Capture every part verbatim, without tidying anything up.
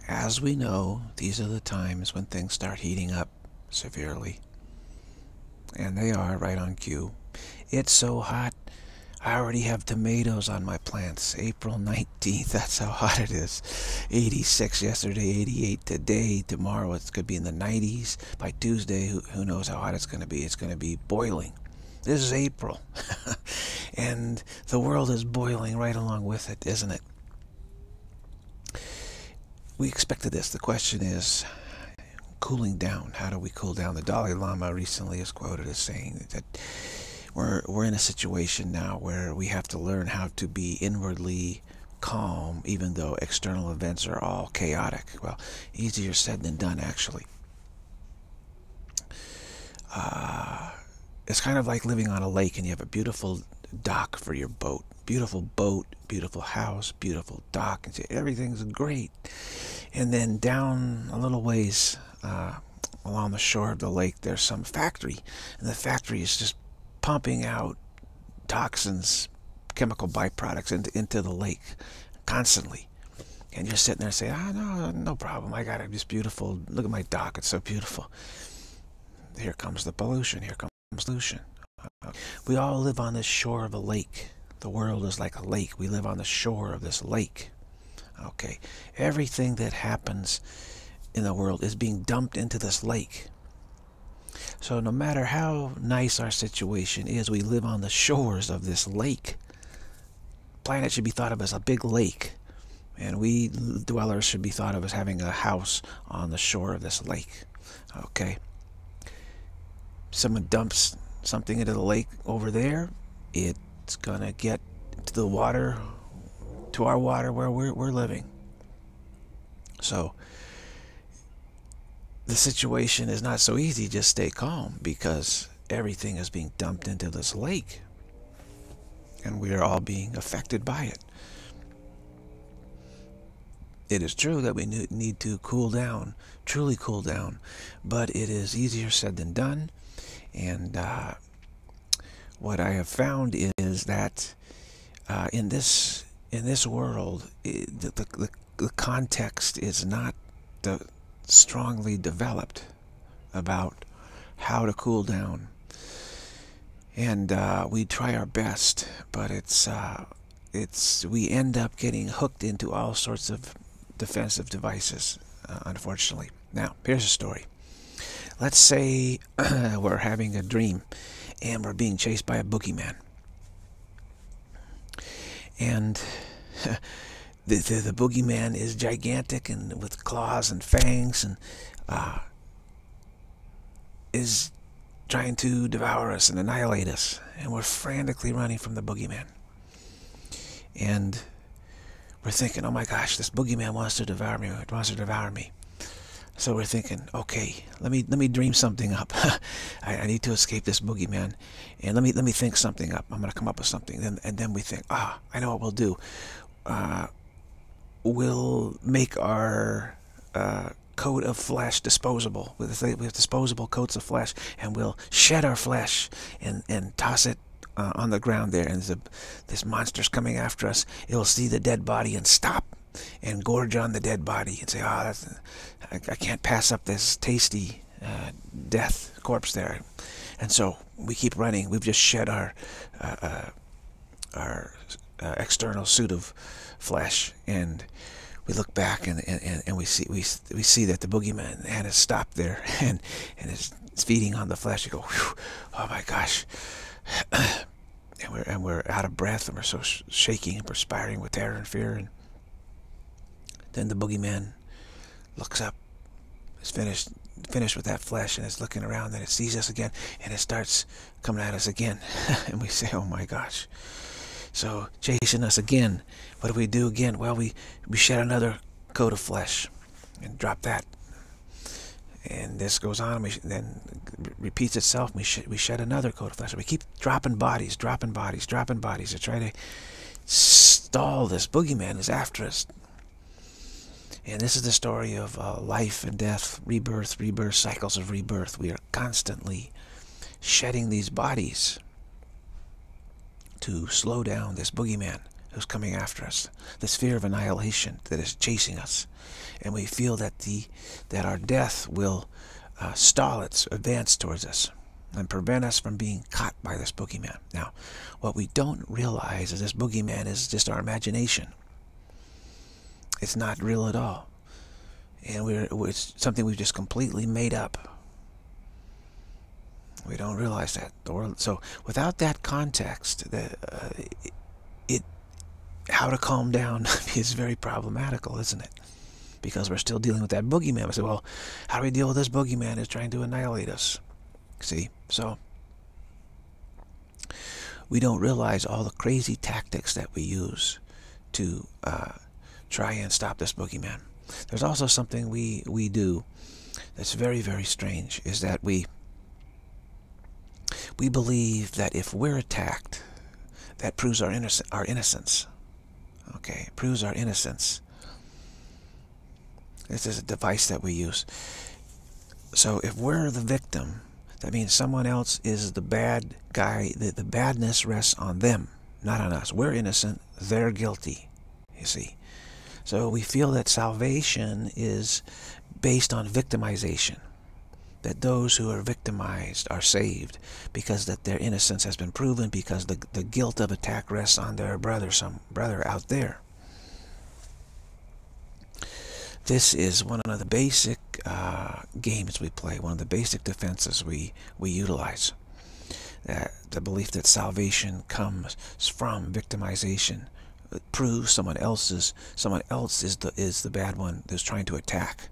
As we know, these are the times when things start heating up severely. And they are right on cue. It's so hot, I already have tomatoes on my plants. April nineteenth, that's how hot it is. eighty-six yesterday, eighty-eight today. Tomorrow it's going to be in the nineties. By Tuesday, who, who knows how hot it's going to be. It's going to be boiling. This is April. And the world is boiling right along with it, isn't it? We expected this. The question is, cooling down. How do we cool down? The Dalai Lama recently is quoted as saying that we're, we're in a situation now where we have to learn how to be inwardly calm, even though external events are all chaotic. Well, easier said than done, actually. Uh, it's kind of like living on a lake and you have a beautiful dock for your boat. Beautiful boat, beautiful house, beautiful dock, and everything's great. And then down a little ways uh, along the shore of the lake, there's some factory, and the factory is just pumping out toxins, chemical byproducts into, into the lake constantly. And you're sitting there saying, ah, no, no problem. I got it. It's beautiful. Look at my dock. It's so beautiful. Here comes the pollution. Here comes pollution. Uh, we all live on this shore of a lake. The world is like a lake. We live on the shore of this lake. Okay. Everything that happens in the world is being dumped into this lake. So no matter how nice our situation is, we live on the shores of this lake. Planet should be thought of as a big lake. And we dwellers should be thought of as having a house on the shore of this lake. Okay. Someone dumps something into the lake over there, it's gonna get to the water, to our water where we're, we're living. So the situation is not so easy. Just stay calm, because everything is being dumped into this lake and we are all being affected by it. It is true that we need to cool down, truly cool down, but it is easier said than done. And uh, what I have found is that uh, in this in this world, it, the, the, the context is not the, strongly developed about how to cool down. And uh, we try our best, but it's uh, it's we end up getting hooked into all sorts of defensive devices, uh, unfortunately. Now, here's a story. Let's say we're having a dream and we're being chased by a boogeyman. And the, the, the boogeyman is gigantic and with claws and fangs and uh, is trying to devour us and annihilate us. And we're frantically running from the boogeyman. And we're thinking, oh my gosh, this boogeyman wants to devour me, it wants to devour me. So we're thinking, okay, let me let me dream something up. I, I need to escape this boogeyman, and let me let me think something up. I'm gonna come up with something. Then and then we think, ah, I know what we'll do. Uh, we'll make our uh, coat of flesh disposable. With with disposable coats of flesh, and we'll shed our flesh and and toss it uh, on the ground there. And the, this monster's coming after us. It'll see the dead body and stop and gorge on the dead body and say, oh, that's, I, I can't pass up this tasty uh, death corpse there. And so we keep running. We've just shed our uh, uh, our uh, external suit of flesh, and we look back and, and, and we see we we see that the boogeyman has stopped there and and is feeding on the flesh. You go, whew, oh my gosh. and we're and we're out of breath, and we're so sh shaking and perspiring with terror and fear. And then the boogeyman looks up, is finished finished with that flesh, and is looking around, and it sees us again, and it starts coming at us again. And we say, oh my gosh. So chasing us again. What do we do again? Well, we, we shed another coat of flesh and drop that. And this goes on, and we then repeats itself. We, sh we shed another coat of flesh. We keep dropping bodies, dropping bodies, dropping bodies to try to stall this boogeyman who's after us. And this is the story of uh, life and death, rebirth, rebirth, cycles of rebirth. We are constantly shedding these bodies to slow down this boogeyman. who's coming after us, this fear of annihilation that is chasing us, and we feel that the that our death will uh, stall its advance towards us and prevent us from being caught by this boogeyman. Now, what we don't realize is this boogeyman is just our imagination. It's not real at all, and we're it's something we've just completely made up. We don't realize that the world. So, without that context, the uh, it how to calm down is very problematical, isn't it? Because we're still dealing with that boogeyman. We say, well, how do we deal with this boogeyman who's trying to annihilate us? See, so we don't realize all the crazy tactics that we use to uh, try and stop this boogeyman. There's also something we we do that's very, very strange, is that we we believe that if we're attacked, that proves our innocence. Our innocence. Okay, proves our innocence. This is a device that we use. So if we're the victim, that means someone else is the bad guy. The, the badness rests on them, not on us. We're innocent. They're guilty. You see. So we feel that salvation is based on victimization. That those who are victimized are saved because that their innocence has been proven, because the, the guilt of attack rests on their brother, some brother out there. This is one of the basic uh, games we play, one of the basic defenses we, we utilize. Uh, the belief that salvation comes from victimization. It proves someone else's, someone else is the, is the bad one who's trying to attack.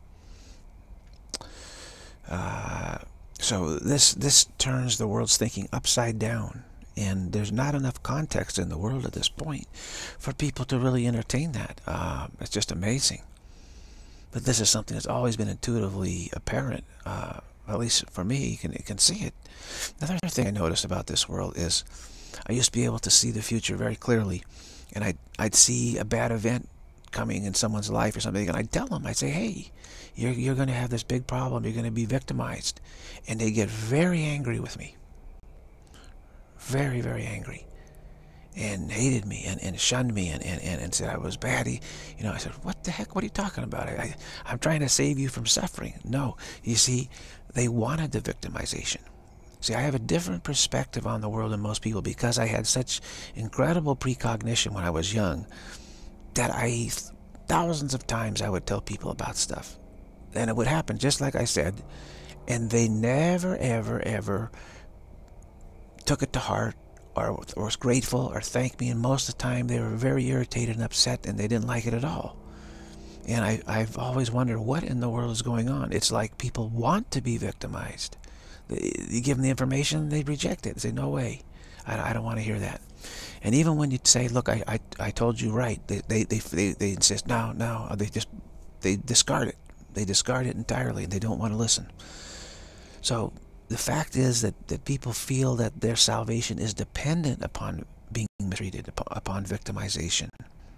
Uh, so this this turns the world's thinking upside down, and there's not enough context in the world at this point for people to really entertain that. Uh, it's just amazing. But this is something that's always been intuitively apparent, uh, at least for me. You can, you can see it. Another thing I noticed about this world is I used to be able to see the future very clearly, and I'd, I'd see a bad event coming in someone's life or something, and I'd tell them, I'd say, hey, you're, you're going to have this big problem, you're going to be victimized. And they get very angry with me. Very, very angry. And hated me and, and shunned me and, and, and said I was bad. You know, I said, what the heck, what are you talking about? I, I, I'm trying to save you from suffering. No, you see, they wanted the victimization. See, I have a different perspective on the world than most people because I had such incredible precognition when I was young that I, thousands of times I would tell people about stuff. And it would happen just like I said, and they never, ever, ever took it to heart or, or was grateful or thanked me, and most of the time they were very irritated and upset and they didn't like it at all. And I, I've always wondered what in the world is going on. It's like people want to be victimized. You give them the information, they reject it. They say, no way, I, I don't want to hear that. And even when you say, look, I, I, I told you right, they, they, they, they, they insist, no, no, they just, they discard it. They discard it entirely. They don't want to listen. So the fact is that, that people feel that their salvation is dependent upon being mistreated, upon victimization.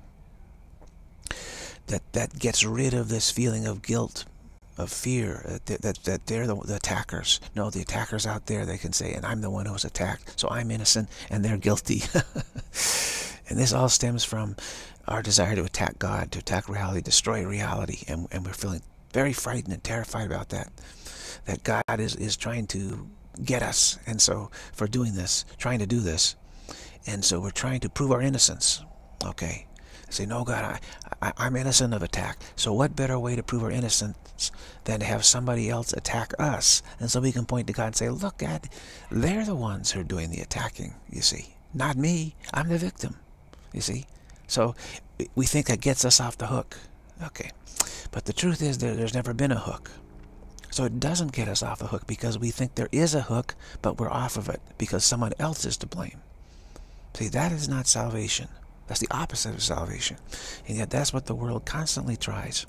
That, that gets rid of this feeling of guilt, of fear, that, that, that they're the, the attackers. No, the attackers out there, they can say, and I'm the one who was attacked, so I'm innocent and they're guilty. And this all stems from our desire to attack God, to attack reality, destroy reality, and, and we're feeling very frightened and terrified about that. That God is, is trying to get us, and so for doing this, trying to do this, and so we're trying to prove our innocence. Okay, say, no, God, I, I, I'm innocent of attack. So what better way to prove our innocence than to have somebody else attack us, and so we can point to God and say, look, God, they're the ones who are doing the attacking. You see, not me. I'm the victim. You see, so we think that gets us off the hook. Okay, but the truth is that there's never been a hook. So it doesn't get us off the hook because we think there is a hook, but we're off of it because someone else is to blame. See, that is not salvation. That's the opposite of salvation. And yet that's what the world constantly tries.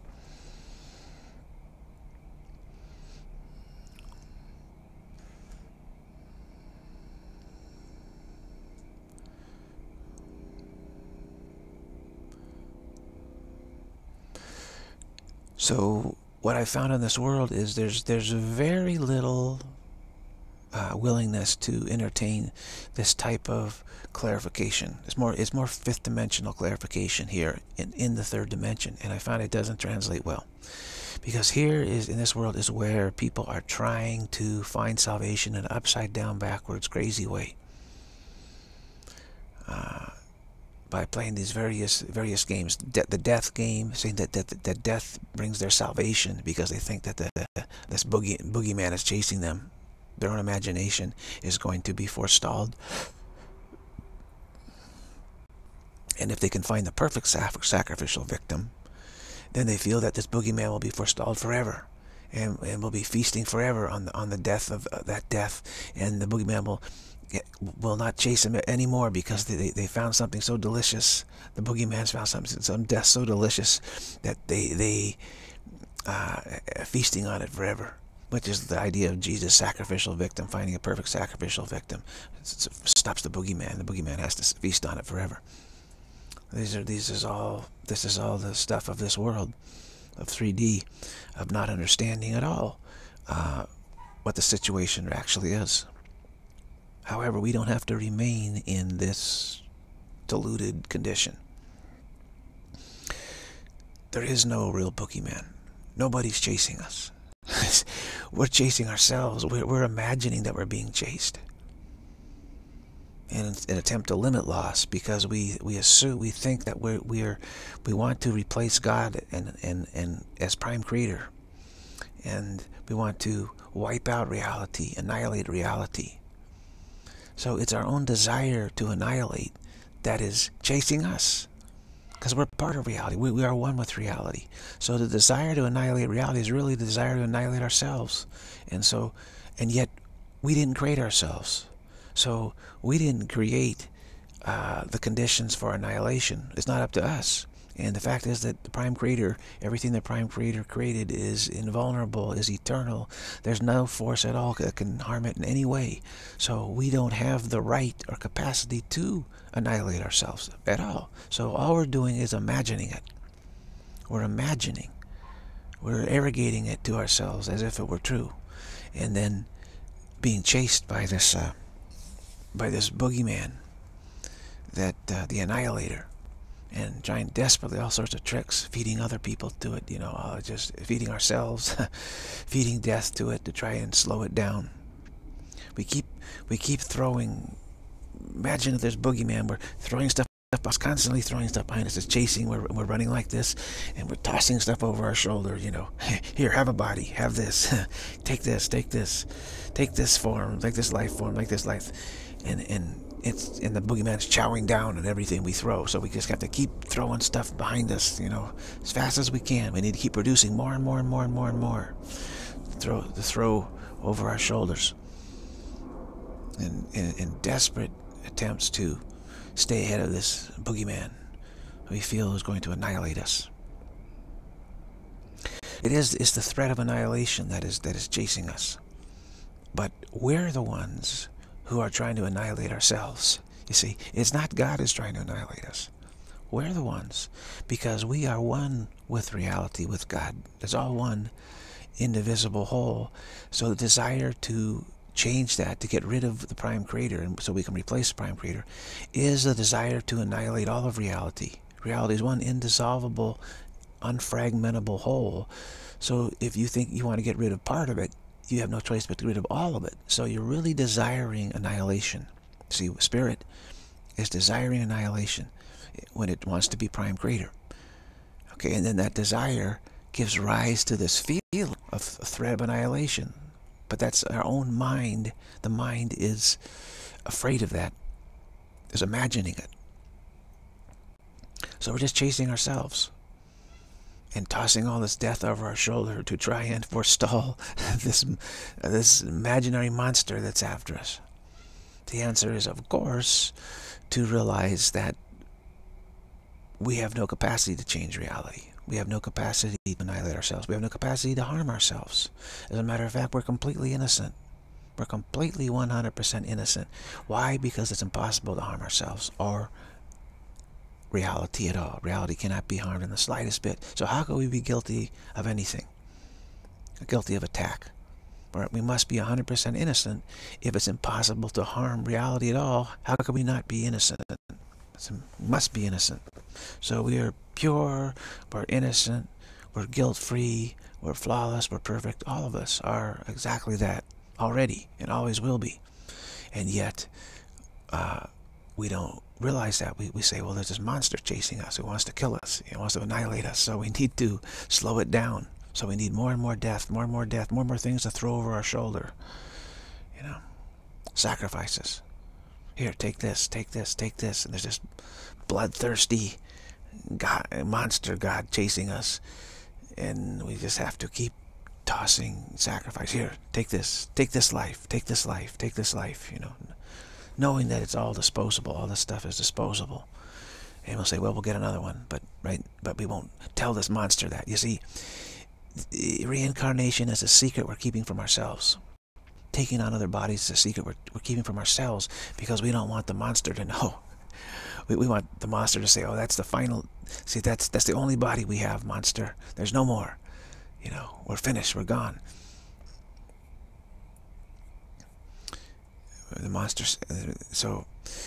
So what I found in this world is there's there's very little uh, willingness to entertain this type of clarification. It's more it's more fifth dimensional clarification here in, in the third dimension, and I find it doesn't translate well. Because here is, in this world, is where people are trying to find salvation in an upside down, backwards, crazy way. Uh, by playing these various various games. De the death game, saying that, that, that death brings their salvation because they think that the, the, this boogie, boogeyman is chasing them. Their own imagination is going to be forestalled. And if they can find the perfect sacrificial victim, then they feel that this boogeyman will be forestalled forever, and, and will be feasting forever on the on the death of uh, that death, and the boogeyman will will not chase him anymore because they, they found something so delicious. The boogeyman's found something, some death so delicious that they they uh, feasting on it forever, which is the idea of Jesus' sacrificial victim, finding a perfect sacrificial victim. It stops the boogeyman. The boogeyman has to feast on it forever. These are these is all this is all the stuff of this world, of three D, of not understanding at all uh, what the situation actually is. However, we don't have to remain in this deluded condition. There is no real boogeyman. Nobody's chasing us. We're chasing ourselves. We're, we're imagining that we're being chased in an attempt to limit loss, because we we assume we think that we're we're we want to replace God and and and as prime creator, and we want to wipe out reality, annihilate reality. So it's our own desire to annihilate that is chasing us, because we're part of reality. We, we are one with reality. So the desire to annihilate reality is really the desire to annihilate ourselves. And so, and yet we didn't create ourselves. So we didn't create uh, the conditions for annihilation. It's not up to us. And the fact is that the Prime Creator, everything the Prime Creator created is invulnerable, is eternal. There's no force at all that can harm it in any way. So we don't have the right or capacity to annihilate ourselves at all. So all we're doing is imagining it. We're imagining. We're arrogating it to ourselves as if it were true. And then being chased by this, uh, by this boogeyman, that uh, the annihilator, and trying desperately all sorts of tricks, feeding other people to it, you know, uh, just feeding ourselves, feeding death to it to try and slow it down. We keep we keep throwing. Imagine if there's boogeyman, we're throwing stuff up us, constantly throwing stuff behind us. It's chasing. We're we're running like this, and we're tossing stuff over our shoulder. You know, here, have a body, have this, take this, take this, take this form, take this life form, like this life, and and. It's and the boogeyman's chowing down on everything we throw, so we just have to keep throwing stuff behind us, you know, as fast as we can. We need to keep producing more and more and more and more and more to throw to throw over our shoulders, and in, in desperate attempts to stay ahead of this boogeyman we feel is going to annihilate us. It is it's the threat of annihilation that is that is chasing us, but we're the ones who are trying to annihilate ourselves. You see, it's not God who's trying to annihilate us. We're the ones, because we are one with reality, with God. It's all one indivisible whole. So the desire to change that, to get rid of the Prime Creator, and so we can replace the Prime Creator, is the desire to annihilate all of reality. Reality is one indissoluble, unfragmentable whole. So if you think you want to get rid of part of it, you have no choice but to get rid of all of it. So you're really desiring annihilation. See, Spirit is desiring annihilation when it wants to be Prime Creator. Okay, and then that desire gives rise to this feeling of threat of annihilation. But that's our own mind. The mind is afraid of that, is imagining it. So we're just chasing ourselves and tossing all this death over our shoulder to try and forestall this this imaginary monster that's after us. The answer is, of course, to realize that we have no capacity to change reality. We have no capacity to annihilate ourselves. We have no capacity to harm ourselves. As a matter of fact, we're completely innocent. We're completely one hundred percent innocent. Why? Because it's impossible to harm ourselves or reality at all. Reality cannot be harmed in the slightest bit. So how could we be guilty of anything? Guilty of attack? We must be one hundred percent innocent. If it's impossible to harm reality at all, how could we not be innocent? We must be innocent. So we are pure, we're innocent, we're guilt-free, we're flawless, we're perfect. All of us are exactly that already and always will be. And yet, uh, we don't realize that. We, we say, well, there's this monster chasing us who wants to kill us. He wants to annihilate us. So we need to slow it down. So we need more and more death, more and more death, more and more things to throw over our shoulder. You know, sacrifices. Here, take this, take this, take this. And there's this bloodthirsty God, monster God chasing us. And we just have to keep tossing sacrifice. Here, take this, take this life, take this life, take this life, you know. Knowing that it's all disposable, all this stuff is disposable. And we'll say, well, we'll get another one. But, right, but we won't tell this monster that. You see, reincarnation is a secret we're keeping from ourselves. Taking on other bodies is a secret we're, we're keeping from ourselves because we don't want the monster to know. We, we want the monster to say, oh, that's the final, see, that's, that's the only body we have, monster. There's no more. You know, we're finished, we're gone. The monsters, so,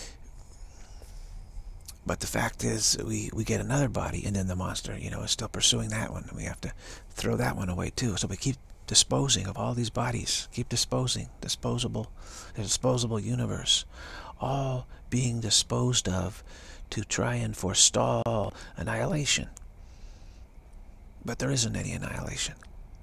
but the fact is, we, we get another body, and then the monster, you know, is still pursuing that one. We have to throw that one away, too. So we keep disposing of all these bodies. Keep disposing. Disposable. The disposable universe. All being disposed of to try and forestall annihilation. But there isn't any annihilation.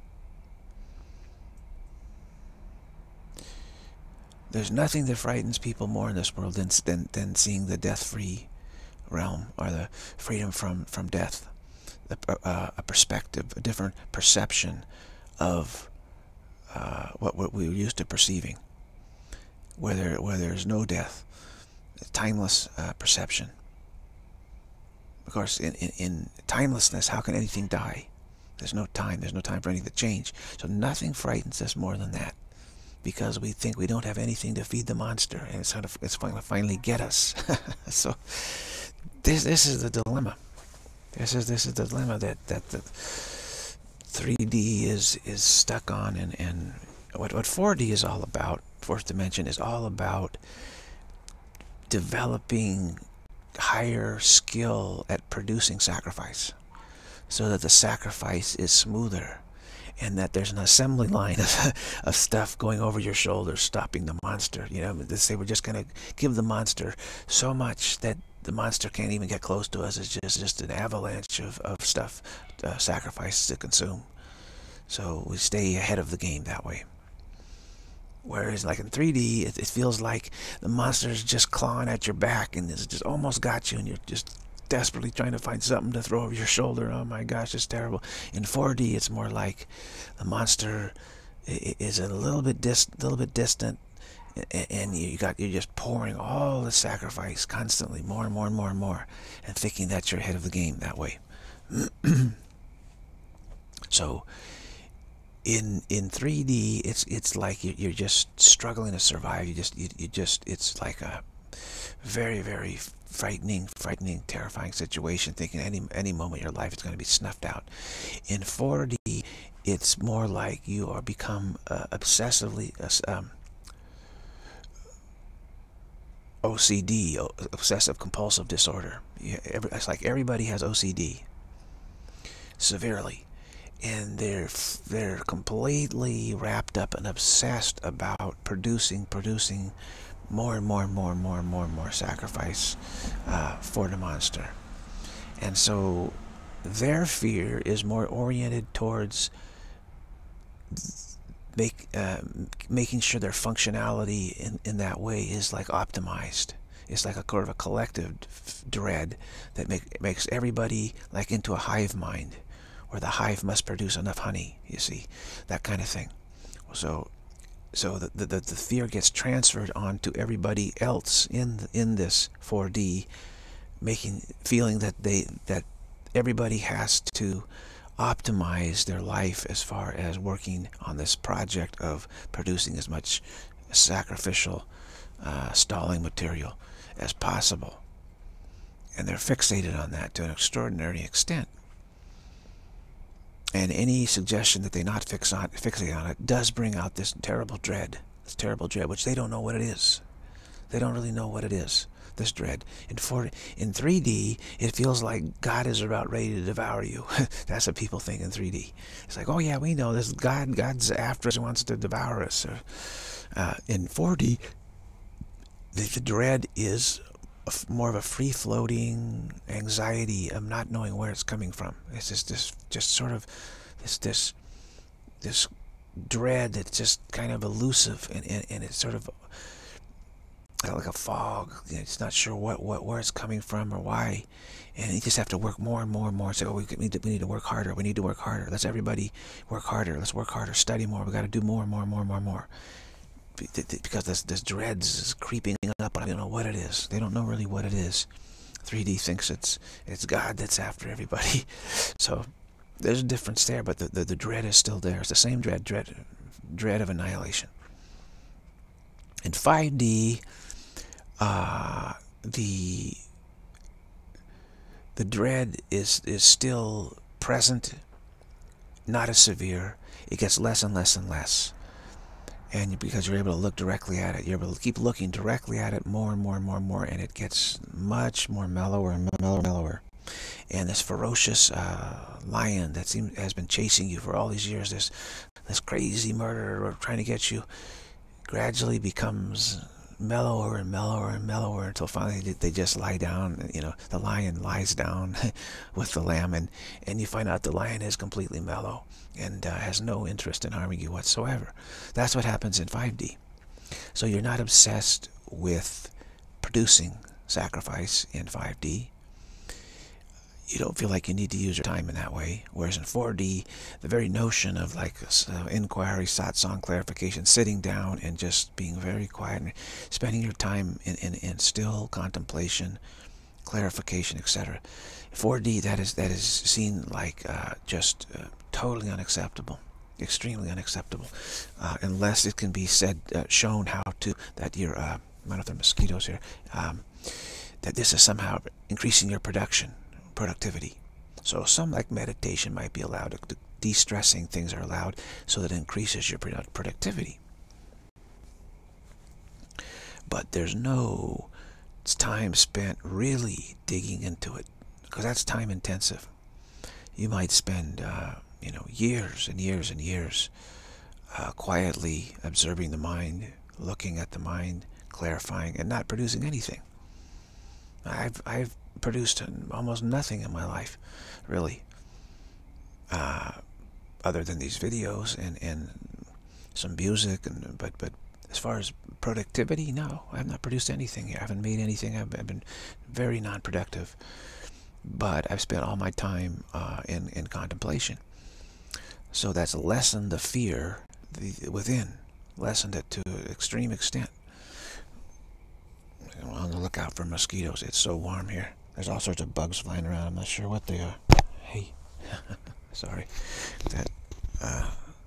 There's nothing that frightens people more in this world than, than, than seeing the death-free realm, or the freedom from, from death. The, uh, a perspective, a different perception of uh, what, what we're used to perceiving, where, there, where there's no death, a timeless uh, perception. Of course, in, in, in timelessness, how can anything die? There's no time, there's no time for anything to change. So nothing frightens us more than that, because we think we don't have anything to feed the monster, and it's, it's going to finally get us. So this this is the dilemma. This is this is the dilemma that that the three D is is stuck on, and and what what four D is all about. Fourth dimension is all about developing higher skill at producing sacrifice, so that the sacrifice is smoother, and that there's an assembly line of, of stuff going over your shoulders, stopping the monster. You know, they say we're just going to give the monster so much that the monster can't even get close to us. It's just, just an avalanche of, of stuff, uh, sacrifices to consume. So we stay ahead of the game that way. Whereas like in three D, it, it feels like the monster's just clawing at your back, and it's just almost got you, and you're just desperately trying to find something to throw over your shoulder. Oh my gosh, it's terrible. In four D, it's more like the monster is a little bit dis little bit distant, and you got you're just pouring all the sacrifice constantly, more and more and more and more, and thinking that you're ahead of the game that way. So in in three D, it's it's like you're just struggling to survive. You just you, you just it's like a very very frightening, frightening, terrifying situation, thinking any any moment your life is going to be snuffed out. In four D, it's more like you are become uh, obsessively uh, um, O C D, obsessive compulsive disorder. You, every, it's like everybody has O C D severely, and they're they're completely wrapped up and obsessed about producing, producing. more and more and more and more and more and more sacrifice uh, for the monster. And so their fear is more oriented towards make, uh, making sure their functionality in, in that way is like optimized. It's like a sort of a collective dread that make, makes everybody like into a hive mind, where the hive must produce enough honey, you see, that kind of thing. So So the, the, the fear gets transferred on to everybody else in in this four D, making feeling that they that everybody has to optimize their life as far as working on this project of producing as much sacrificial uh, stalling material as possible, and they're fixated on that to an extraordinary extent. And any suggestion that they not fix on, fixate on it does bring out this terrible dread, this terrible dread, which they don't know what it is. They don't really know what it is, this dread. In four, in three D, it feels like God is about ready to devour you. That's what people think in three D. It's like, oh yeah, we know this God. God's after us and wants to devour us. Uh, in four D, the, the dread is a, more of a free-floating anxiety of not knowing where it's coming from. It's just this, just sort of this this this dread that's just kind of elusive, and and, and it's sort of like a fog. It's not sure what, what where it's coming from or why, and you just have to work more and more and more. Say, oh, we need to, we need to work harder. We need to work harder. Let's everybody work harder. Let's work harder. Study more. We got to do more and more and more and more and more. Because this this dread is creeping up. I don't know what it is. They don't know really what it is. three D thinks it's it's God that's after everybody. So there's a difference there, but the the, the dread is still there. It's the same dread dread dread of annihilation. In five D. Uh, the the dread is is still present, not as severe. It gets less and less and less, and because you're able to look directly at it, you're able to keep looking directly at it more and more and more and more, and it gets much more mellower and mellower and mellower. And this ferocious uh, lion that seems has been chasing you for all these years, this this crazy murderer trying to get you, gradually becomes mellower and mellower and mellower until finally they just lie down. You know, the lion lies down with the lamb, and and you find out the lion is completely mellow and uh, has no interest in harming you whatsoever. That's what happens in five D. So you're not obsessed with producing sacrifice in five D. You don't feel like you need to use your time in that way. Whereas in four D, the very notion of like uh, inquiry, satsang, clarification, sitting down and just being very quiet and spending your time in, in, in still contemplation, clarification, et cetera. four D, that is that is seen like uh, just uh, totally unacceptable, extremely unacceptable, uh, unless it can be said, uh, shown how to that you're. Uh, I don't know if there are mosquitoes here. Um, that this is somehow increasing your production. Productivity. So some like meditation might be allowed, de-stressing things are allowed, so that it increases your productivity. But there's no time spent really digging into it, because that's time intensive. You might spend uh, you know, years and years and years uh, quietly observing the mind, looking at the mind, clarifying, and not producing anything. I've I've produced almost nothing in my life, really, uh, other than these videos and and some music, and but but as far as productivity, no, I've not produced anything here. I haven't made anything. I've, I've been very non-productive, but I've spent all my time uh, in in contemplation. So that's lessened the fear the, within, lessened it to an extreme extent. On the lookout for mosquitoes. It's so warm here. There's all sorts of bugs flying around. I'm not sure what they are. Hey, sorry. That. Uh,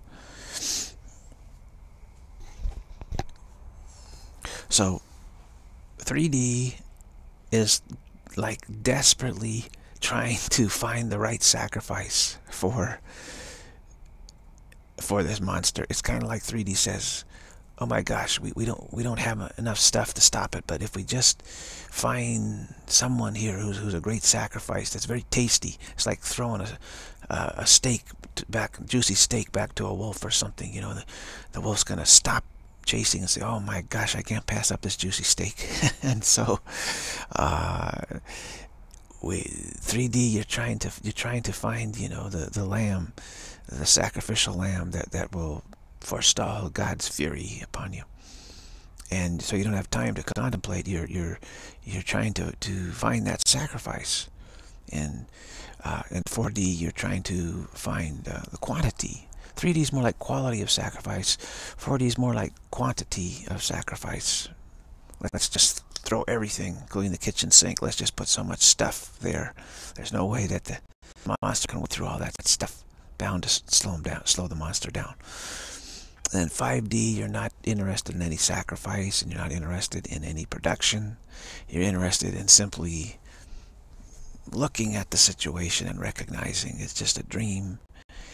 so, three D is like desperately trying to find the right sacrifice for for this monster. It's kind of like three D says, oh my gosh, we, we don't we don't have enough stuff to stop it, but if we just find someone here who's, who's a great sacrifice that's very tasty, it's like throwing a, uh, a steak back, juicy steak back to a wolf or something, you know, the, the wolf's gonna stop chasing and say, oh my gosh, I can't pass up this juicy steak. And so uh, we three D, you're trying to you're trying to find, you know, the, the lamb, the sacrificial lamb that, that will forestall God's fury upon you, and so you don't have time to contemplate. You're you're you're trying to to find that sacrifice, and uh, in four D you're trying to find uh, the quantity. three D is more like quality of sacrifice. four D is more like quantity of sacrifice. Let's just throw everything, including the kitchen sink. Let's just put so much stuff there. There's no way that the monster can go through all that stuff. Bound to slow him down, slow the monster down. And five D, you're not interested in any sacrifice, and you're not interested in any production. You're interested in simply looking at the situation and recognizing it's just a dream.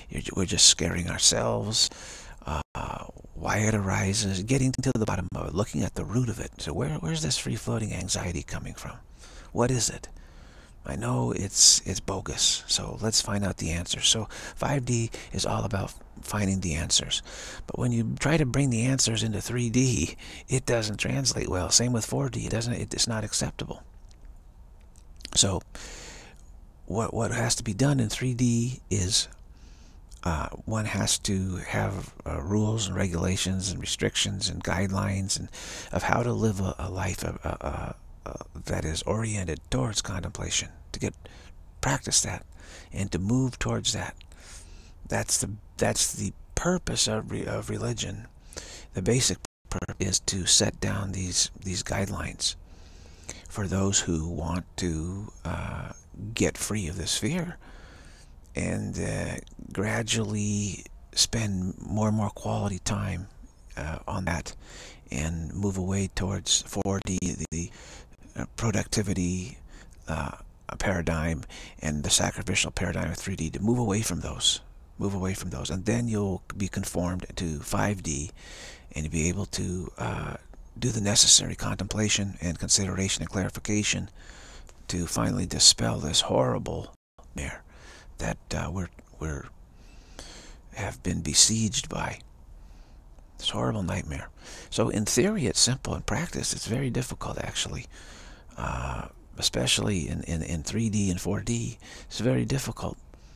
You're, we're just scaring ourselves. Uh, why it arises, getting to the bottom of it, looking at the root of it. So where, where's this free-floating anxiety coming from? What is it? I know it's it's bogus, so let's find out the answer. So five D is all about finding the answers. But when you try to bring the answers into three D, it doesn't translate well. Same with four D. It doesn't. It's not acceptable. So what what has to be done in three D is uh, one has to have uh, rules and regulations and restrictions and guidelines and of how to live a, a life uh, uh, uh, that is oriented towards contemplation, to get practice that and to move towards that. That's the that's the purpose of re, of religion. The basic purpose is to set down these these guidelines for those who want to uh, get free of this fear and uh, gradually spend more and more quality time uh, on that and move away towards four D, the, the uh, productivity uh, paradigm and the sacrificial paradigm of three D, to move away from those. Move away from those. And then you'll be conformed to five D and you'll be able to uh, do the necessary contemplation and consideration and clarification to finally dispel this horrible nightmare that uh, we're, we're have been besieged by. This horrible nightmare. So in theory it's simple. In practice it's very difficult, actually. Uh, especially in, in, in three D and four D. It's very difficult.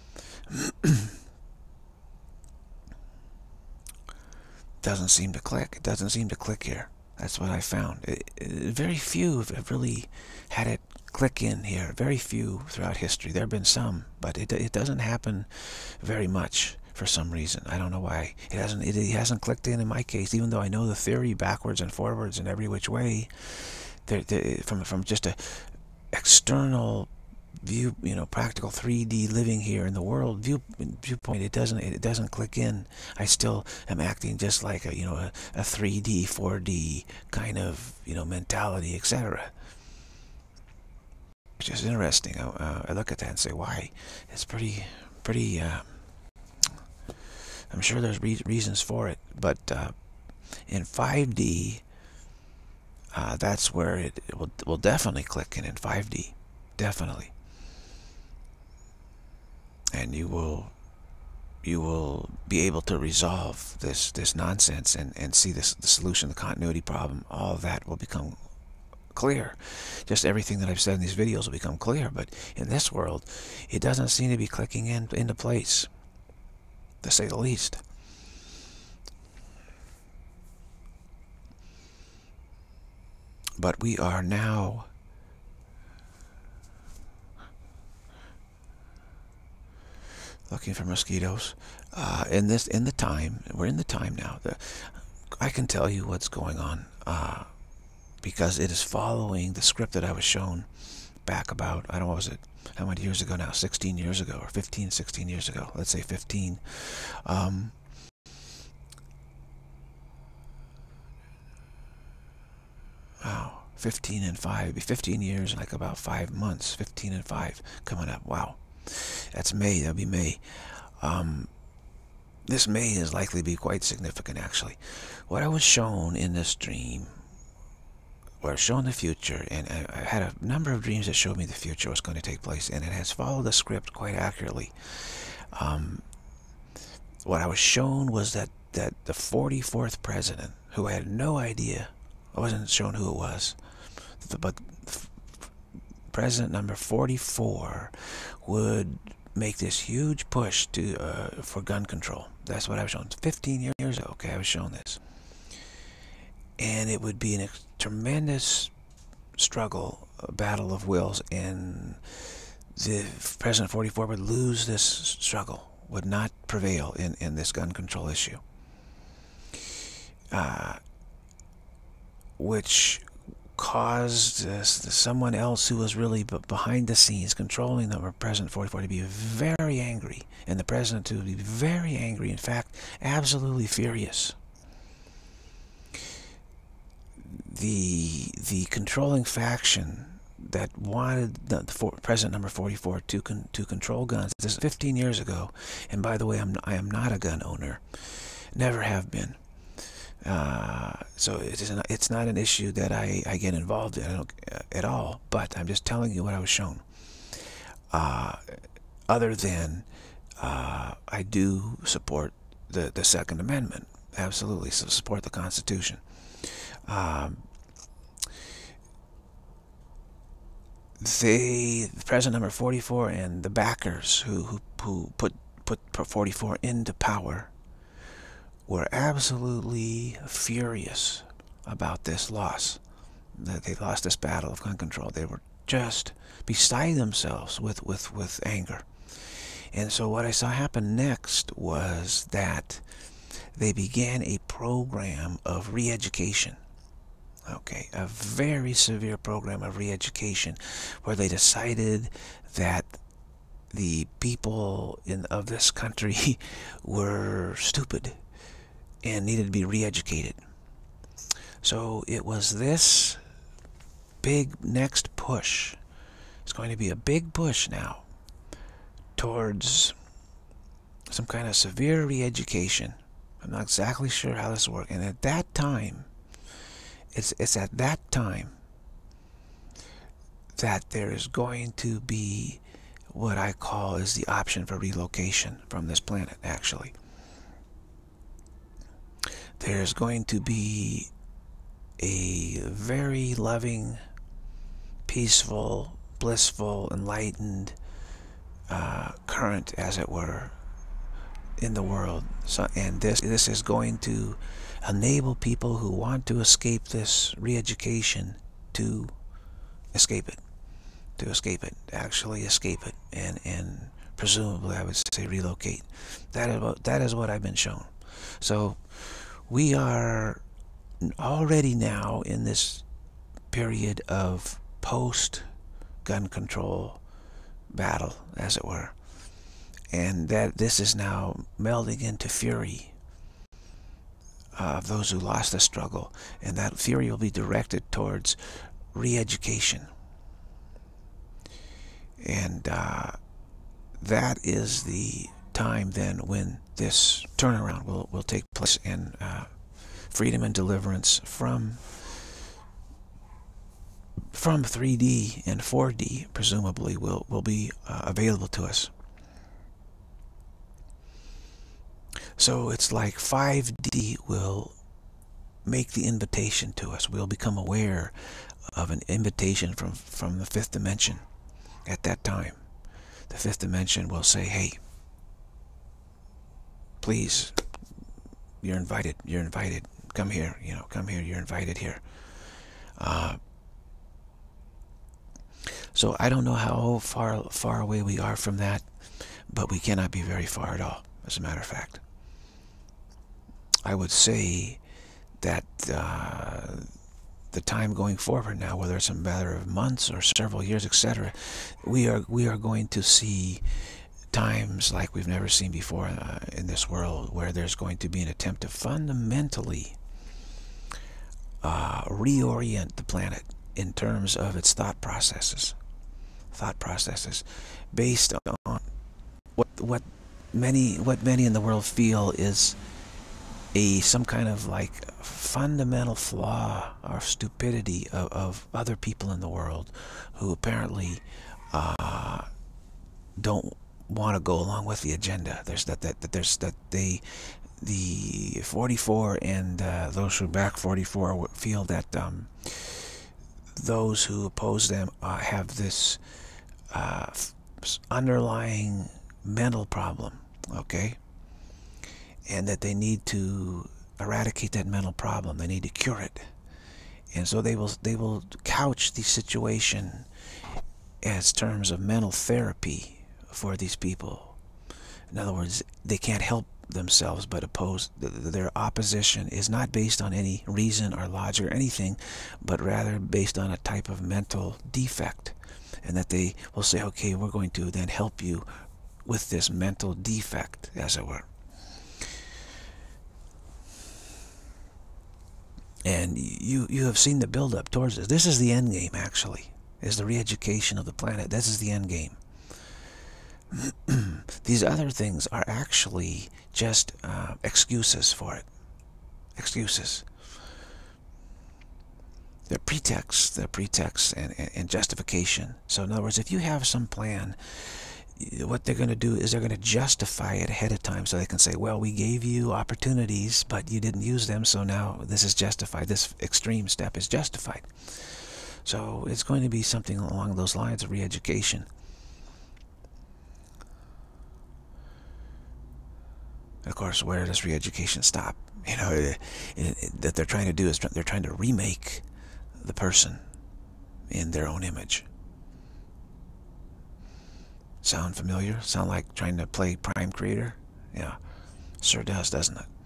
Doesn't seem to click. It doesn't seem to click here. That's what I found. It, it, very few have really had it click in here. Very few throughout history. There have been some, but it, it doesn't happen very much for some reason. I don't know why. It hasn't, it, it hasn't clicked in in my case, even though I know the theory backwards and forwards and every which way. They're, they're, from, from just a external view, you know, practical three D living here in the world view viewpoint, it doesn't it doesn't click in. I still am acting just like a you know a, a three D, four D kind of you know mentality, et cetera. Which is interesting. I, uh, I look at that and say, why? It's pretty pretty. Uh, I'm sure there's re reasons for it, but uh, in five D, uh, that's where it, it will will definitely click in in five D, definitely. And you will you will be able to resolve this this nonsense and and see this the solution, the continuity problem. All of that will become clear. Just everything that I've said in these videos will become clear. But in this world, it doesn't seem to be clicking in into place, to say the least. But we are now looking for mosquitoes. Uh, in this, in the time, we're in the time now. The, I can tell you what's going on uh, because it is following the script that I was shown back about, I don't know, what was it, how many years ago now? sixteen years ago, or fifteen, sixteen years ago. Let's say fifteen. Um, wow, fifteen and five. It'd be fifteen years in like about five months. fifteen and five coming up. Wow. That's May. That'll be May. Um, this May is likely to be quite significant, actually. What I was shown in this dream, where I was shown the future, and I, I had a number of dreams that showed me the future was going to take place, and it has followed the script quite accurately. Um, what I was shown was that, that the forty-fourth president, who I had no idea, I wasn't shown who it was, but president number forty-four would make this huge push to uh, for gun control. That's what I was shown. fifteen years ago, okay, I was shown this. And it would be a tremendous struggle, a battle of wills, and the President forty-four would lose this struggle, would not prevail in, in this gun control issue. Uh, which caused uh, someone else who was really behind the scenes controlling the President forty-four to be very angry, and the President to be very angry, in fact, absolutely furious. The, the controlling faction that wanted the, the for, President number forty-four to con, to control guns. This is fifteen years ago, and by the way, I'm I am not a gun owner, never have been. Uh, so it is not, it's not an issue that I, I get involved in I don't, uh, at all. But I'm just telling you what I was shown. Uh, other than uh, I do support the the Second Amendment, absolutely. So support the Constitution. Um, they, President number forty-four and the backers who who, who put put forty-four into power were absolutely furious about this loss, that they lost this battle of gun control. They were just beside themselves with, with, with anger. And so what I saw happen next was that they began a program of re-education. Okay, a very severe program of re-education where they decided that the people in of this country were stupid and needed to be re-educated. So it was this big next push. It's going to be a big push now towards some kind of severe re-education. I'm not exactly sure how this works. And at that time, it's, it's at that time that there is going to be what I call is the option for relocation from this planet, actually. There's going to be a very loving, peaceful, blissful, enlightened uh, current, as it were, in the world. So, and this this is going to enable people who want to escape this re-education to escape it, to escape it, actually escape it, and and presumably I would say relocate. That is what that is what I've been shown. So we are already now in this period of post-gun control battle, as it were, and that this is now melding into fury of those who lost the struggle, and that fury will be directed towards re-education. And uh, that is the time then when this turnaround will, will take place, and uh, freedom and deliverance from from three D and four D presumably will, will be uh, available to us. So it's like five D will make the invitation to us. We'll become aware of an invitation from, from the fifth dimension at that time. The fifth dimension will say, hey, please, you're invited, you're invited, come here, you know, come here, you're invited here. Uh, so I don't know how far, far away we are from that, but we cannot be very far at all, as a matter of fact. I would say that uh, the time going forward now, whether it's a matter of months or several years, et cetera, we are, we are going to see times like we've never seen before uh, in this world, where there's going to be an attempt to fundamentally uh, reorient the planet in terms of its thought processes, thought processes, based on what what many what many in the world feel is a some kind of like fundamental flaw or stupidity of, of other people in the world who apparently uh, don't want to go along with the agenda. There's that that, that there's that they the forty-four and uh, those who back forty-four feel that um, those who oppose them uh, have this uh, underlying mental problem, okay, and that they need to eradicate that mental problem. They need to cure it, and so they will they will couch the situation as terms of mental therapy for these people. In other words, they can't help themselves but oppose. Their opposition is not based on any reason or logic or anything, but rather based on a type of mental defect, and that they will say, okay, we're going to then help you with this mental defect, as it were. And you you have seen the build-up towards this. This is the end game, actually. is the re-education of the planet. This is the end game. These other things are actually just uh, excuses for it. Excuses. They're pretexts. They're pretexts and, and, and justification. So in other words, if you have some plan, what they're going to do is they're going to justify it ahead of time, so they can say, well, we gave you opportunities, but you didn't use them, so now this is justified. This extreme step is justified. So it's going to be something along those lines of re-education. Of course, where does re-education stop? You know, it, it, it, that they're trying to do is they're trying to remake the person in their own image. Sound familiar? Sound like trying to play Prime Creator? Yeah, sure does, doesn't it?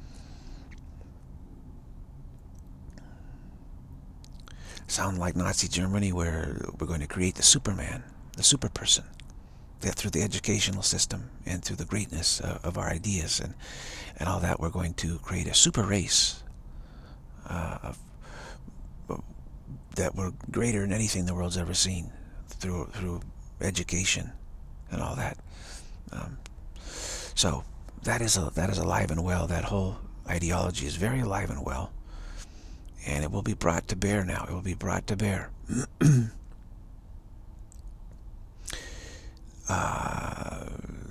Sound like Nazi Germany, where we're going to create the Superman, the super person, that through the educational system and through the greatness of, of our ideas and, and all that, we're going to create a super race uh, of, of, that were greater than anything the world's ever seen through, through education and all that. Um, so that is a, that is alive and well. That whole ideology is very alive and well, and it will be brought to bear now. It will be brought to bear. uh,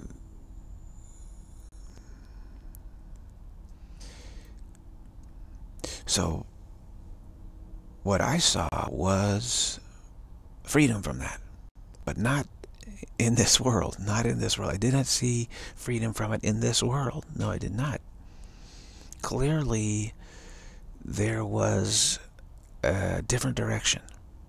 so what I saw was freedom from that, but not in this world. Not in this world. I did not see freedom from it in this world. No, I did not. Clearly, there was a different direction.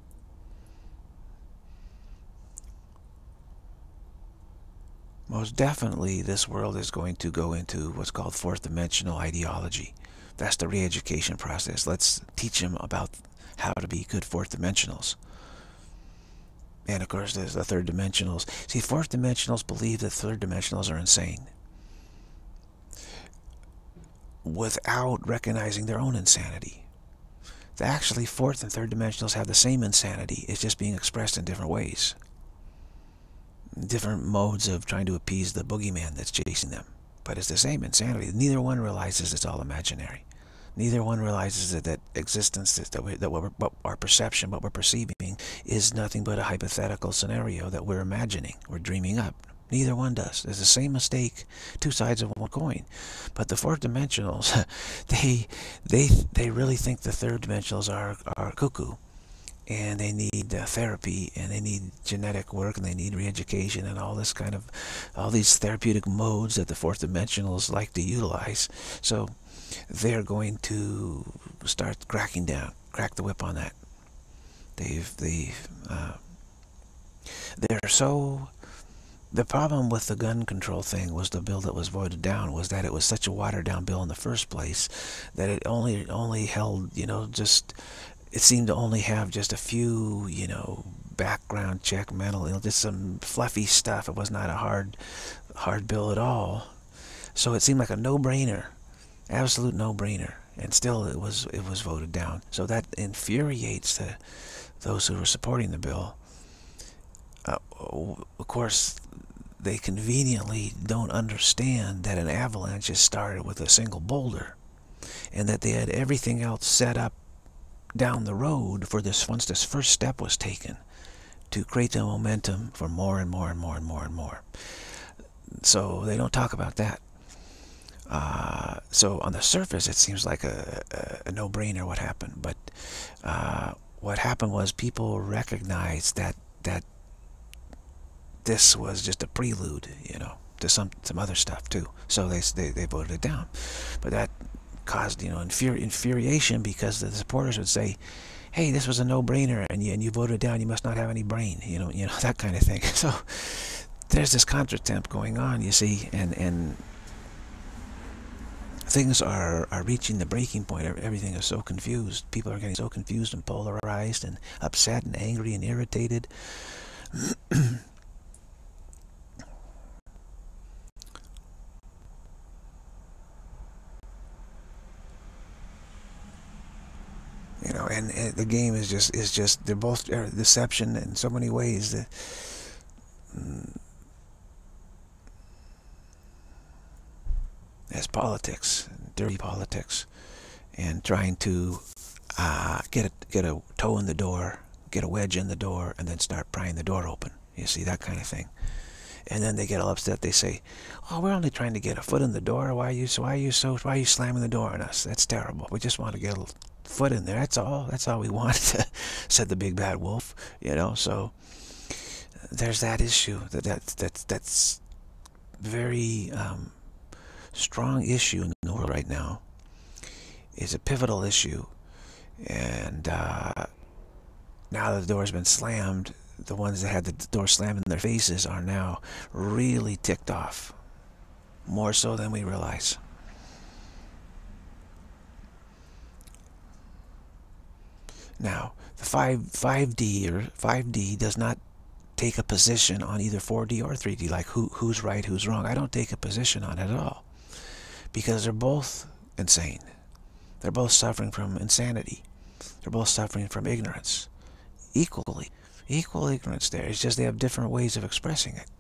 Most definitely, this world is going to go into what's called fourth dimensional ideology. That's the re-education process. Let's teach them about how to be good fourth dimensionals. And of course, there's the third dimensionals. See, fourth dimensionals believe that third dimensionals are insane without recognizing their own insanity. Actually, fourth and third dimensionals have the same insanity. It's just being expressed in different ways. Different modes of trying to appease the boogeyman that's chasing them. But it's the same insanity. Neither one realizes it's all imaginary. Neither one realizes that, that existence, that, we, that what, we're, what our perception, what we're perceiving, is nothing but a hypothetical scenario that we're imagining, we're dreaming up. Neither one does. There's the same mistake, two sides of one coin. But the fourth dimensionals, they, they, they really think the third dimensionals are, are cuckoo. And they need uh, therapy, and they need genetic work, and they need re-education, and all this kind of, all these therapeutic modes that the fourth dimensionals like to utilize. So they're going to start cracking down, crack the whip on that. They've, they, uh, they're so. The problem with the gun control thing was the bill that was voted down was that it was such a watered down bill in the first place that it only only held, you know, just. It seemed to only have just a few, you know, background check, mental, you know, just some fluffy stuff. It was not a hard, hard bill at all. So it seemed like a no-brainer, absolute no-brainer, and still it was it was voted down. So that infuriates the, those who were supporting the bill. Uh, of course, they conveniently don't understand that an avalanche is started with a single boulder, and that they had everything else set up down the road for this once this first step was taken to create the momentum for more and more and more and more and more. So they don't talk about that. Uh, so on the surface, it seems like a, a, a no-brainer what happened, but uh, what happened was people recognized that that this was just a prelude, you know, to some some other stuff too. So they they, they voted it down, but that caused, you know, infuri infuriation because the supporters would say, "Hey, this was a no-brainer, and you and you voted it down. You must not have any brain," you know, you know that kind of thing. So there's this contretemps going on, you see, and and things are are reaching the breaking point. Everything is so confused. People are getting so confused and polarized and upset and angry and irritated. You know, and, and the game is just is just they're both deception in so many ways. That, mm, as politics, dirty politics, and trying to uh, get a, get a toe in the door, get a wedge in the door, and then start prying the door open. You see, that kind of thing. And then they get all upset. They say, "Oh, we're only trying to get a foot in the door. Why are you so? Why are you so? Why are you slamming the door on us? That's terrible. We just want to get a foot in there. That's all. That's all we want," said the big bad wolf. You know. So there's that issue. That that that's that's very um, strong issue in the world right now. It's a pivotal issue, and uh, now that the door's been slammed, the ones that had the door slammed in their faces are now really ticked off, more so than we realize. Now, the five five D or five D does not take a position on either four D or three D, like who who's right, who's wrong. I don't take a position on it at all, because they're both insane. They're both suffering from insanity. They're both suffering from ignorance, equally. Equal ignorance there. It's just they have different ways of expressing it.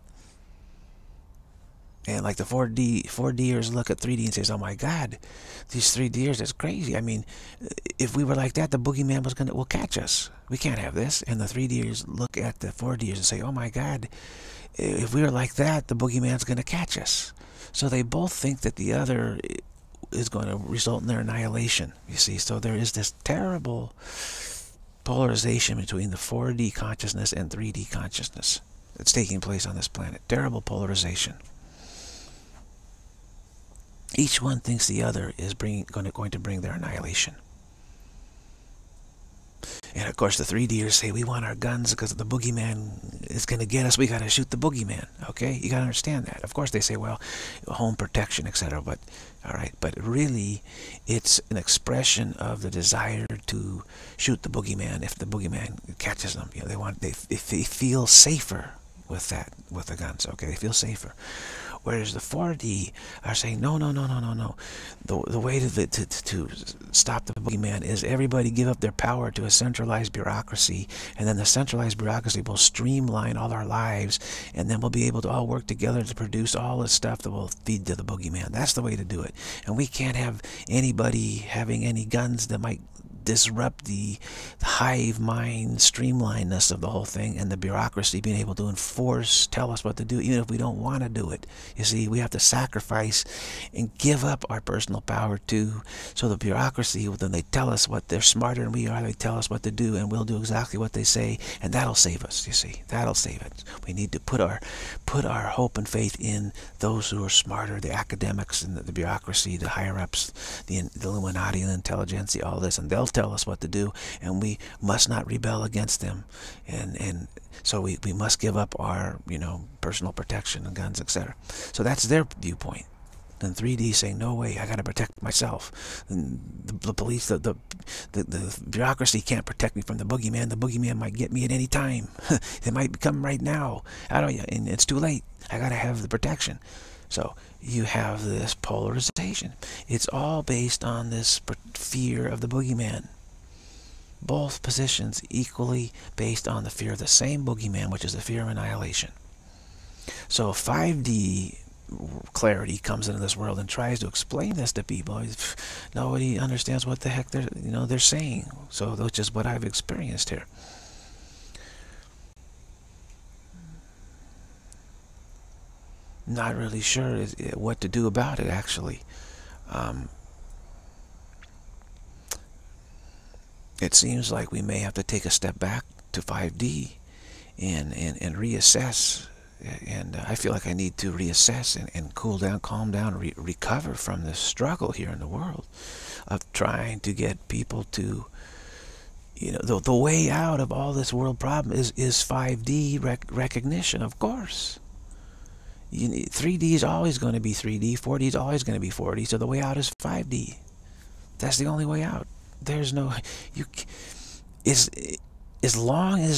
And like the four D, four D'ers look at three D and says, "Oh my God, these three D'ers, that's crazy. I mean, if we were like that, the boogeyman was gonna will catch us. We can't have this." And the three D'ers look at the four D'ers and say, "Oh my God, if we were like that, the boogeyman's gonna catch us." So they both think that the other is going to result in their annihilation. You see, so there is this terrible polarization between the four D consciousness and three D consciousness that's taking place on this planet. Terrible polarization. Each one thinks the other is bringing, going, to, going to bring their annihilation. And of course the three D'ers say, "We want our guns because the boogeyman is going to get us. We got to shoot the boogeyman." Okay, you got to understand that. Of course they say, well, home protection, et cetera. But all right, but really, it's an expression of the desire to shoot the boogeyman if the boogeyman catches them. You know, they want they if they feel safer with that with the guns. Okay, they feel safer. Whereas the four D are saying, no, no, no, no, no, no. The, the way to, to, to stop the boogeyman is everybody give up their power to a centralized bureaucracy, and then the centralized bureaucracy will streamline all our lives, and then we'll be able to all work together to produce all this stuff that will feed to the boogeyman. That's the way to do it. And we can't have anybody having any guns that might disrupt the hive mind streamlinedness of the whole thing, and the bureaucracy being able to enforce, tell us what to do, even if we don't want to do it. You see, we have to sacrifice and give up our personal power too. So the bureaucracy, then they tell us what they're smarter than we are, they tell us what to do, and we'll do exactly what they say, and that'll save us. You see, that'll save it. We need to put our put our hope and faith in those who are smarter, the academics and the, the bureaucracy, the higher ups, the, the Illuminati and the intelligentsia, all this, and they'll tell us what to do, and we must not rebel against them. And and so we, we must give up our, you know, personal protection and guns, et cetera. So that's their viewpoint. Then three D saying, no way, I got to protect myself. And the, the police, the, the, the, the bureaucracy can't protect me from the boogeyman. The boogeyman might get me at any time. It might come right now. I don't, and it's too late. I got to have the protection. So you have this polarization. It's all based on this fear of the boogeyman. Both positions equally based on the fear of the same boogeyman, which is the fear of annihilation. So five D clarity comes into this world and tries to explain this to people. Nobody understands what the heck they're, you know, they're saying. So which is what I've experienced here. Not really sure what to do about it, actually. Um, it seems like we may have to take a step back to five D and, and, and reassess. And uh, I feel like I need to reassess and, and cool down, calm down, re recover from this struggle here in the world of trying to get people to, you know, the, the way out of all this world problem is, is five D rec recognition, of course. You need, three D is always going to be three D, four D is always going to be four D, so the way out is five D. That's the only way out. There's no, you, is, as long as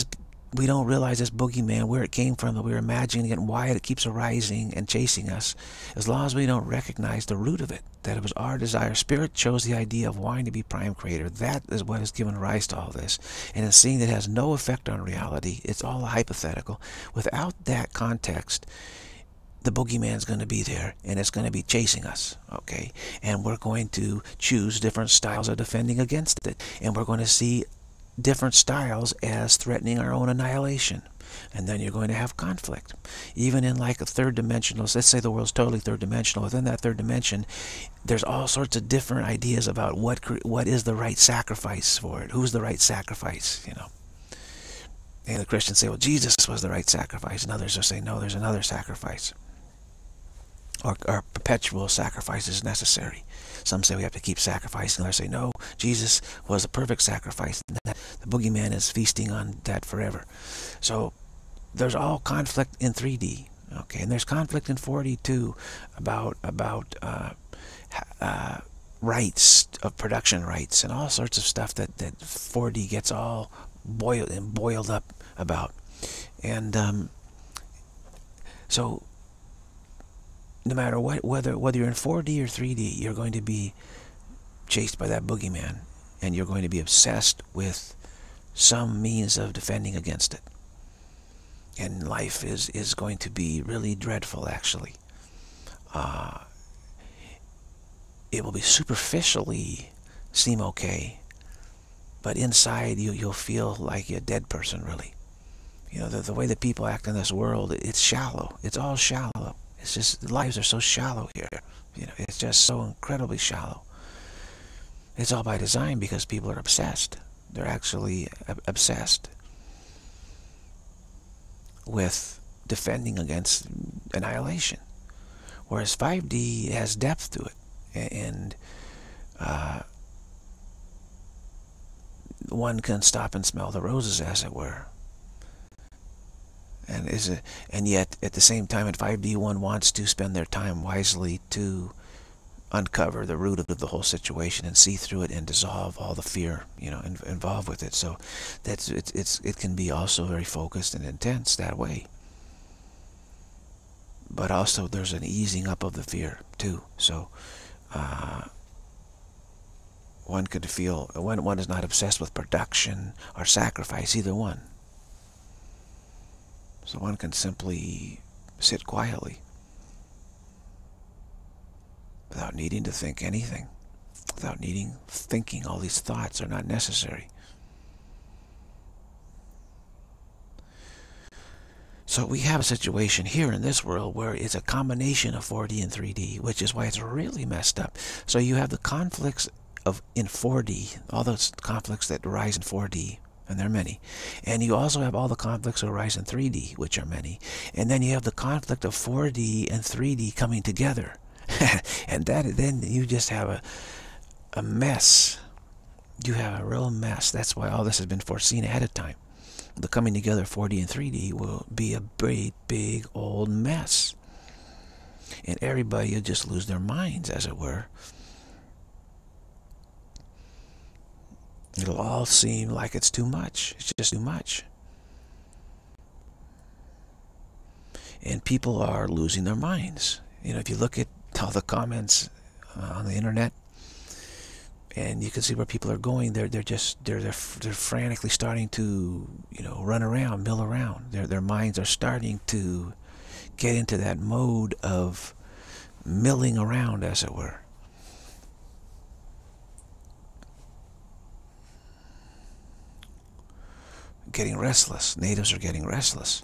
we don't realize this boogeyman, where it came from, that we're imagining it, and why it keeps arising and chasing us, as long as we don't recognize the root of it, that it was our desire. Spirit chose the idea of wanting to be prime creator. That is what has given rise to all this. And in seeing that it has no effect on reality, it's all hypothetical. Without that context, the boogeyman's going to be there, and it's going to be chasing us, okay? And we're going to choose different styles of defending against it. And we're going to see different styles as threatening our own annihilation. And then you're going to have conflict. Even in like a third dimensional, let's say the world's totally third dimensional, within that third dimension, there's all sorts of different ideas about what what is the right sacrifice for it. Who's the right sacrifice, you know? And the Christians say, well, Jesus was the right sacrifice. And others are saying, no, there's another sacrifice. Or, or perpetual sacrifice is necessary. Some say we have to keep sacrificing. Others say, no, Jesus was the perfect sacrifice. And that the boogeyman is feasting on that forever. So there's all conflict in three D. Okay, and there's conflict in four D too, about about uh, uh, rights of production rights and all sorts of stuff that that four D gets all boiled and boiled up about. And um, so. No matter what, whether whether you're in four D or three D, you're going to be chased by that boogeyman, and you're going to be obsessed with some means of defending against it. And life is is going to be really dreadful, actually. Uh, it will be superficially seem okay, but inside you you'll feel like you're a dead person, really. You know, the, the way that people act in this world, it's shallow. It's all shallow. It's just, lives are so shallow here. You know, it's just so incredibly shallow. It's all by design, because people are obsessed. They're actually obsessed with defending against annihilation. Whereas five D has depth to it. And uh, one can stop and smell the roses, as it were. And is a, and yet at the same time, at five D, one wants to spend their time wisely to uncover the root of the whole situation and see through it and dissolve all the fear, you know, in, involved with it. So that's it's it's it can be also very focused and intense that way. But also there's an easing up of the fear too. So uh, one could feel when one is not obsessed with production or sacrifice, either one. So one can simply sit quietly without needing to think anything, without needing thinking. All these thoughts are not necessary. So we have a situation here in this world where it's a combination of four D and three D, which is why it's really messed up. So you have the conflicts of in four D, all those conflicts that arise in four D, and there are many. And you also have all the conflicts that arise in three D, which are many. And then you have the conflict of four D and three D coming together. And that then you just have a, a mess. You have a real mess. That's why all this has been foreseen ahead of time. The coming together of four D and three D will be a big, big old mess. And everybody will just lose their minds, as it were. It'll all seem like it's too much. It's just too much. And people are losing their minds. You know, if you look at all the comments uh, on the internet, and you can see where people are going, they're they're just they're they're they're frantically starting to, you know, run around, mill around. Their their minds are starting to get into that mode of milling around, as it were. Getting restless. Natives are getting restless.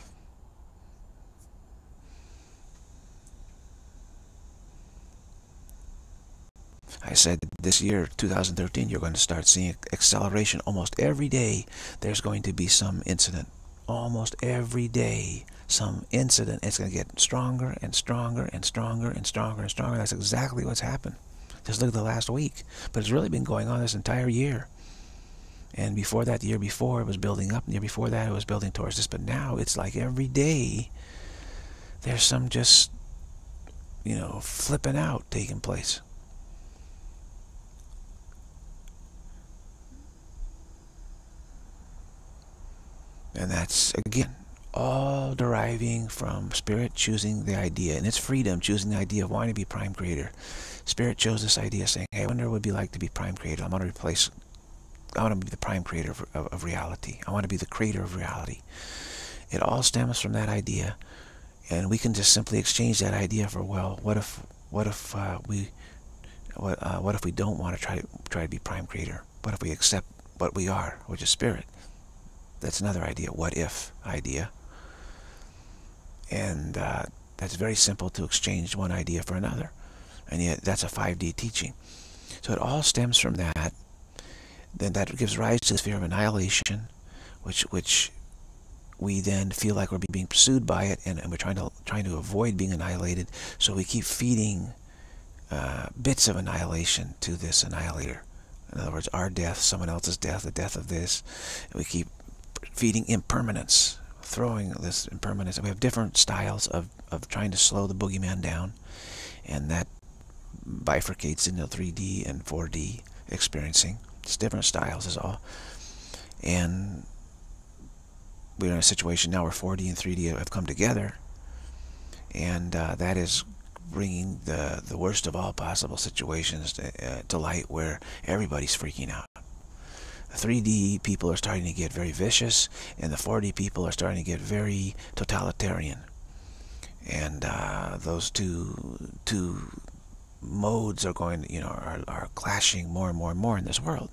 I said this year, two thousand thirteen, you're going to start seeing acceleration. Almost every day there's going to be some incident. Almost every day some incident. It's going to get stronger and stronger and stronger and stronger and stronger. That's exactly what's happened. Just look at the last week. But it's really been going on this entire year. And before that, the year before, it was building up. And the year before that, it was building towards this. But now it's like every day there's some just, you know, flipping out taking place. And that's, again, all deriving from Spirit choosing the idea, and its freedom choosing the idea of wanting to be Prime Creator. Spirit chose this idea saying, hey, I wonder what it would be like to be Prime Creator. I want to replace, I want to be the Prime Creator of, of, of reality. I want to be the creator of reality. It all stems from that idea, and we can just simply exchange that idea for, well, what if, what if uh, we, what, uh, what if we don't want to try to try to be Prime Creator? What if we accept what we are, which is Spirit? That's another idea, what if idea. And uh, that's very simple to exchange one idea for another. And yet that's a five D teaching. So it all stems from that. Then that gives rise to the fear of annihilation, which which we then feel like we're being pursued by it, and, and we're trying to trying to avoid being annihilated. So we keep feeding uh, bits of annihilation to this annihilator. In other words, our death, someone else's death, the death of this. And we keep feeding impermanence, throwing this impermanence. And we have different styles of, of trying to slow the boogeyman down, and that bifurcates into three D and four D experiencing. It's different styles is all. And we're in a situation now where four D and three D have come together, and uh, that is bringing the, the worst of all possible situations to, uh, to light, where everybody's freaking out. The three D people are starting to get very vicious, and the four D people are starting to get very totalitarian. And uh, those two two modes are going, you know, are, are clashing more and more and more in this world.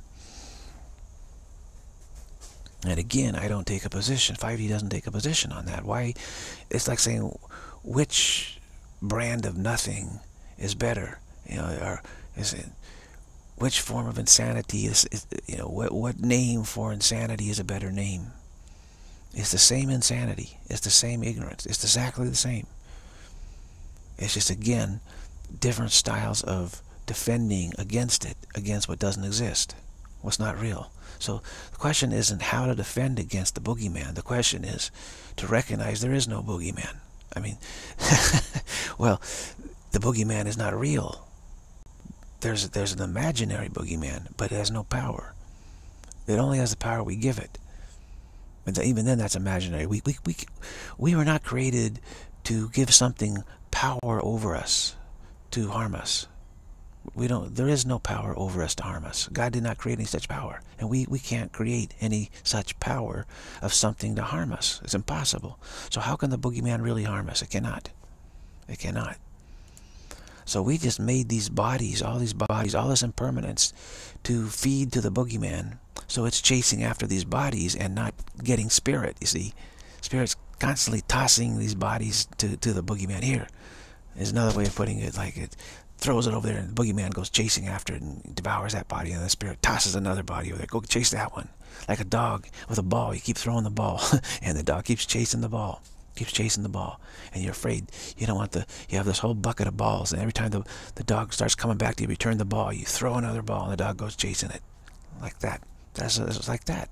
And again, I don't take a position. five D doesn't take a position on that. Why? It's like saying, which brand of nothing is better? You know, or is it, which form of insanity is, is you know, what, what name for insanity is a better name? It's the same insanity. It's the same ignorance. It's exactly the same. It's just, again, different styles of defending against it, against what doesn't exist, what's not real. So the question isn't how to defend against the boogeyman. The question is to recognize there is no boogeyman. I mean, well, the boogeyman is not real. There's, there's an imaginary boogeyman, but it has no power. It only has the power we give it. And even then, that's imaginary. We, we, we, we were not created to give something power over us to harm us. We don't, there is no power over us to harm us. God did not create any such power. And we, we can't create any such power of something to harm us. It's impossible. So how can the boogeyman really harm us? It cannot. It cannot. So we just made these bodies, all these bodies, all this impermanence to feed to the boogeyman. So it's chasing after these bodies and not getting spirit. You see, spirit's constantly tossing these bodies to, to the boogeyman. Here is another way of putting it, like it throws it over there, and the boogeyman goes chasing after it and devours that body, and the spirit tosses another body over there. Go chase that one. Like a dog with a ball. You keep throwing the ball, and the dog keeps chasing the ball. Keeps chasing the ball. And you're afraid. You don't want the, you have this whole bucket of balls, and every time the, the dog starts coming back to you, return the ball, you throw another ball, and the dog goes chasing it. Like that. That's it's like that.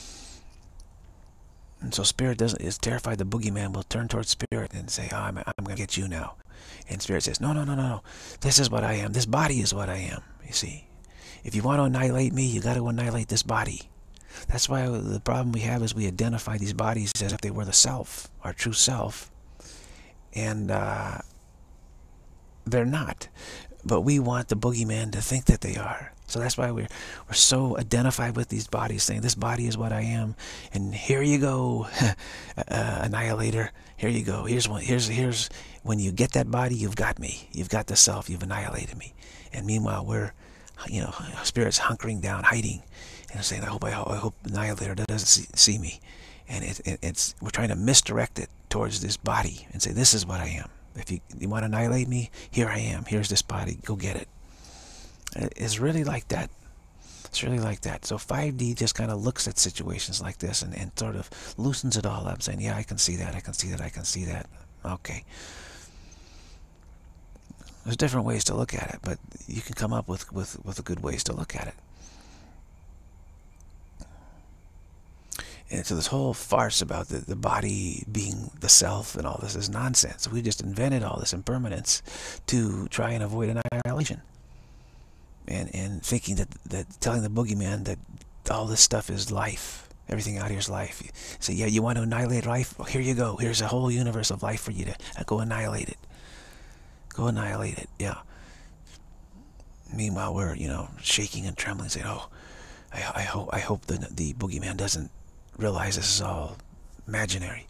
And so spirit doesn't, is terrified the boogeyman will turn towards spirit and say, oh, I'm, I'm going to get you now. And spirit says, no, no, no, no, no. This is what I am. This body is what I am. You see, if you want to annihilate me, you got to annihilate this body. That's why the problem we have is we identify these bodies as if they were the self, our true self. And uh, they're not. But we want the boogeyman to think that they are. So that's why we're, we're so identified with these bodies, saying, this body is what I am. And here you go, uh, annihilator. Here you go. Here's one. Here's, here's, when you get that body, you've got me. You've got the self. You've annihilated me. And meanwhile, we're, you know, spirit's hunkering down, hiding, and saying, I hope, I hope, I hope Annihilator doesn't see, see me. And it, it, it's, we're trying to misdirect it towards this body and say, this is what I am. If you, you want to annihilate me, here I am. Here's this body. Go get it. It's really like that. It's really like that. So five D just kind of looks at situations like this and, and sort of loosens it all up, saying, yeah, I can see that, I can see that, I can see that. Okay. There's different ways to look at it, but you can come up with, with, with good ways to look at it. And so this whole farce about the, the body being the self and all this is nonsense. We just invented all this impermanence to try and avoid annihilation. And, and thinking that, that telling the boogeyman that all this stuff is life Everything out here is life. You say, yeah, you want to annihilate life? Well, here you go. Here's a whole universe of life for you to uh, go annihilate it. Go annihilate it, yeah. Meanwhile, we're, you know, shaking and trembling, saying, oh, I, I hope I hope the, the boogeyman doesn't realize this is all imaginary.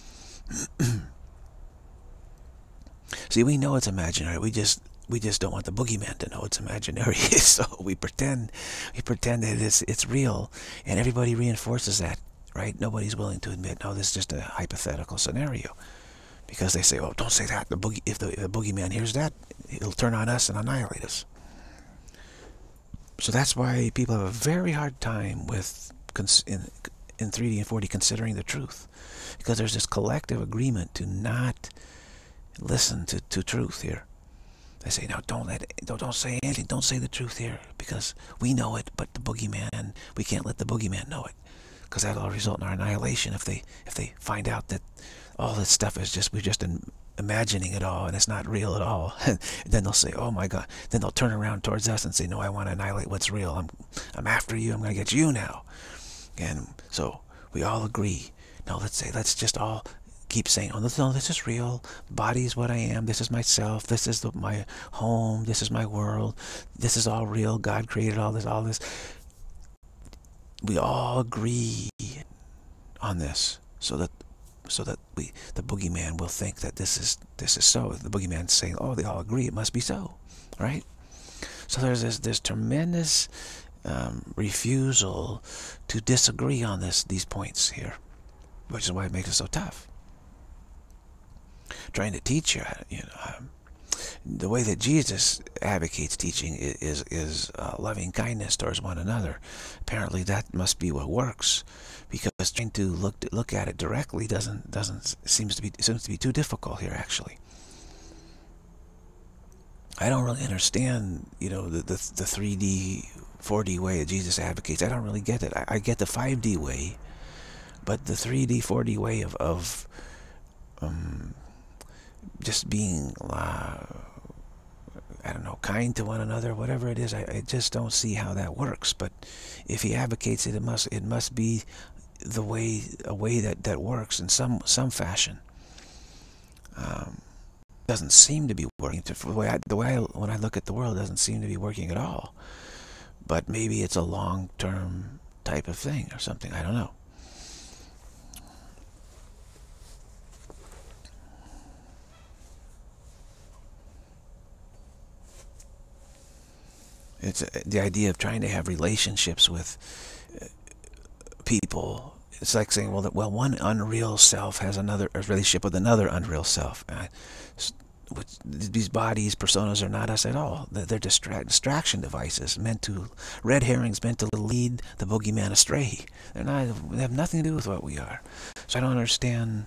See, we know it's imaginary. We just we just don't want the boogeyman to know it's imaginary. So we pretend we pretend that it's it's real, and everybody reinforces that, right? Nobody's willing to admit, no, this is just a hypothetical scenario, because they say, oh, don't say that. The boogie if the, if the boogeyman hears that, he'll turn on us and annihilate us. So that's why people have a very hard time with in in three D and four D considering the truth, because there's this collective agreement to not listen to, to truth here. They say, no, don't let it, don't, don't say anything, don't say the truth here, because we know it, but the boogeyman, we can't let the boogeyman know it, because that'll result in our annihilation if they if they find out that all this stuff is just, we're just in, imagining it all and it's not real at all. And then they'll say, oh my God, then they'll turn around towards us and say, no, I want to annihilate what's real. I'm, I'm after you, I'm going to get you now. And so we all agree. No, let's say, let's just all keep saying, oh, this, no, this is real. Body is what I am. This is myself. This is the, my home. This is my world. This is all real. God created all this, all this. We all agree on this, so that so that we, the boogeyman will think that this is this is so. The boogeyman's saying, oh, they all agree. It must be so, right? So there's this this tremendous um, refusal to disagree on this these points here, which is why it makes it so tough. Trying to teach you, you know, um, the way that Jesus advocates teaching is is, is uh, loving kindness towards one another. Apparently, that must be what works, because trying to look look at it directly doesn't doesn't seems to be seems to be too difficult here. Actually, I don't really understand, you know, the the, the three D, four D way that Jesus advocates. I don't really get it. I, I get the five D way, but the three D, four D way of of um, just being, uh, I don't know, kind to one another, whatever it is, I, I just don't see how that works. But if he advocates it, it must it must be the way a way that that works in some some fashion. Um, doesn't seem to be working. To, the way I, the way I, when I look at the world, it doesn't seem to be working at all. But maybe it's a long-term type of thing or something. I don't know. It's the idea of trying to have relationships with people. It's like saying, well, that well, one unreal self has another a relationship with another unreal self. Uh, these bodies, personas, are not us at all. They're distract, distraction devices meant to, red herrings meant to lead the boogeyman astray. They're not. They have nothing to do with what we are. So I don't understand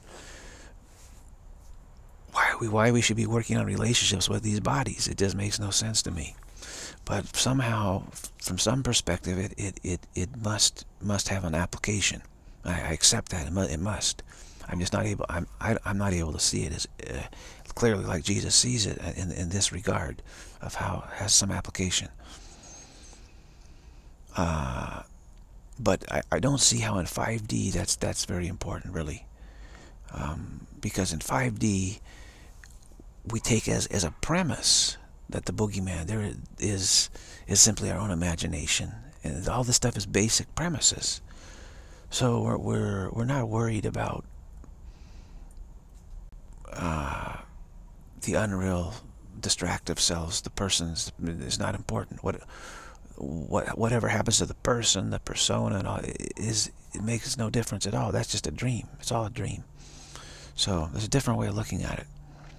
why we why we should be working on relationships with these bodies. It just makes no sense to me. But somehow, from some perspective, it it it, it must must have an application. I, I accept that. It, mu it must. I'm just not able. I'm I, I'm not able to see it as uh, clearly like Jesus sees it in in this regard of how it has some application. Uh, but I I don't see how in five D that's that's very important, really, um, because in five D we take as as a premise that the boogeyman there is is simply our own imagination, and all this stuff is basic premises. So we're we're we're not worried about uh, the unreal, distractive selves. The person's is not important. What what whatever happens to the person, the persona, and all is it makes no difference at all. That's just a dream. It's all a dream. So there's a different way of looking at it.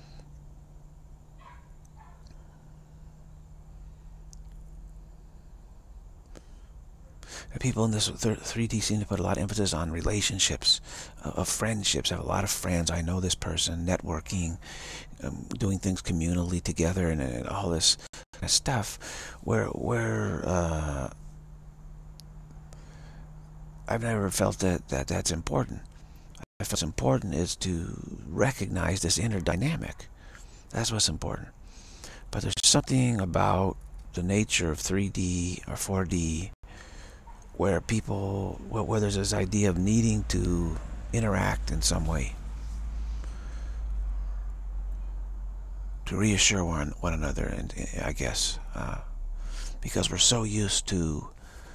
People in this three D seem to put a lot of emphasis on relationships, uh, of friendships. I have a lot of friends. I know this person, networking, um, doing things communally together, and, and all this kind of stuff. Where, where uh, I've never felt that, that that's important. I feel what's important is to recognize this inner dynamic. That's what's important. But there's something about the nature of three D or four D where people, where, where there's this idea of needing to interact in some way to reassure one, one another, and I guess uh, because we're so used to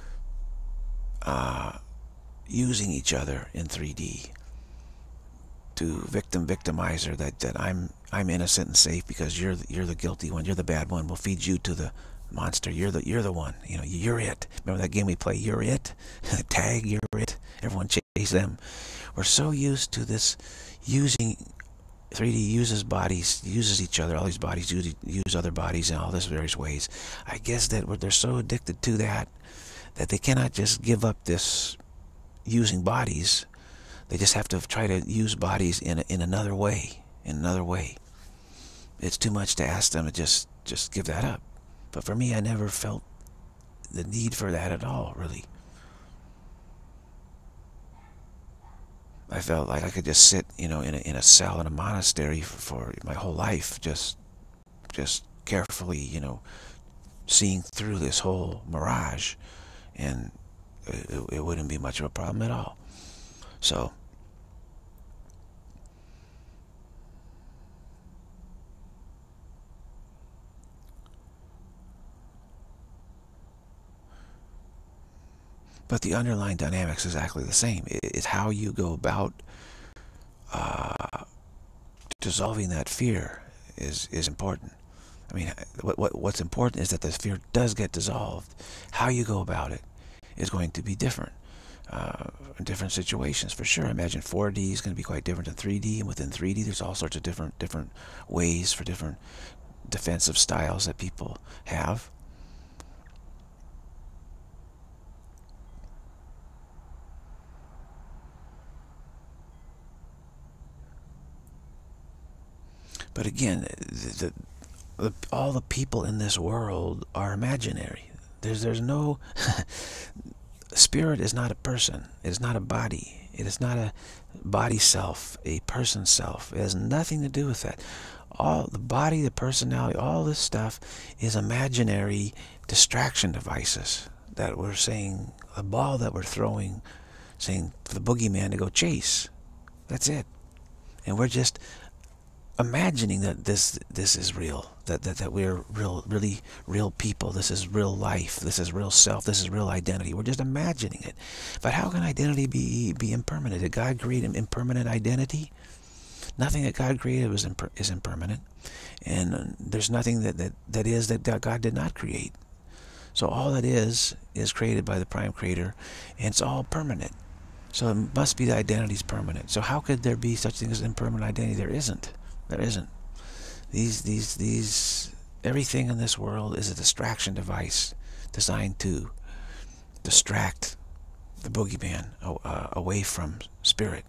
uh, using each other in three D to victim victimizer, that that I'm I'm innocent and safe because you're the, you're the guilty one, you're the bad one. We'll feed you to the monster. You're the you're the one. You know, you're it. Remember that game we play? You're it. Tag. You're it. Everyone chase them. We're so used to this using. three D uses bodies, uses each other. All these bodies use, use other bodies in all these various ways. I guess that they're so addicted to that that they cannot just give up this using bodies. They just have to try to use bodies in in another way. In another way. It's too much to ask them to just just give that up. But for me, I never felt the need for that at all, really. I felt like I could just sit, you know, in a, in a cell in a monastery for, for my whole life, just just carefully, you know, seeing through this whole mirage, and it, it wouldn't be much of a problem at all. So, but the underlying dynamics is exactly the same. It's how you go about uh, dissolving that fear is is important. I mean, what, what what's important is that the fear does get dissolved. How you go about it is going to be different uh, in different situations, for sure. Imagine four D is going to be quite different than three D, and within three D, there's all sorts of different different ways for different defensive styles that people have. But again, the, the, all the people in this world are imaginary. There's there's no spirit is not a person. It is not a body. It is not a body self, a person self. It has nothing to do with that. All the body, the personality, all this stuff is imaginary distraction devices that we're saying, a ball that we're throwing, saying for the boogeyman to go chase. That's it. And we're just imagining that this this is real, that, that that we're real, really real people. This is real life. This is real self. This is real identity. We're just imagining it. But how can identity be be impermanent? Did God create an impermanent identity? Nothing that God created was imper is impermanent, and there's nothing that that that is that God did not create. So all that is is created by the Prime Creator, and it's all permanent. So it must be the identity's permanent. So how could there be such thing as impermanent identity? There isn't. There isn't. These, these, these, everything in this world is a distraction device designed to distract the boogeyman uh, away from spirit.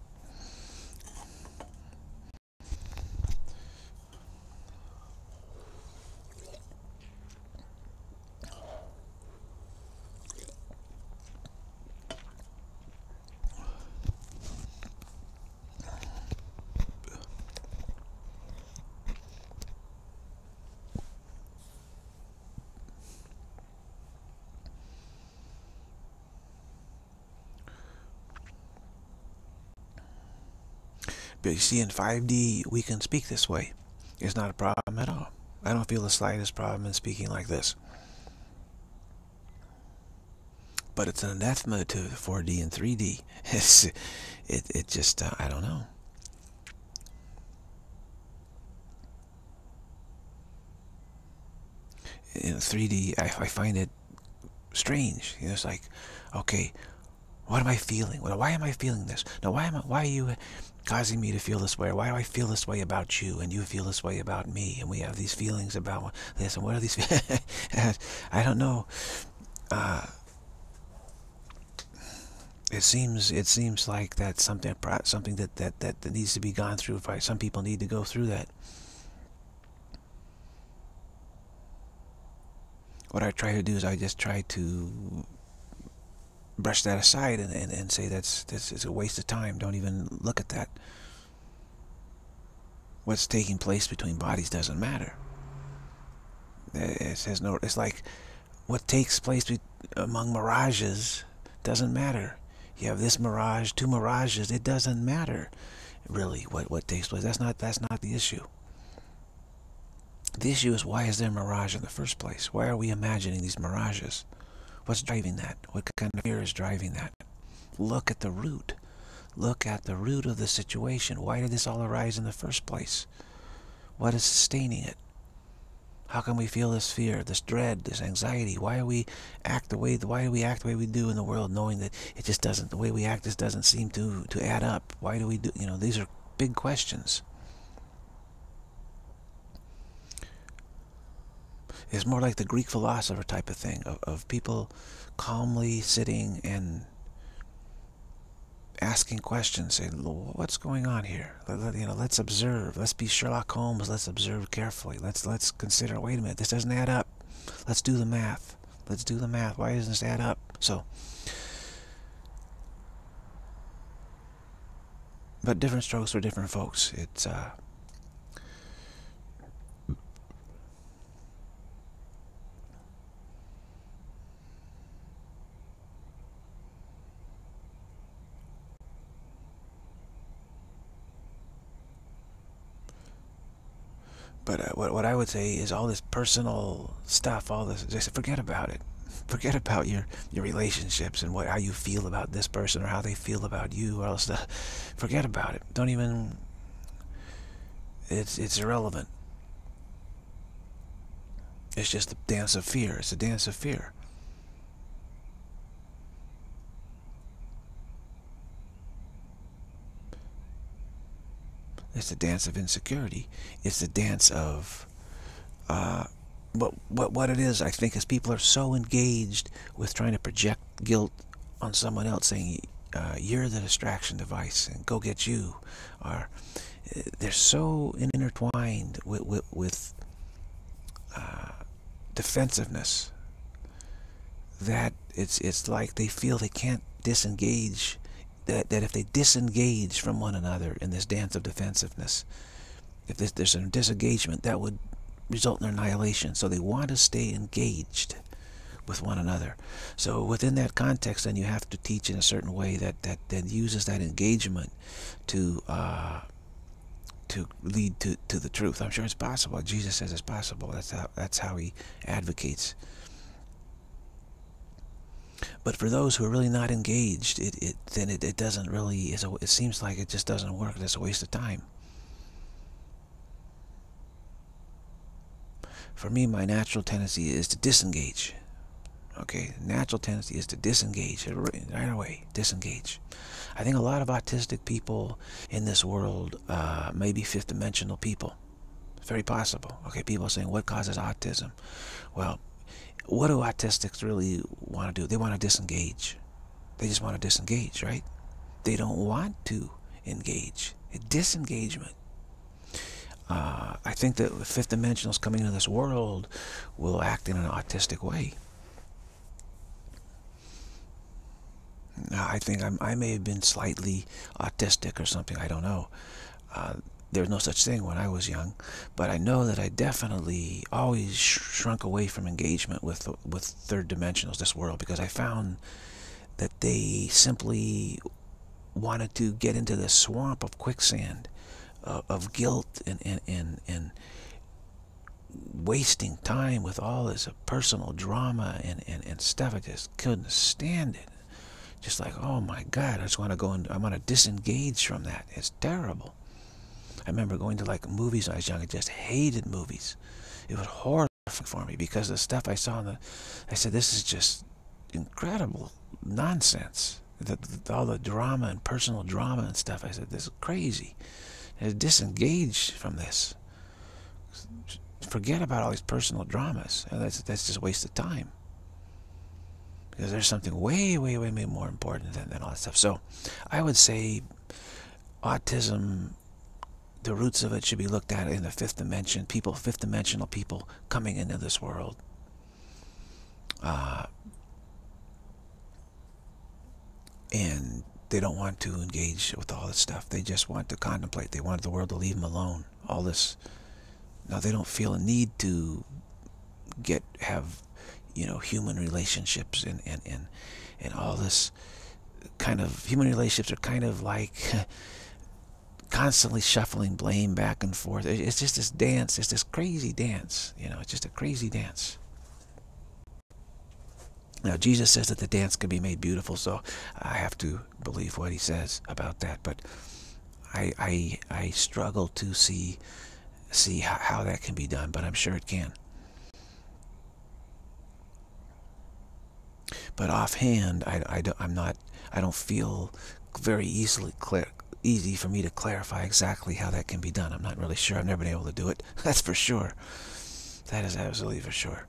But you see, in five D, we can speak this way. It's not a problem at all. I don't feel the slightest problem in speaking like this. But it's an anathema to four D and three D. It's, it, it just, uh, I don't know. In three D, I, I find it strange. You know, it's like, okay, what am I feeling? Why am I feeling this? Now, why am I, why are you causing me to feel this way? Or why do I feel this way about you, and you feel this way about me, and we have these feelings about this, and what are these? I don't know. Uh, it seems it seems like that's something something that that that needs to be gone through. If I, some people need to go through that. What I try to do is I just try to brush that aside and, and, and say that's, that's it's a waste of time. Don't even look at that. What's taking place between bodies doesn't matter. It has no. It's like what takes place be, among mirages Doesn't matter. You have this mirage, two mirages. It doesn't matter, really, what what takes place. That's not that's not the issue. The issue is, why is there a mirage in the first place? Why are we imagining these mirages? What's driving that? What kind of fear is driving that? Look at the root. Look at the root of the situation. Why did this all arise in the first place? What is sustaining it? How can we feel this fear, this dread, this anxiety? Why do we act the way why do we act the way we do in the world, knowing that it just doesn't, the way we act just doesn't seem to to add up? Why do we do, you know, these are big questions. It's more like the Greek philosopher type of thing, of, of people calmly sitting and asking questions, saying, what's going on here? Let, you know, let's observe. Let's be Sherlock Holmes. Let's observe carefully. Let's let's consider, wait a minute, this doesn't add up. Let's do the math. Let's do the math. Why doesn't this add up? So, but different strokes for different folks. It's, uh, But uh, what, what I would say is, all this personal stuff, all this, just forget about it. Forget about your, your relationships and what how you feel about this person or how they feel about you or all stuff. Forget about it. Don't even, it's, it's irrelevant. It's just a dance of fear. It's a dance of fear. It's a dance of insecurity. It's a dance of uh, what what what it is. I think is, people are so engaged with trying to project guilt on someone else, saying uh, you're the distraction device and go get you. Or they're so intertwined with with, with uh, defensiveness that it's it's like they feel they can't disengage. That, that if they disengage from one another in this dance of defensiveness, if there's, there's a disengagement, that would result in their annihilation. So they want to stay engaged with one another. So within that context, then you have to teach in a certain way that that, that uses that engagement to uh, to lead to, to the truth. I'm sure it's possible. Jesus says it's possible. That's how, that's how he advocates. But for those who are really not engaged, it, it then it, it doesn't really, it's a, it seems like it just doesn't work. It's a waste of time. For me, my natural tendency is to disengage. Okay, natural tendency is to disengage right away. Disengage. I think a lot of autistic people in this world uh, may be fifth dimensional people. It's very possible. Okay, people are saying, what causes autism? Well, what do autistics really want to do? They want to disengage. They just want to disengage, right? They don't want to engage. A disengagement. Uh, I think that fifth dimensionals coming into this world will act in an autistic way. Now, I think I'm, I may have been slightly autistic or something. I don't know. Uh, there was no such thing when I was young, but I know that I definitely always sh shrunk away from engagement with with third dimensionals, this world, because I found that they simply wanted to get into this swamp of quicksand, uh, of guilt and, and, and, and wasting time with all this personal drama and, and, and stuff. I just couldn't stand it. Just like, oh my God, I just want to go and I want to disengage from that. It's terrible. I remember going to like movies when I was young. I just hated movies. It was horrible for me because the stuff I saw in the, I said, this is just incredible nonsense. The, the, all the drama and personal drama and stuff. I said, this is crazy. And disengage from this. Forget about all these personal dramas. And that's, that's just a waste of time. Because there's something way, way, way, way more important than, than all that stuff. So I would say autism, the roots of it should be looked at in the fifth dimension. People, fifth dimensional people coming into this world. Uh, and they don't want to engage with all this stuff. They just want to contemplate. They want the world to leave them alone. All this. Now they don't feel a need to get, have you know, human relationships and, and, and, and all this kind of, human relationships are kind of like constantly shuffling blame back and forth. It's just this dance, it's this crazy dance, you know, it's just a crazy dance. Now, Jesus says that the dance can be made beautiful, so I have to believe what he says about that. But I, I, I struggle to see, see how, how that can be done, but I'm sure it can. But offhand, I, I don't, I'm not, I don't feel very easily clear, easy for me to clarify exactly how that can be done. I'm not really sure. I've never been able to do it. That's for sure. That is absolutely for sure.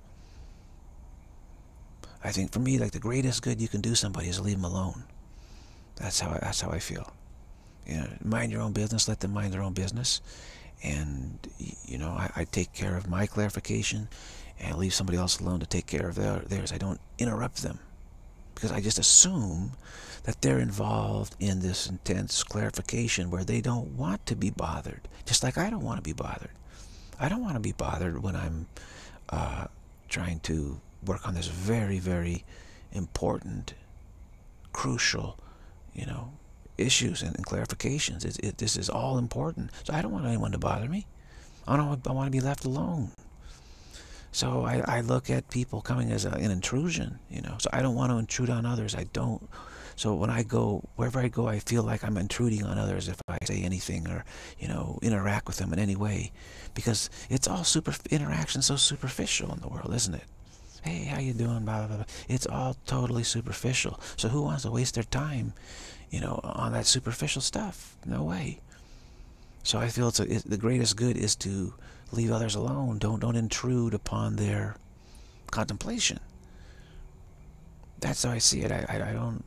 I think for me, like, the greatest good you can do somebody is leave them alone. That's how I, that's how I feel. You know, mind your own business. Let them mind their own business. And you know, I, I take care of my clarification, and leave somebody else alone to take care of their, theirs. I don't interrupt them, because I just assume that they're involved in this intense clarification where they don't want to be bothered, just like I don't want to be bothered. I don't want to be bothered when I'm uh, trying to work on this very, very important, crucial, you know, issues and, and clarifications. It, it, this is all important. So I don't want anyone to bother me. I don't. I want to be left alone. So I, I look at people coming as a, an intrusion, you know. So I don't want to intrude on others. I don't. So when I go, wherever I go, I feel like I'm intruding on others if I say anything or, you know, interact with them in any way. Because it's all super, interaction so superficial in the world, isn't it? Hey, how you doing? Blah, blah, blah. It's all totally superficial. So who wants to waste their time, you know, on that superficial stuff? No way. So I feel it's, a, it, the greatest good is to leave others alone. Don't don't intrude upon their contemplation. That's how I see it. I, I, I don't.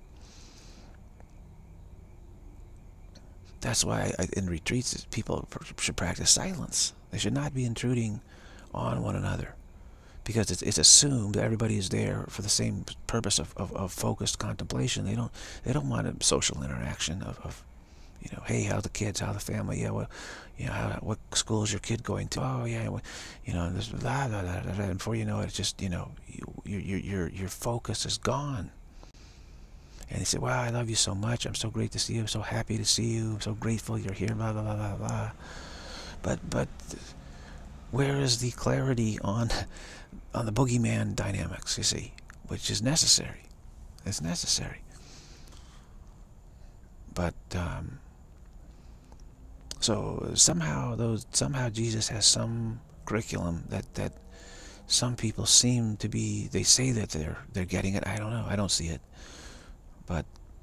That's why I, in retreats, people should practice silence. They should not be intruding on one another, because it's, it's assumed that everybody is there for the same purpose of, of, of focused contemplation. They don't they don't want a social interaction of, of you know, hey, how the kids, how the family, yeah, what, you know, how, what school is your kid going to? Oh, yeah, what, you know, and this, blah, blah, blah, blah, blah. And before you know it, it's just, you know, you, your your your focus is gone. And he said, wow, I love you so much. I'm so great to see you. I'm so happy to see you. I'm so grateful you're here, blah, blah, blah, blah, blah. But, but where is the clarity on, on the boogeyman dynamics, you see, which is necessary. It's necessary. But, um, so somehow those, somehow Jesus has some curriculum that, that some people seem to be, they say that they're, they're getting it. I don't know. I don't see it. But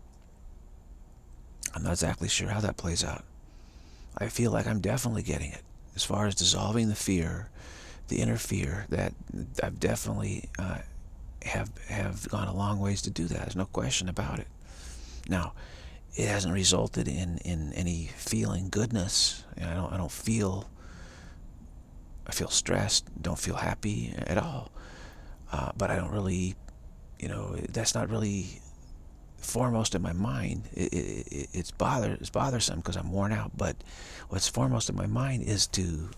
I'm not exactly sure how that plays out. I feel like I'm definitely getting it. As far as dissolving the fear, the inner fear, that I've definitely uh, have have gone a long ways to do that. There's no question about it. Now, it hasn't resulted in in any feeling goodness. I don't I don't feel I feel stressed. Don't feel happy at all. Uh, but I don't really, you know, that's not really foremost in my mind. It, it, it's bother it's bothersome because I'm worn out. But what's foremost in my mind is to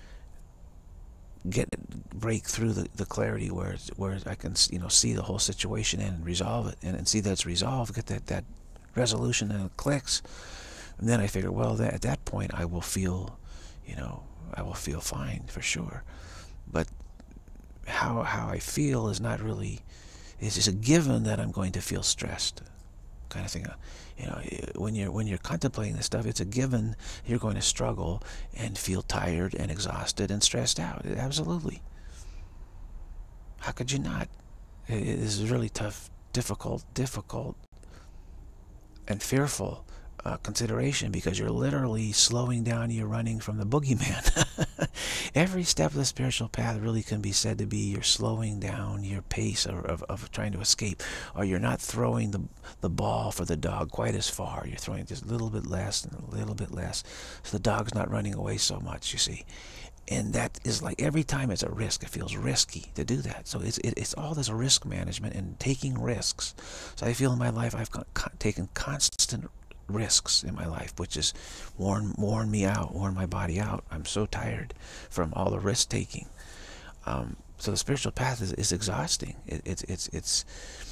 get break through the, the clarity where it's, where I can, you know, see the whole situation and resolve it, and, and see that it's resolved. Get that that resolution, and it clicks. And then I figure, well, that, at that point I will feel, you know, I will feel fine for sure. But how how I feel is not really. It's just a given that I'm going to feel stressed, kind of thing. You know, when you're when you're contemplating this stuff, it's a given you're going to struggle and feel tired and exhausted and stressed out. Absolutely. How could you not? It is really tough, difficult, difficult, and fearful uh, consideration, because you're literally slowing down. You're running from the boogeyman. Every step of the spiritual path really can be said to be you're slowing down your pace of, of, of trying to escape, or you're not throwing the, the ball for the dog quite as far. You're throwing just a little bit less and a little bit less, so the dog's not running away so much, you see. And that is like, every time it's a risk. It feels risky to do that. So it's, it, it's all this risk management and taking risks. So I feel in my life I've con taken constant risks in my life, which has worn worn me out, worn my body out. I'm so tired from all the risk taking. Um, So the spiritual path is, is exhausting. It, it's it's it's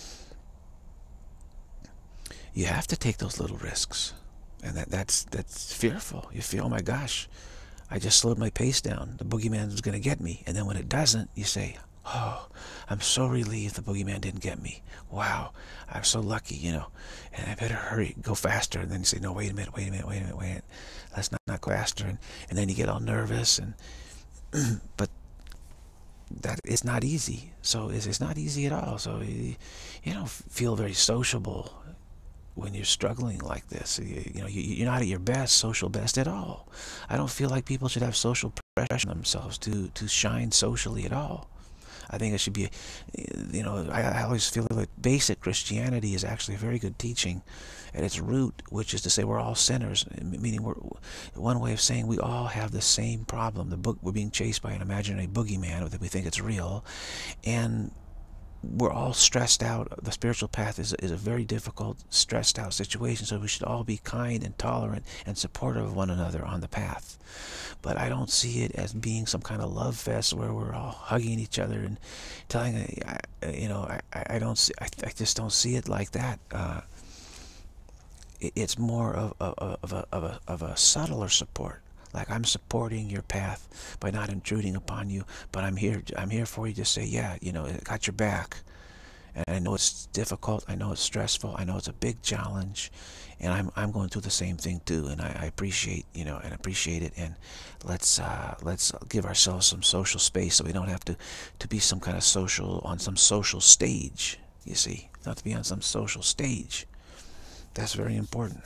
you have to take those little risks, and that that's that's fearful. You feel, oh my gosh, I just slowed my pace down. The boogeyman is going to get me. And then when it doesn't, you say, oh, I'm so relieved the boogeyman didn't get me. Wow, I'm so lucky, you know. And I better hurry, go faster. And then you say, no, wait a minute, wait a minute, wait a minute, wait a minute. Let's not, not go faster. And, and then you get all nervous. And but that it's not easy. So it's, it's not easy at all. So you, you don't feel very sociable when you're struggling like this. You, you know, you, you're not at your best, social best at all. I don't feel like people should have social pressure on themselves to, to shine socially at all. I think it should be, you know, I, I always feel that basic Christianity is actually a very good teaching at its root, which is to say we're all sinners, meaning we're, one way of saying we all have the same problem. The book, we're being chased by an imaginary boogeyman that we think it's real, and we're all stressed out. The spiritual path is, is a very difficult, stressed out situation, so we should all be kind and tolerant and supportive of one another on the path. But I don't see it as being some kind of love fest where we're all hugging each other and telling, you know, I, I don't see, I, I just don't see it like that. Uh, it, it's more of, of, of, a, of, a, of a subtler support. Like, I'm supporting your path by not intruding upon you, but I'm here. I'm here for you to say, yeah, you know, I got your back. And I know it's difficult. I know it's stressful. I know it's a big challenge, and I'm I'm going through the same thing too. And I, I appreciate, you know, and appreciate it. And let's uh, let's give ourselves some social space so we don't have to to be some kind of social on some social stage. You see, not to be on some social stage. That's very important.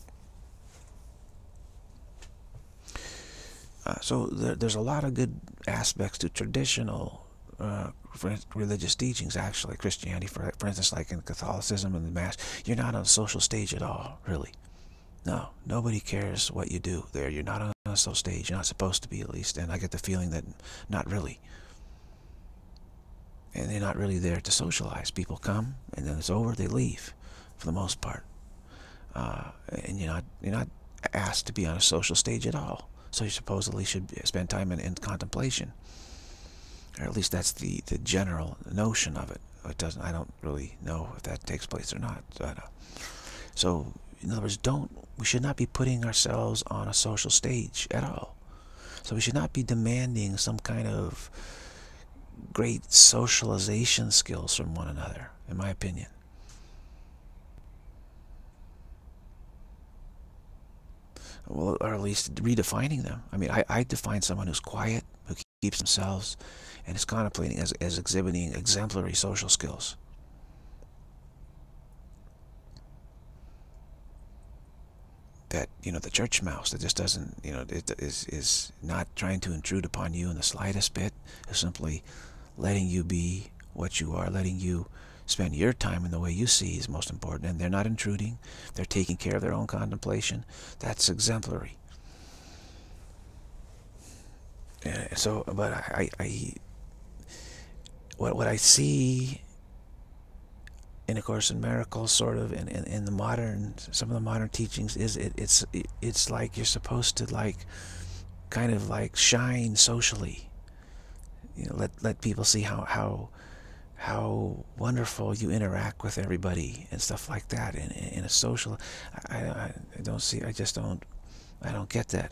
Uh, so there, there's a lot of good aspects to traditional uh, religious teachings, actually. Christianity, for, for instance, like in Catholicism and the Mass, you're not on a social stage at all, really. No, nobody cares what you do there. You're not on a social stage. You're not supposed to be, at least. And I get the feeling that not really. And they're not really there to socialize. People come, and then it's over, they leave, for the most part. Uh, and you're not, you're not asked to be on a social stage at all. So you supposedly should spend time in, in contemplation, or at least that's the the general notion of it. It doesn't. I don't really know if that takes place or not. But, uh, so, in other words, don't we should not be putting ourselves on a social stage at all. So we should not be demanding some kind of great socialization skills from one another, in my opinion. Well, or at least redefining them. I mean, I, I define someone who's quiet, who keeps themselves, and is contemplating as, as exhibiting exemplary social skills. That, you know, the church mouse that just doesn't, you know, it is, is not trying to intrude upon you in the slightest bit, is simply letting you be what you are, letting you spend your time in the way you see is most important, and they're not intruding. They're taking care of their own contemplation. That's exemplary. And so, but I, I, what what I see in A Course in Miracles, sort of, in, in, in the modern, some of the modern teachings, is it, it's it, it's like you're supposed to, like, kind of like shine socially. You know, let let people see how how. how wonderful you interact with everybody and stuff like that in, in, in a social. I, I, I don't see, I just don't, I don't get that.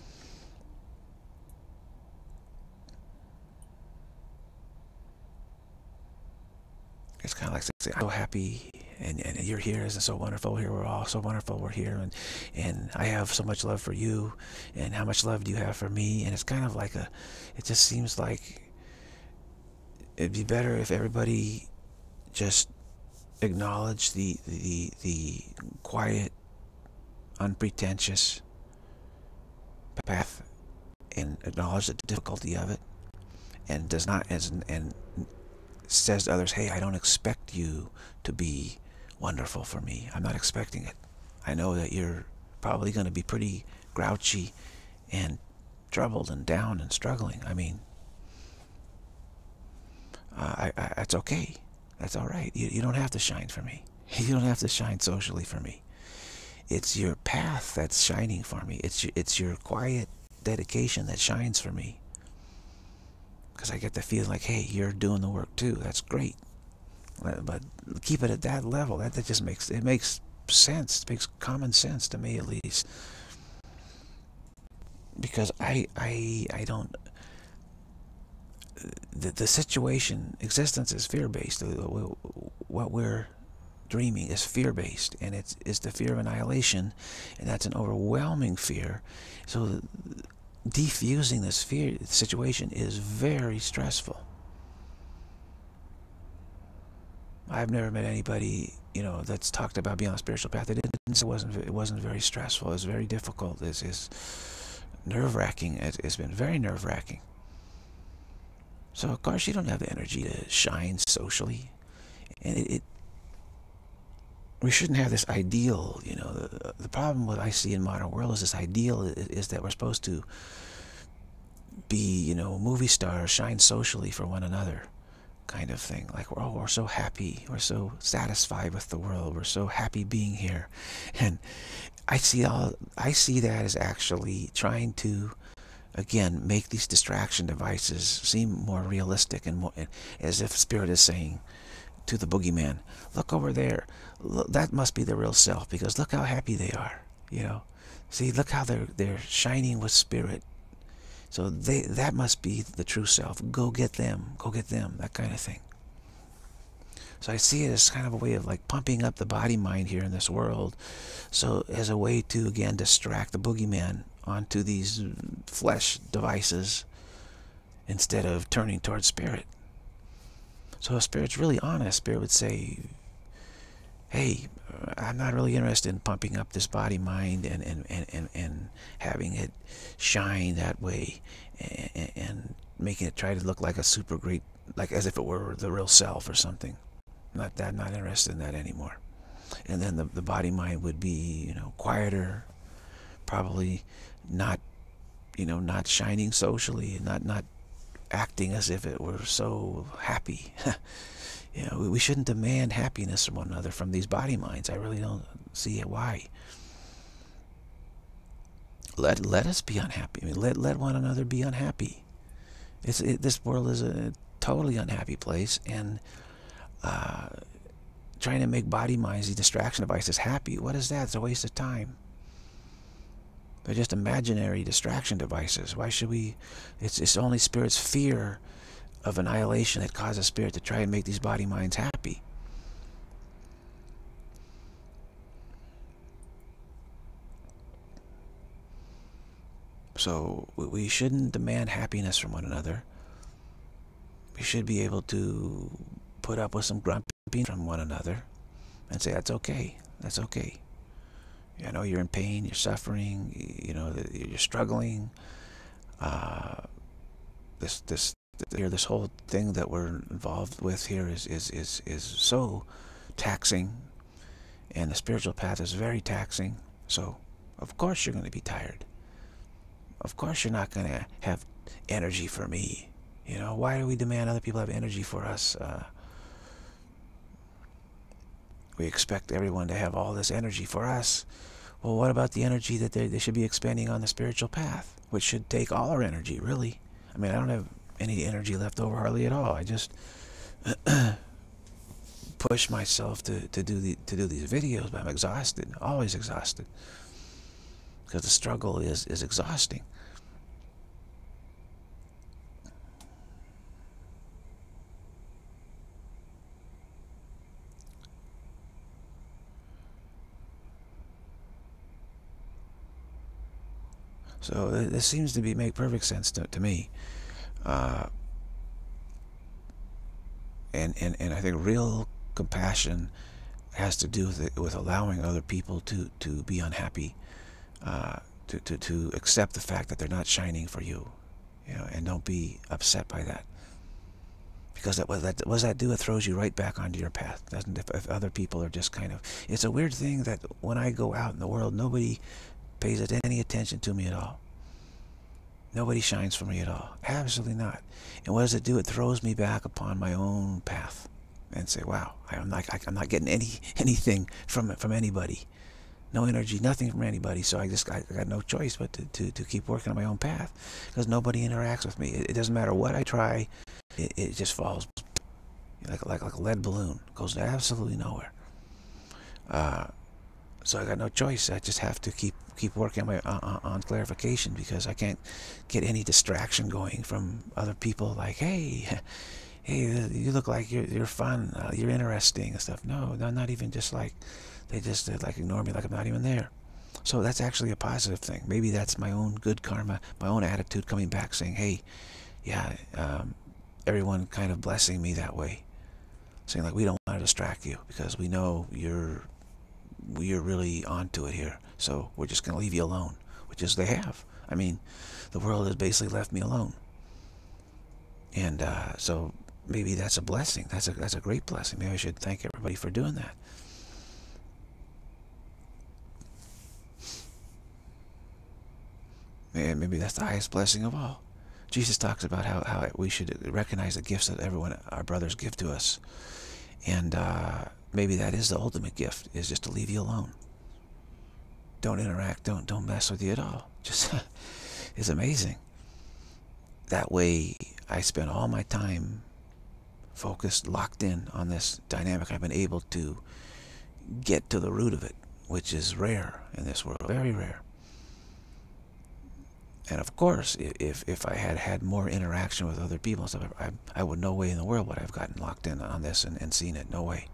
It's kind of like saying, I'm so happy, and, and you're here, isn't it so wonderful here, we're all so wonderful, we're here, and, and I have so much love for you, and how much love do you have for me? And it's kind of like a, it just seems like it'd be better if everybody just acknowledged the the the quiet, unpretentious path, and acknowledge the difficulty of it, and does not as and says to others, hey, I don't expect you to be wonderful for me. I'm not expecting it. I know that you're probably going to be pretty grouchy and troubled and down and struggling. I mean, Uh, I, I, that's okay. That's all right. You, you don't have to shine for me. You don't have to shine socially for me. It's your path that's shining for me. It's your, it's your quiet dedication that shines for me. because I get the feeling like, hey, you're doing the work too. That's great. But keep it at that level. That, that just makes, it makes sense. It makes common sense to me, at least. Because I, I, I don't, the, the situation, existence is fear-based. What we're dreaming is fear-based, and it's, it's the fear of annihilation, and that's an overwhelming fear. So defusing this fear situation is very stressful. I've never met anybody, you know, that's talked about being on a spiritual path. It didn't. It wasn't. It wasn't very stressful. It was very difficult. It's, it's nerve-wracking. It's, it's been very nerve-wracking. So of course you don't have the energy to shine socially, and it. it we shouldn't have this ideal. You know, the, the problem what I see in modern world is this ideal is, is that we're supposed to be, you know, movie stars, shine socially for one another, kind of thing. Like, oh, we're so happy, we're so satisfied with the world, we're so happy being here. And I see all I see that as actually trying to, again, make these distraction devices seem more realistic, and more as if Spirit is saying to the boogeyman, look over there, look, that must be the real self, because look how happy they are, you know. See, look how they're they're shining with Spirit. So they that must be the true self. Go get them. Go get them. That kind of thing. So I see it as kind of a way of like pumping up the body mind here in this world. So as a way to, again, distract the boogeyman onto these flesh devices instead of turning towards Spirit. So if Spirit's really honest, Spirit would say, hey, I'm not really interested in pumping up this body mind and, and, and, and, and having it shine that way, and, and making it try to look like a super great, like as if it were the real self or something. Not that, not interested in that anymore. And then the, the body mind would be, you know, quieter, probably not, you know, not shining socially, not, not acting as if it were so happy. You know, we shouldn't demand happiness from one another from these body minds. I really don't see why. Let let us be unhappy. I mean, let let one another be unhappy. It's it, this world is a totally unhappy place, and uh, trying to make body minds, these distraction devices, happy. What is that? It's a waste of time. They're just imaginary distraction devices. Why should we? It's it's only Spirit's fear of annihilation that causes Spirit to try and make these body minds happy. So we shouldn't demand happiness from one another. We should be able to put up with some grumpy from one another and say, that's okay, that's okay. I know you're in pain, you're suffering, you know, you're struggling. Uh, this this here, this whole thing that we're involved with here is is is is so taxing, and the spiritual path is very taxing. So of course you're going to be tired. Of course you're not going to have energy for me. You know, why do we demand other people have energy for us? Uh, we expect everyone to have all this energy for us. Well, what about the energy that they, they should be expanding on the spiritual path, which should take all our energy, really? I mean, I don't have any energy left over hardly at all. I just push myself to, to do the to do these videos, but I'm exhausted, always exhausted, because the struggle is is exhausting. So this seems to be make perfect sense to, to me. Uh, and, and, and I think real compassion has to do with, it, with allowing other people to, to be unhappy, uh, to, to, to accept the fact that they're not shining for you, you know, and don't be upset by that. Because that, what, that, what does that do? It throws you right back onto your path, doesn't it? If, if other people are just kind of... It's a weird thing that when I go out in the world, nobody pays any attention to me at all. Nobody shines for me at all. Absolutely not. And what does it do? It throws me back upon my own path and say, wow, I'm not, I'm not getting any anything from from anybody. no energy, nothing from anybody. So I just got, I got no choice but to, to, to keep working on my own path, because nobody interacts with me. It, it doesn't matter what I try, it, it just falls like, like, like a lead balloon. It goes absolutely nowhere. Uh, so I got no choice. I just have to keep keep working on, my, on, on clarification, because I can't get any distraction going from other people like, hey, hey, you look like you're, you're fun, uh, you're interesting and stuff. No, no, not even just like, they just uh, like ignore me like I'm not even there. So that's actually a positive thing. Maybe that's my own good karma, my own attitude coming back saying, hey, yeah, um, everyone kind of blessing me that way. Saying like, we don't want to distract you because we know you're, you're really onto it here. So we're just going to leave you alone, which is they have. I mean, the world has basically left me alone. And uh, so maybe that's a blessing. That's a, that's a great blessing. Maybe I should thank everybody for doing that. And maybe that's the highest blessing of all. Jesus talks about how, how we should recognize the gifts that everyone, our brothers, give to us. And uh, maybe that is the ultimate gift, is just to leave you alone. Don't interact, don't, don't mess with you at all. Just, it's amazing. That way, I spend all my time focused, locked in on this dynamic. I've been able to get to the root of it, which is rare in this world, very rare. And of course, if, if I had had more interaction with other people and stuff, I, I would no way in the world would I have gotten locked in on this and, and seen it. No way.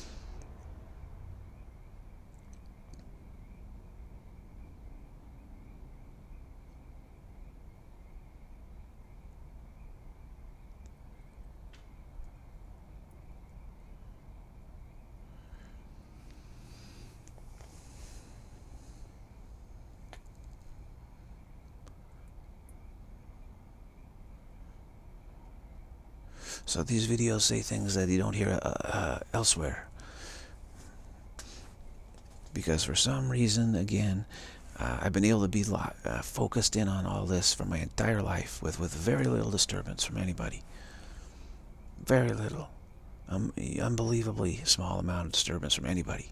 So these videos say things that you don't hear uh, uh, elsewhere. Because for some reason, again, uh, I've been able to be uh, focused in on all this for my entire life with, with very little disturbance from anybody. Very little. Um, unbelievably small amount of disturbance from anybody.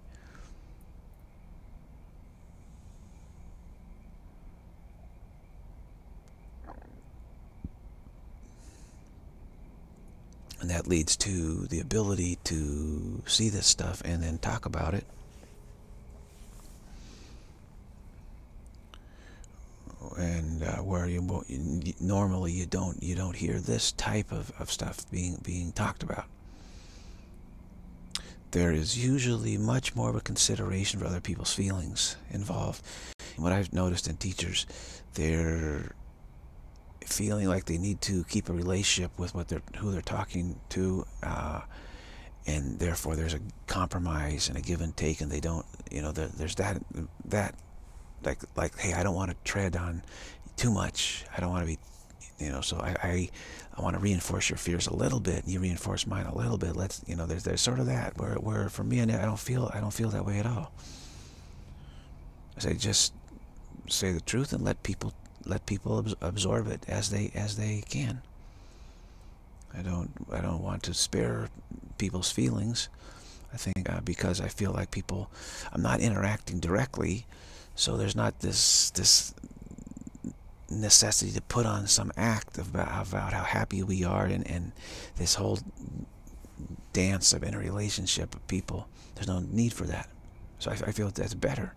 And that leads to the ability to see this stuff and then talk about it. And uh, where you, you normally you don't you don't hear this type of, of stuff being being talked about. There is usually much more of a consideration for other people's feelings involved. And what I've noticed in teachers, they're feeling like they need to keep a relationship with what they're who they're talking to, uh, and therefore there's a compromise and a give and take, and they don't, you know, there, there's that that like like hey, I don't want to tread on too much. I don't want to be, you know, so I I, I want to reinforce your fears a little bit, and you reinforce mine a little bit. Let's, you know, there's there's sort of that where where for me, I don't feel I don't feel that way at all. I say just say the truth and let people. Let people absorb it as they as they can. I don't I don't want to spare people's feelings. I think uh, because I feel like people, I'm not interacting directly, so there's not this this necessity to put on some act about about how happy we are and and this whole dance of interrelationship of people. There's no need for that. So I, I feel that's better.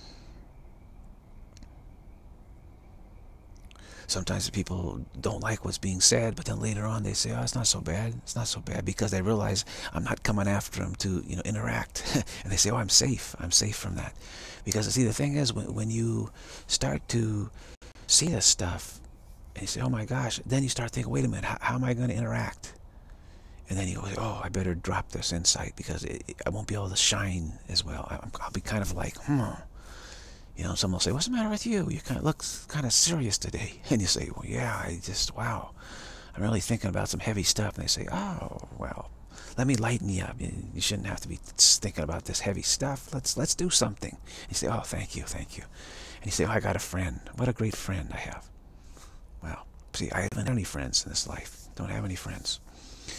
Sometimes people don't like what's being said, but then later on they say, oh, it's not so bad. It's not so bad, because they realize I'm not coming after them to, you know, interact. And they say, oh, I'm safe. I'm safe from that. Because, see, the thing is, when, when you start to see this stuff, and you say, oh my gosh, then you start thinking, wait a minute, how, how am I going to interact? And then you go, oh, I better drop this insight, because it, it, I won't be able to shine as well. I, I'll be kind of like, hmm. You know, someone will say, what's the matter with you? You kind of look kind of serious today. And you say, well, yeah, I just, wow, I'm really thinking about some heavy stuff. And they say, oh, well, let me lighten you up. You shouldn't have to be thinking about this heavy stuff. Let's let's do something. And you say, oh, thank you, thank you. And you say, oh, I got a friend. What a great friend I have. Well, see, I haven't any friends in this life. Don't have any friends.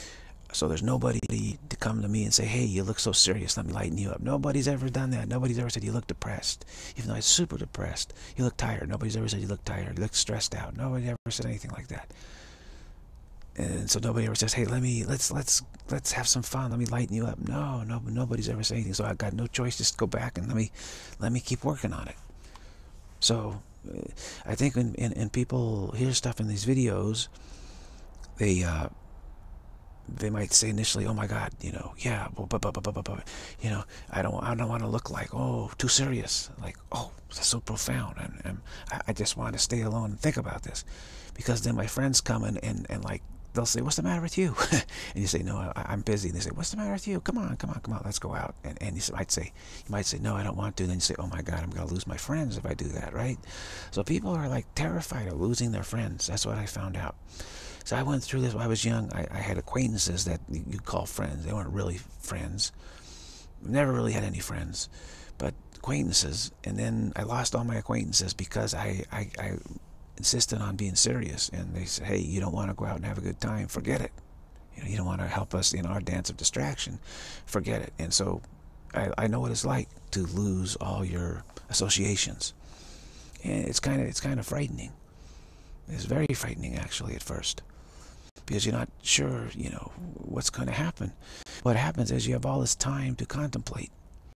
So there's nobody to come to me and say, hey, you look so serious, let me lighten you up. Nobody's ever done that. Nobody's ever said you look depressed, even though I'm super depressed. You look tired. Nobody's ever said you look tired. You look stressed out. Nobody ever said anything like that. And so nobody ever says, hey, let me, let's, let's, let's have some fun. Let me lighten you up. No, no, nobody's ever said anything. So I got no choice. Just go back and let me, let me keep working on it. So I think when, when, when people hear stuff in these videos, they, uh, they might say initially, oh my God, you know, yeah, but, but, but, but, but, you know, I don't, I don't want to look like, oh, too serious. Like, oh, that's so profound. And, and I just want to stay alone and think about this. Because then my friends come in and, and like, they'll say, what's the matter with you? And you say, no, I, I'm busy. And they say, what's the matter with you? Come on, come on, come on, let's go out. And, and you might say, you might say, no, I don't want to. And then you say, oh my God, I'm going to lose my friends if I do that, right? So people are like terrified of losing their friends. That's what I found out. So I went through this when I was young. I, I had acquaintances that you'd call friends. They weren't really friends. Never really had any friends, but acquaintances. And then I lost all my acquaintances because I, I, I insisted on being serious. And they said, hey, you don't want to go out and have a good time? Forget it. You know, you don't want to help us in our dance of distraction? Forget it. And so I, I know what it's like to lose all your associations. And it's kind of, it's kind of frightening. It's very frightening, actually, at first. Because you're not sure, you know, what's going to happen. What happens is you have all this time to contemplate.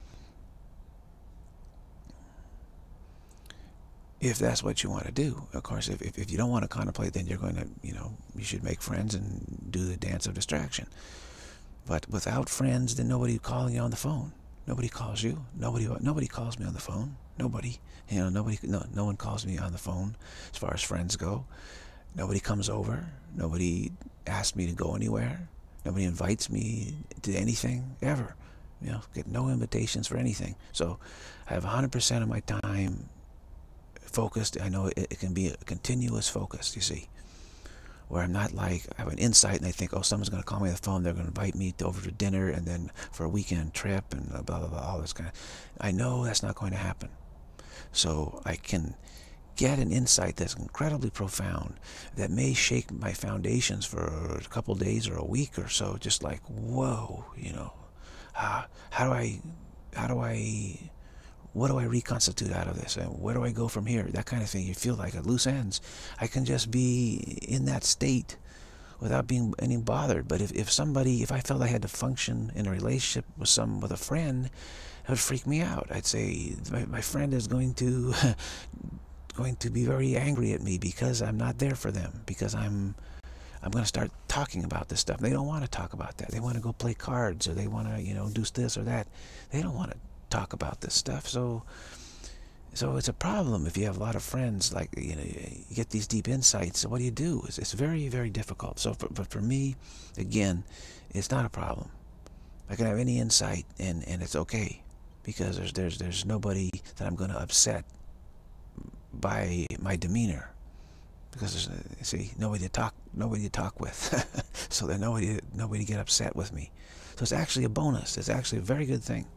If that's what you want to do. Of course, if, if, if you don't want to contemplate, then you're going to, you know, you should make friends and do the dance of distraction. But without friends, then nobody calling you on the phone. Nobody calls you. Nobody nobody calls me on the phone. Nobody. You know, nobody, no, no one calls me on the phone as far as friends go. Nobody comes over. Nobody asks me to go anywhere. Nobody invites me to anything, ever. You know, get no invitations for anything. So I have one hundred percent of my time focused. I know it, it can be a continuous focus, you see, where I'm not like, I have an insight and I think, oh, someone's going to call me on the phone. They're going to invite me to, over to dinner and then for a weekend trip and blah, blah, blah, all this kind of, I know that's not going to happen. So I can get an insight that's incredibly profound that may shake my foundations for a couple days or a week or so. Just like, whoa, you know, uh, how do I, how do I, what do I reconstitute out of this? And where do I go from here? That kind of thing. You feel like at loose ends. I can just be in that state without being any bothered. But if, if somebody, if I felt I had to function in a relationship with some, with a friend, it would freak me out. I'd say, my, my friend is going to going to be very angry at me because I'm not there for them, because I'm I'm going to start talking about this stuff. They don't want to talk about that. They want to go play cards, or they want to, you know, do this or that. They don't want to talk about this stuff. So so it's a problem if you have a lot of friends, like, you know, you get these deep insights. So what do you do? It's, it's very, very difficult. So for, but for me, again, it's not a problem. I can have any insight and, and it's okay, because there's, there's, there's nobody that I'm going to upset by my demeanor, because there's, see, nobody to talk, nobody to talk with. So there's nobody, nobody to get upset with me. So it's actually a bonus. It's actually a very good thing.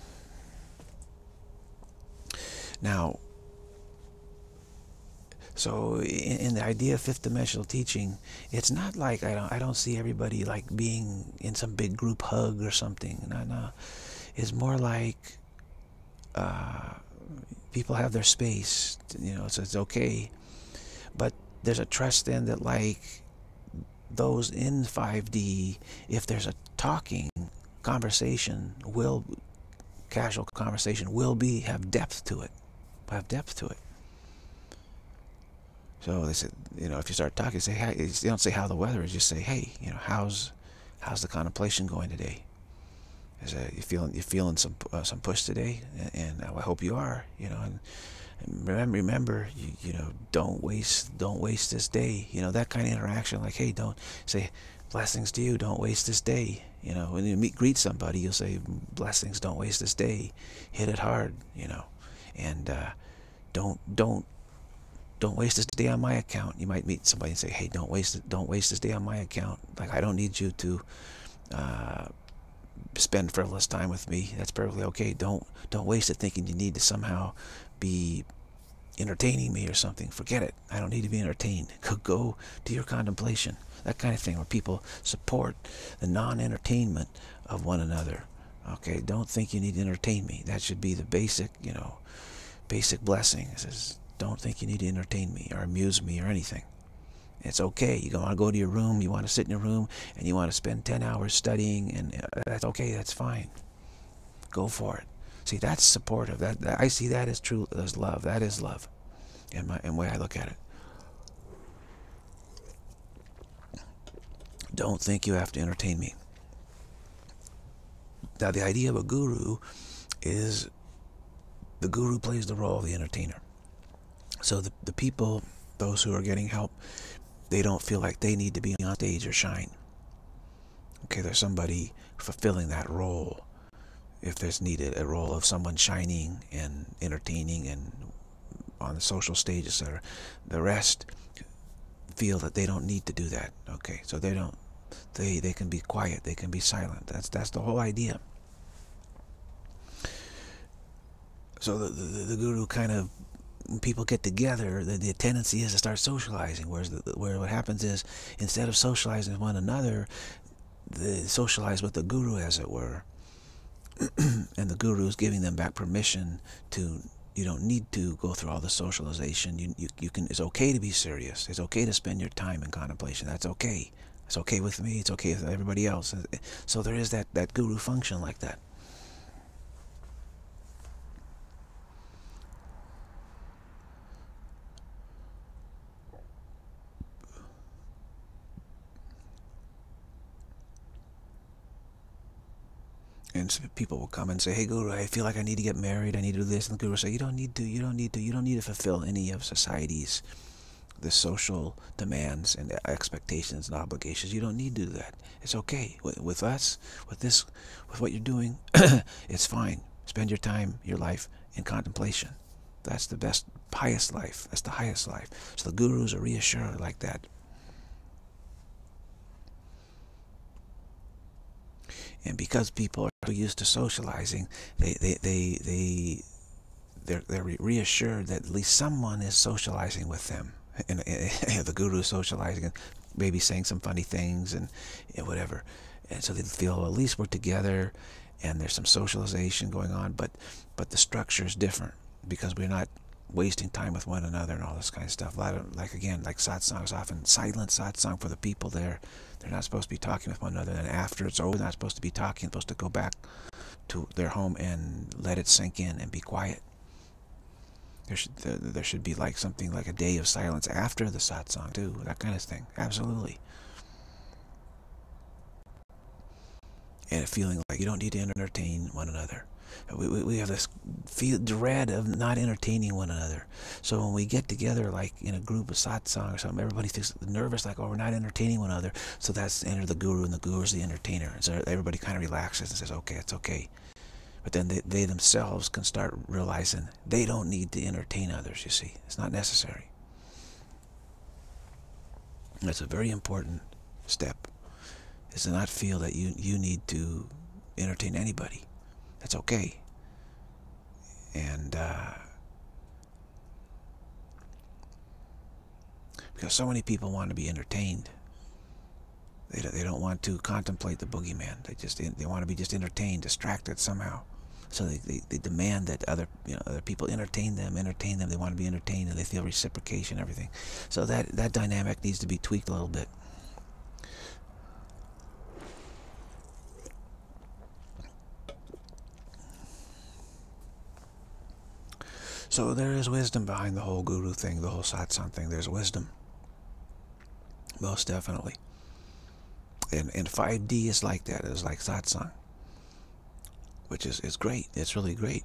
Now, so in, in the idea of fifth dimensional teaching, it's not like I don't I don't see everybody like being in some big group hug or something. No, no. It's more like uh, people have their space, you know, so it's okay. But there's a trust then that, like, those in five D, if there's a talking conversation, will casual conversation will be have depth to it. Have depth to it. So they said, you know, if you start talking, say, hey, you don't say how the weather is, just say, hey, you know, how's how's the contemplation going today? Is that you feeling you feeling some uh, some push today? And, and I hope you are, you know. And, and remember, remember, you you know, don't waste don't waste this day. You know, that kind of interaction. Like, hey, don't say blessings to you. Don't waste this day. You know, when you meet greet somebody, you'll say blessings. Don't waste this day. Hit it hard. You know. And uh, don't don't don't waste this day on my account. You might meet somebody and say, "Hey, don't waste it. Don't waste this day on my account. Like, I don't need you to uh, spend frivolous time with me. That's perfectly okay. Don't don't waste it thinking you need to somehow be entertaining me or something. Forget it. I don't need to be entertained. Go, go to your contemplation. That kind of thing, where people support the non-entertainment of one another. Okay, don't think you need to entertain me. That should be the basic, you know, basic blessing. It says, don't think you need to entertain me or amuse me or anything. It's okay. You want to go to your room, you want to sit in your room, and you want to spend ten hours studying, and that's okay, that's fine. Go for it. See, that's supportive. That, that I see that as true as love. That is love, in my in the way I look at it. Don't think you have to entertain me. Now, the idea of a guru is the guru plays the role of the entertainer. So the, the people, those who are getting help, they don't feel like they need to be on stage or shine. Okay, there's somebody fulfilling that role. If there's needed a role of someone shining and entertaining and on the social stage, et cetera, the rest feel that they don't need to do that. Okay, so they don't. They they can be quiet. They can be silent. That's that's the whole idea. So the the, the guru kind of, when people get together, the, the tendency is to start socializing. Whereas the, where what happens is, instead of socializing with one another, they socialize with the guru, as it were. And the guru is giving them back permission to, you don't need to go through all the socialization. You, you, you can, it's okay to be serious. It's okay to spend your time in contemplation. That's okay. It's okay with me. It's okay with everybody else. So there is that, that guru function like that. And people will come and say, hey, Guru, I feel like I need to get married. I need to do this. And the Guru will say, you don't need to. You don't need to. You don't need to fulfill any of society's, the social demands and expectations and obligations. You don't need to do that. It's okay. With, with us, with this, with what you're doing, it's fine. Spend your time, your life in contemplation. That's the best, highest life. That's the highest life. So the Gurus are reassured like that. And because people are so used to socializing, they they they they they're they're reassured that at least someone is socializing with them, and, and the guru is socializing, and maybe saying some funny things and, and whatever, and so they feel, well, at least we're together, and there's some socialization going on, but but the structure is different because we're not wasting time with one another and all this kind of stuff. A lot of, like again, like satsang is often silent satsang for the people there. They're not supposed to be talking with one another. And after it's over, they're not supposed to be talking. They're supposed to go back to their home and let it sink in and be quiet. There should there should be like something like a day of silence after the satsang too. That kind of thing. Absolutely. And a feeling like you don't need to entertain one another. We, we, we have this feel, dread of not entertaining one another. So when we get together, like in a group of satsang or something, everybody feels nervous, like, oh, we're not entertaining one another. So that's the enter the guru, and the guru is the entertainer. And so everybody kind of relaxes and says, okay, it's okay. But then they, they themselves can start realizing they don't need to entertain others, you see. It's not necessary. That's a very important step, is to not feel that you, you need to entertain anybody. That's okay. And uh, because so many people want to be entertained, they don't, they don't want to contemplate the boogeyman. They just they want to be just entertained, distracted somehow. So they, they, they demand that other you know other people entertain them, entertain them. They want to be entertained, and they feel reciprocation, everything. So that that dynamic needs to be tweaked a little bit. So there is wisdom behind the whole guru thing, the whole satsang thing. There's wisdom. Most definitely. And, and five D is like that. It's like satsang. Which is, is great. It's really great.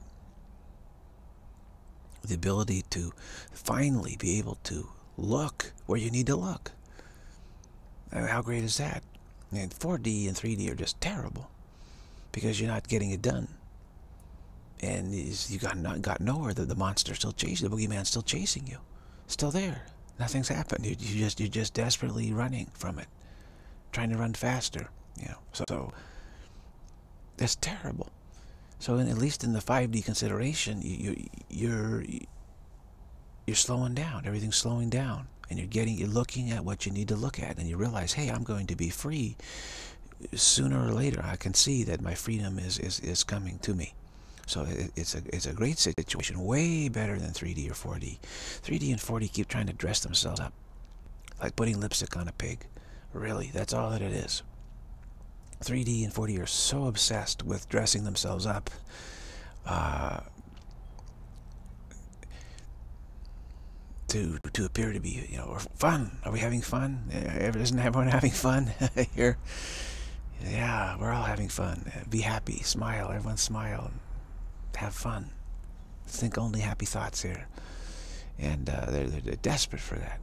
The ability to finally be able to look where you need to look. I mean, how great is that? And four D and three D are just terrible. Because you're not getting it done. And you got not got nowhere. The, the monster's still chasing. The boogeyman's still chasing you. Still there. Nothing's happened. You, you just you're just desperately running from it, trying to run faster. You know. So, so that's terrible. So in, at least in the five D consideration, you, you you're you're slowing down. Everything's slowing down. And you're getting, you're looking at what you need to look at. And you realize, hey, I'm going to be free sooner or later. I can see that my freedom is, is, is coming to me. So it, it's a it's a great situation, way better than three D or four D. three D and four D keep trying to dress themselves up, like putting lipstick on a pig. Really, that's all that it is. three D and four D are so obsessed with dressing themselves up. Uh, to to appear to be, you know, fun. Are we having fun? Isn't everyone having fun here? Yeah, we're all having fun. Be happy, smile. Everyone smile. Have fun. Think only happy thoughts here. And uh, they're, they're, they're desperate for that.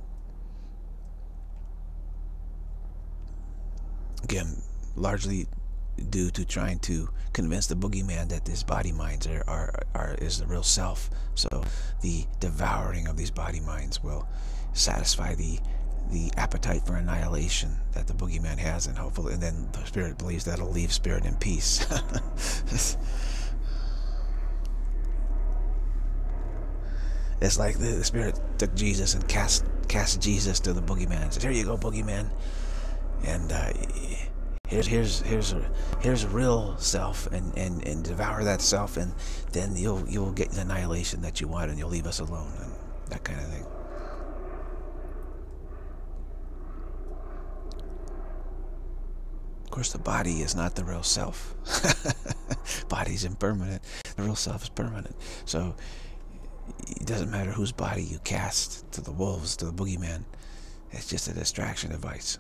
Again, largely due to trying to convince the boogeyman that this body minds are, are, are is the real self. So the devouring of these body minds will satisfy the the appetite for annihilation that the boogeyman has, and hopefully, and then the spirit believes that'll leave spirit in peace. It's like the, the spirit took Jesus and cast cast Jesus to the boogeyman and said, "Here you go, boogeyman, and uh, here's here's here's a here's a real self, and, and and devour that self, and then you'll you'll get the annihilation that you want, and you'll leave us alone," and that kind of thing. Of course, the body is not the real self. Body's impermanent. The real self is permanent. So it doesn't matter whose body you cast to the wolves, to the boogeyman. It's just a distraction device.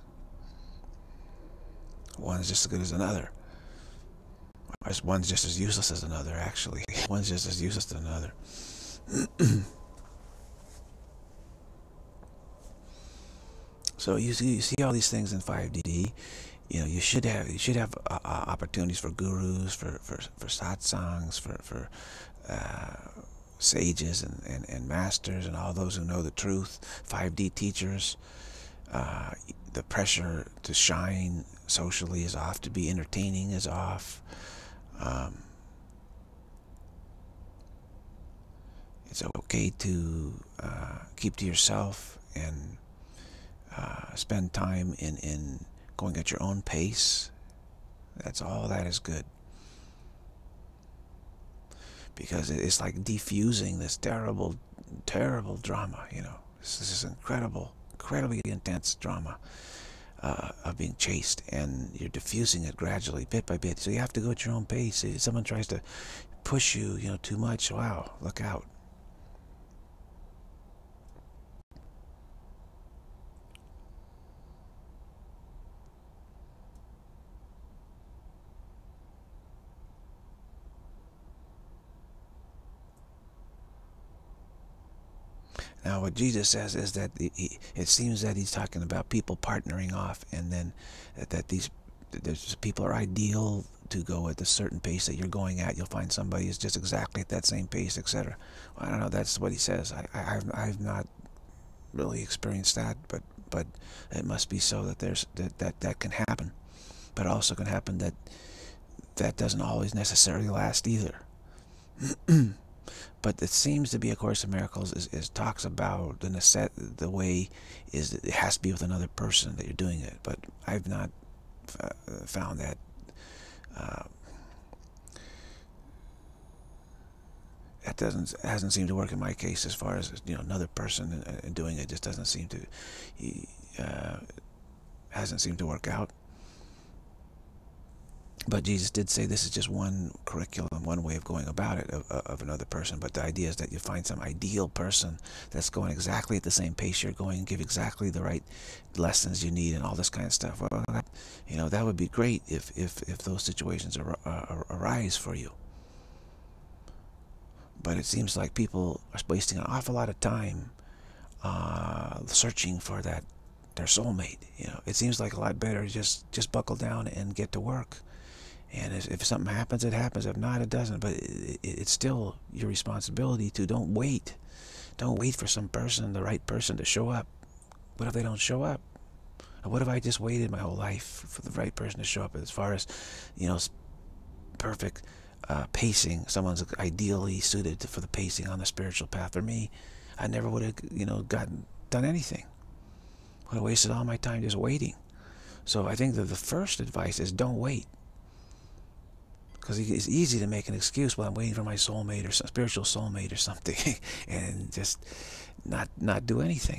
One's just as good as another. One's just as useless as another, actually. One's just as useless as another. So you see, you see all these things in five D. You know, you should have you should have uh, opportunities for gurus, for for for satsangs, for for uh, sages and, and and masters and all those who know the truth. five D teachers. Uh, the pressure to shine socially is off. To be entertaining is off. Um, it's okay to uh, keep to yourself and uh, spend time in in going at your own pace. That's all that is good, because it's like defusing this terrible, terrible drama. You know, this is this incredible, incredibly intense drama uh, of being chased, and you're diffusing it gradually, bit by bit. So you have to go at your own pace. If someone tries to push you, you know, too much, wow, look out. Now, what Jesus says is that he, it seems that he's talking about people partnering off, and then that, that these there's people are ideal to go at a certain pace that you're going at. You'll find somebody who's just exactly at that same pace, et cetera. Well, I don't know. That's what he says. I, I, I've, I've not really experienced that, but but it must be so that there's that that that can happen, but also can happen that that doesn't always necessarily last either. But it seems to be A Course in Miracles is, is talks about the necess the way is that it has to be with another person that you're doing it. But I've not uh, found that uh, that doesn't hasn't seemed to work in my case. As far as, you know, another person uh, doing it just doesn't seem to uh, hasn't seemed to work out. But Jesus did say this is just one curriculum, one way of going about it of, of another person. But the idea is that you find some ideal person that's going exactly at the same pace you're going, and give exactly the right lessons you need and all this kind of stuff. Well, that, you know, that would be great if, if, if those situations ar uh, arise for you. But it seems like people are wasting an awful lot of time uh, searching for that, their soulmate. You know, it seems like a lot better to just, just buckle down and get to work. And if, if something happens, it happens. If not, it doesn't. But it, it, it's still your responsibility to don't wait. Don't wait for some person, the right person, to show up. What if they don't show up? Or what if I just waited my whole life for the right person to show up? As far as, you know, perfect uh, pacing, someone's ideally suited for the pacing on the spiritual path. For me, I never would have, you know, gotten done anything. Would have wasted all my time just waiting. So I think that the first advice is don't wait. Because it's easy to make an excuse, well, I'm waiting for my soulmate or some spiritual soulmate or something, and just not not do anything.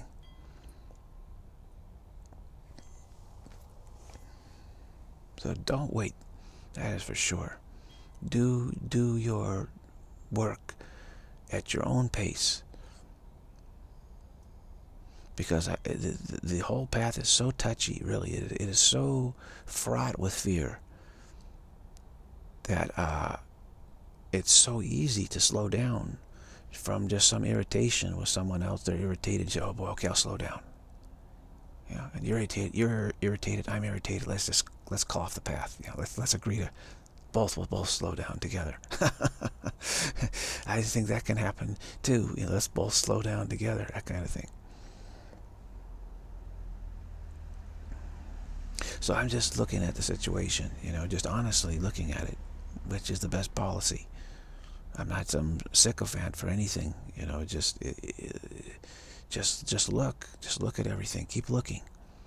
So don't wait. That is for sure. Do do your work at your own pace. Because I, the, the whole path is so touchy, really. It, it is so fraught with fear that uh, it's so easy to slow down from just some irritation with someone else. They're irritated. You say, oh boy, okay, I'll slow down. Yeah, and you're irritated. You're irritated. I'm irritated. Let's just let's call off the path. You know, let's let's agree to both. We'll both slow down together. I think that can happen too. You know, let's both slow down together. That kind of thing. So I'm just looking at the situation, you know, just honestly looking at it, which is the best policy. I'm not some sycophant for anything, you know, just, just, just look, just look at everything. Keep looking.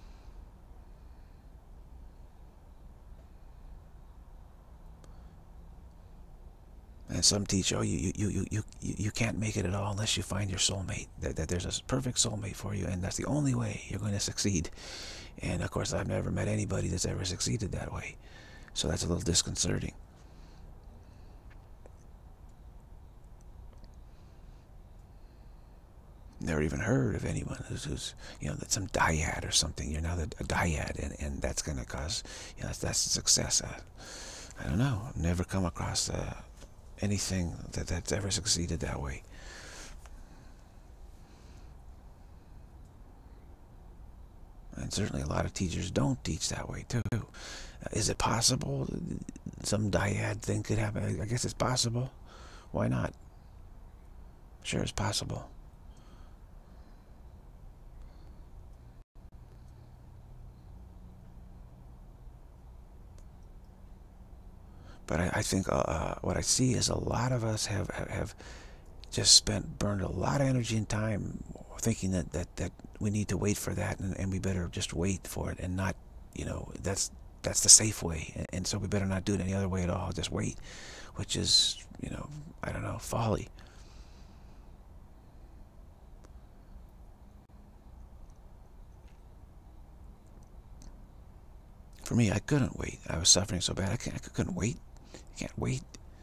And some teach, oh, you, you, you, you, you can't make it at all unless you find your soulmate, that, that there's a perfect soulmate for you, and that's the only way you're going to succeed. And of course, I've never met anybody that's ever succeeded that way. So that's a little disconcerting. Never even heard of anyone who's, who's you know, that's some dyad or something. You're now a dyad, and, and that's going to cause, you know, that's, that's success. Uh, I don't know. I've never come across uh, anything that, that's ever succeeded that way. And certainly a lot of teachers don't teach that way too. Uh, is it possible some dyad thing could happen? I guess it's possible. Why not? Sure, it's possible. But I, I think uh, what I see is a lot of us have, have, have just spent, burned a lot of energy and time thinking that, that, that we need to wait for that, and, and we better just wait for it and not, you know, that's that's the safe way. And, and so we better not do it any other way at all, just wait, which is, you know, I don't know, folly. For me, I couldn't wait. I was suffering so bad, I, can't, I couldn't wait. I can't wait.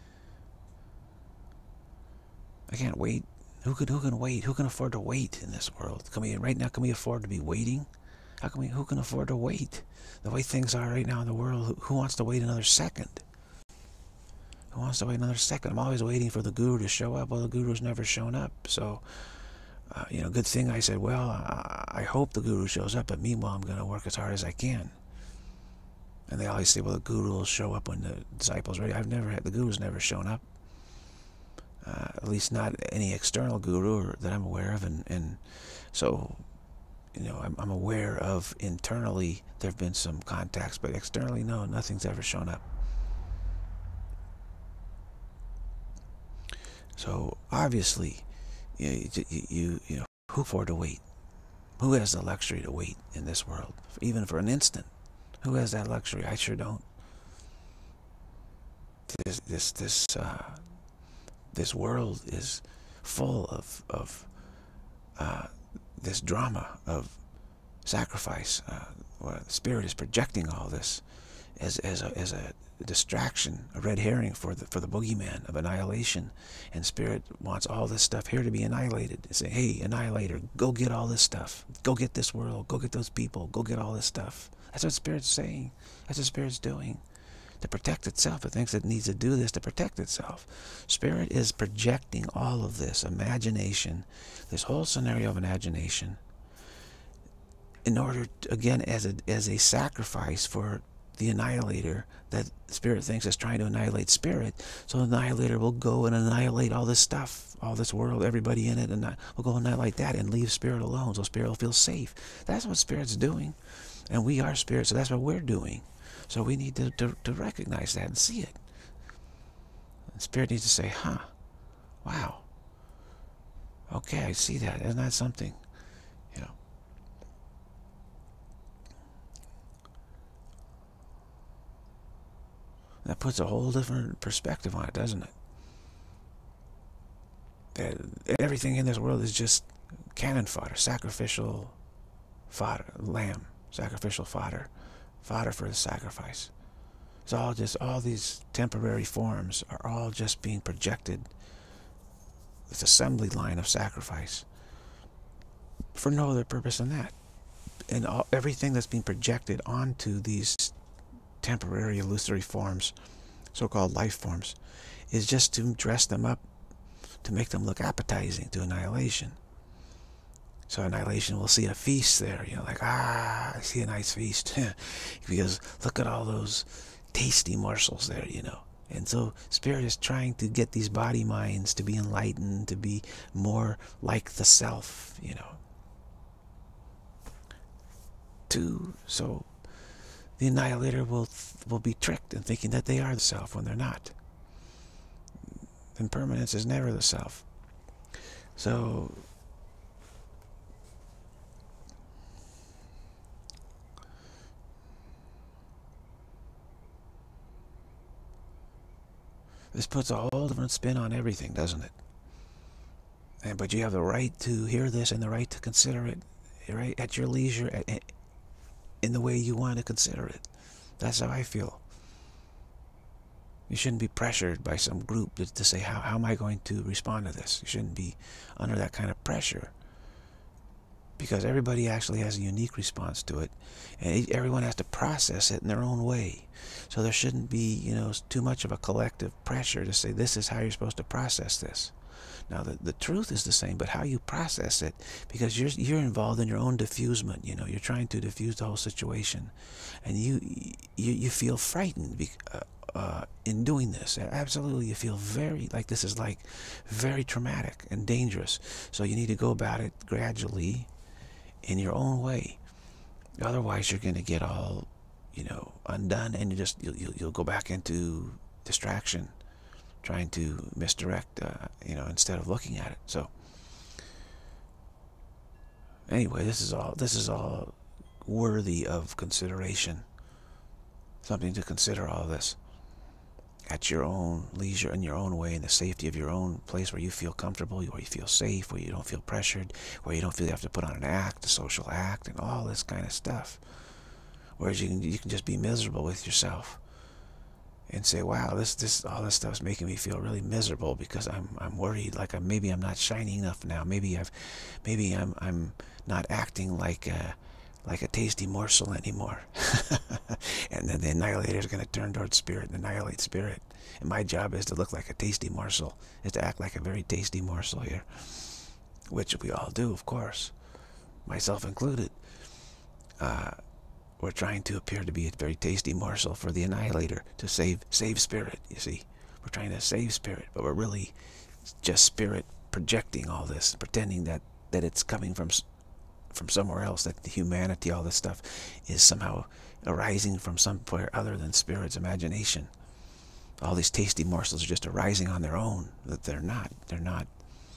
I can't wait. Who could? Who can wait? Who can afford to wait in this world? Can we right now? Can we afford to be waiting? How can we? Who can afford to wait? The way things are right now in the world, who, who wants to wait another second? Who wants to wait another second? I'm always waiting for the guru to show up. Well, the guru's never shown up. So, uh, you know, good thing I said, well, I, I hope the guru shows up, but meanwhile, I'm going to work as hard as I can. And they always say, well, the guru will show up when the disciple's ready. I've never had, the guru's never shown up. Uh, at least not any external guru or, that I'm aware of, and, and so, you know, I'm, I'm aware of internally there have been some contacts, but externally, no, nothing's ever shown up. So obviously, you, you, you, you know, who afford to wait? Who has the luxury to wait in this world, even for an instant? Who has that luxury? I sure don't. This, this, this. Uh, This world is full of, of uh, this drama of sacrifice. Uh, where the Spirit is projecting all this as, as, a, as a distraction, a red herring for the, for the boogeyman of annihilation. And Spirit wants all this stuff here to be annihilated. They say, hey, annihilator, go get all this stuff. Go get this world. Go get those people. Go get all this stuff. That's what Spirit's saying. That's what Spirit's doing. To protect itself. It thinks it needs to do this to protect itself. Spirit is projecting all of this imagination, this whole scenario of imagination, in order to, again, as a, as a sacrifice for the annihilator that Spirit thinks is trying to annihilate Spirit. So the annihilator will go and annihilate all this stuff, all this world, everybody in it, and we'll go annihilate that and leave Spirit alone so Spirit will feel safe. That's what Spirit's doing. And we are Spirit, so that's what we're doing. So we need to, to, to recognize that and see it. And Spirit needs to say, huh, wow, Okay, I see that. Isn't that something? You know. That puts a whole different perspective on it, doesn't it? That everything in this world is just cannon fodder, sacrificial fodder, lamb, sacrificial fodder, fodder for the sacrifice. It's all just, all these temporary forms are all just being projected, this assembly line of sacrifice, for no other purpose than that. And all, everything that's being projected onto these temporary illusory forms, so-called life forms, is just to dress them up, to make them look appetizing to annihilation. So annihilation will see a feast there, you know, like, ah, I see a nice feast. Because look at all those tasty morsels there, you know. And so Spirit is trying to get these body minds to be enlightened, to be more like the self, you know. To, so the annihilator will, will be tricked in thinking that they are the self when they're not. Impermanence is never the self. So this puts a whole different spin on everything, doesn't it? And, but you have the right to hear this and the right to consider it, right, at your leisure, at, in the way you want to consider it. That's how I feel. You shouldn't be pressured by some group to, to say, how, how am I going to respond to this? You shouldn't be under that kind of pressure, because everybody actually has a unique response to it, and everyone has to process it in their own way. So there shouldn't be, you know, too much of a collective pressure to say this is how you're supposed to process this. Now the, the truth is the same, but how you process it, because you're you're involved in your own diffusement. You know, you're trying to diffuse the whole situation, and you you, you feel frightened because, uh, uh, in doing this. Absolutely, you feel very like this is like very traumatic and dangerous. So you need to go about it gradually, in your own way. Otherwise, you're going to get all, you know, undone, and you just you'll you'll, you'll go back into distraction, trying to misdirect, uh, you know, instead of looking at it. So anyway, this is all this is all worthy of consideration. Something to consider, all this, at your own leisure, in your own way, in the safety of your own place, where you feel comfortable, where you feel safe, where you don't feel pressured, where you don't feel you have to put on an act, a social act, and all this kind of stuff. Whereas you can you can just be miserable with yourself and say, wow, this this all this stuff is making me feel really miserable because I'm I'm worried, like I'm, maybe I'm not shining enough now. Maybe I've maybe I'm I'm not acting like a, like a tasty morsel anymore. And then the annihilator is going to turn towards Spirit and annihilate Spirit. And my job is to look like a tasty morsel, is to act like a very tasty morsel here, which we all do, of course, myself included. Uh, we're trying to appear to be a very tasty morsel for the annihilator, to save save Spirit, you see. We're trying to save Spirit, but we're really just Spirit projecting all this, pretending that, that it's coming from from somewhere else, that the humanity, all this stuff, is somehow arising from somewhere other than Spirit's imagination. All these tasty morsels are just arising on their own, that they're not. They're not.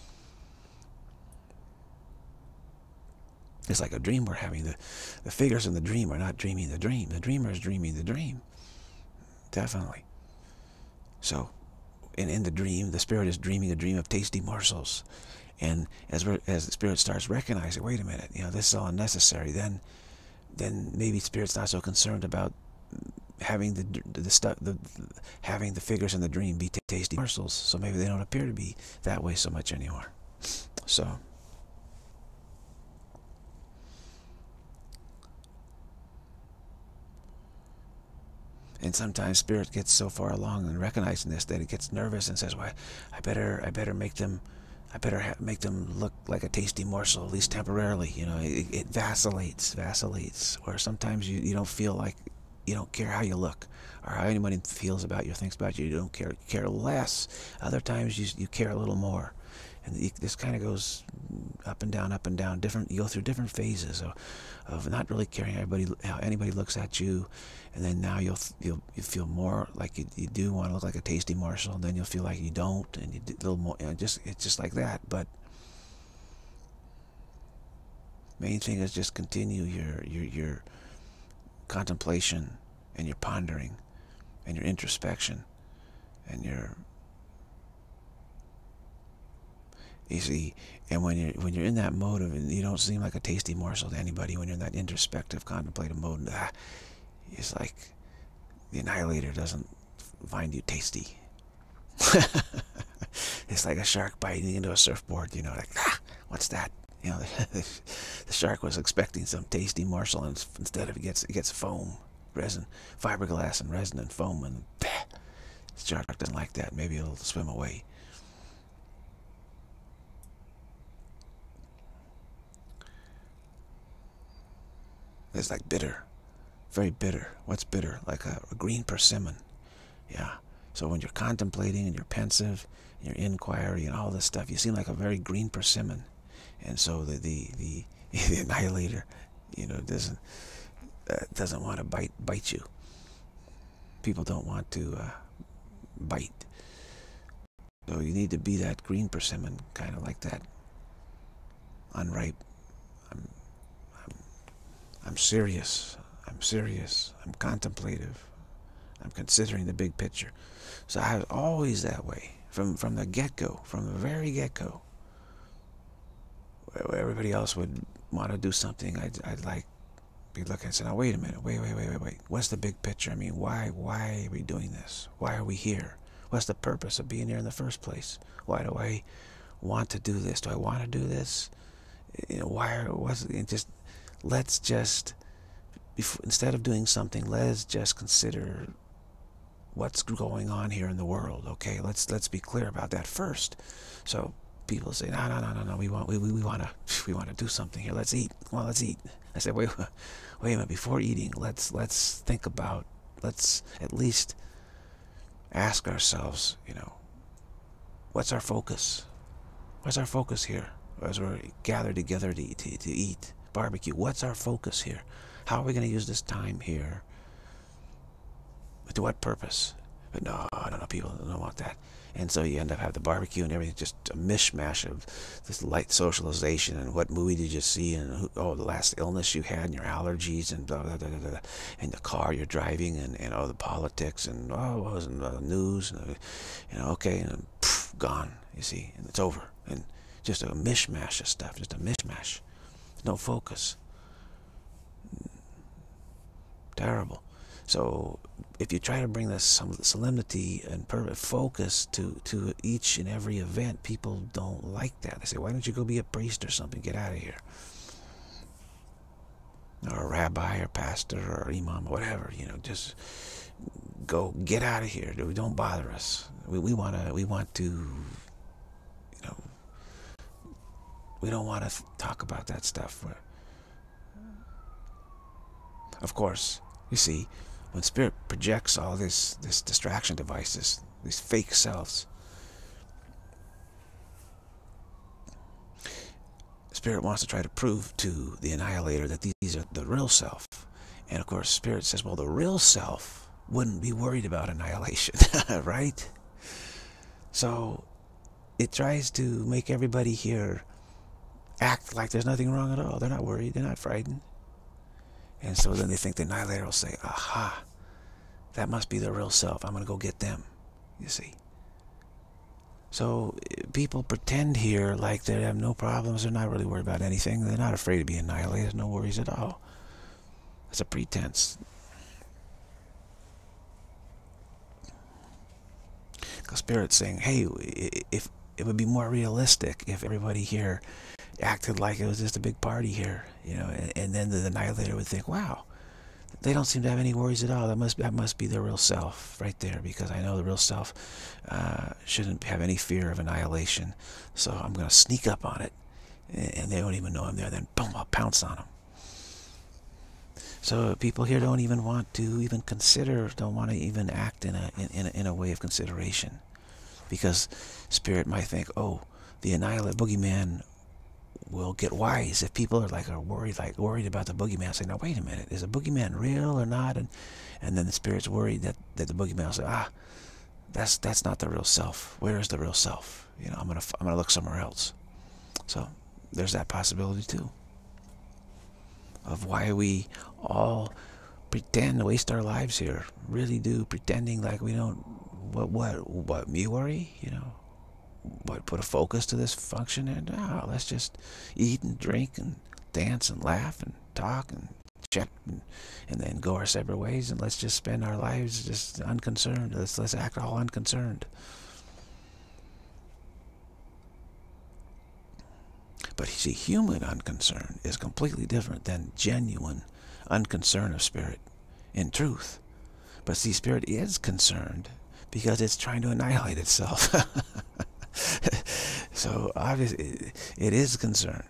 It's like a dream we're having. The, the figures in the dream are not dreaming the dream. The dreamer is dreaming the dream. Definitely. So, in, in the dream, the Spirit is dreaming a dream of tasty morsels. And as we're, as the Spirit starts recognizing, wait a minute, you know, this is all unnecessary, then then maybe Spirit's not so concerned about having the the stuff, the, the having the figures in the dream be tasty morsels. So maybe they don't appear to be that way so much anymore. So and sometimes Spirit gets so far along in recognizing this that it gets nervous and says, "Well, I better, I better make them, I better ha make them look like a tasty morsel, at least temporarily." You know, it, it vacillates, vacillates. Or sometimes you, you don't feel like, you don't care how you look or how anybody feels about you or thinks about you. You don't care, care less. Other times you you care a little more. And you, this kind of goes up and down, up and down. Different. You go through different phases of, of not really caring how anybody, how anybody looks at you, and then now you'll you'll you feel more like you, you do want to look like a tasty morsel, and then you'll feel like you don't, and you do a little more. You know, just it's just like that. But Main thing is just continue your your your contemplation and your pondering and your introspection and your, you see, and when you're when you're in that mode of, you don't seem like a tasty morsel to anybody. When you're in that introspective, contemplative mode, ah, it's like the Annihilator doesn't find you tasty. It's like a shark biting into a surfboard, you know, like, ah, what's that? You know, the shark was expecting some tasty morsel, and instead of it gets it gets foam, resin, fiberglass, and resin and foam, and bah, the shark doesn't like that. Maybe it'll swim away. It's like bitter, very bitter. What's bitter? Like a, a green persimmon. Yeah. So when you're contemplating and you're pensive, and your inquiry and all this stuff, you seem like a very green persimmon. And so the the the, the Annihilator, you know, doesn't uh, doesn't want to bite bite you. People don't want to uh, bite. So you need to be that green persimmon, kind of like that, unripe. I'm I'm I'm serious. I'm serious. I'm contemplative. I'm considering the big picture. So I was always that way from from the get-go, from the very get-go. Where everybody else would want to do something, I'd, I'd like be looking and say, now wait a minute, wait, wait, wait, wait, wait. What's the big picture? I mean, why, why are we doing this? Why are we here? What's the purpose of being here in the first place? Why do I want to do this? Do I want to do this? You know, why? What's it? Just let's just before, instead of doing something, let's just consider what's going on here in the world. Okay, let's let's be clear about that first. So people say, no, no, no, no, no. We want, we, we, we want to, we want to do something here. Let's eat. Well, let's eat. I said, wait, wait a minute. Before eating, let's let's think about. Let's at least ask ourselves, you know, what's our focus? What's our focus here as we're gathered together to to, to eat barbecue? What's our focus here? How are we going to use this time here? To what purpose? But no, I don't know. People don't want that. And so you end up having the barbecue and everything, just a mishmash of this light socialization and what movie did you see and who, oh, the last illness you had and your allergies and blah, blah, blah, blah, blah, and the car you're driving and, and oh, the politics and oh, what was in the news and, you know, okay, and poof, gone, you see, and it's over. And just a mishmash of stuff, just a mishmash. No focus. Terrible. So if you try to bring this some solemnity and perfect focus to, to each and every event, people don't like that. They say, why don't you go be a priest or something? Get out of here. Or a rabbi or pastor or imam or whatever, you know, just go, get out of here. Don't bother us. We, we want to, we want to, you know, we don't want to talk about that stuff. Of course, you see, when Spirit projects all this, this distraction devices, these fake selves, Spirit wants to try to prove to the Annihilator that these are the real self. And of course, Spirit says, well, the real self wouldn't be worried about annihilation, right? So it tries to make everybody here act like there's nothing wrong at all. They're not worried. They're not frightened. And so then they think the Annihilator will say, aha, that must be the real self. I'm going to go get them, you see. So people pretend here like they have no problems. They're not really worried about anything. They're not afraid to be annihilated. No worries at all. It's a pretense. Because Spirit's saying, hey, if it would be more realistic if everybody here acted like it was just a big party here, you know, and, and then the Annihilator would think, wow, they don't seem to have any worries at all. That must that must be the real self right there, because I know the real self uh, shouldn't have any fear of annihilation. So I'm going to sneak up on it, and they don't even know I'm there. Then boom, I'll pounce on them. So people here don't even want to even consider, don't want to even act in a in, in a, in a way of consideration, because Spirit might think, oh, the Annihilator boogeyman will get wise if people are like are worried like worried about the boogeyman. Say, now wait a minute, is the boogeyman real or not? And and then the Spirit's worried that that the boogeyman will say, ah, that's that's not the real self. Where is the real self? You know, I'm gonna I'm gonna look somewhere else. So there's that possibility too. of why we all pretend, waste our lives here, really do, pretending like we don't, what, what, what, me worry, you know, what, put a focus to this function, and no, let's just eat and drink and dance and laugh and talk and chat and, and then go our separate ways, and let's just spend our lives just unconcerned. Let's, let's act all unconcerned. But you see, human unconcern is completely different than genuine unconcern of spirit in truth. But see, spirit is concerned because it's trying to annihilate itself. So obviously it is concerned.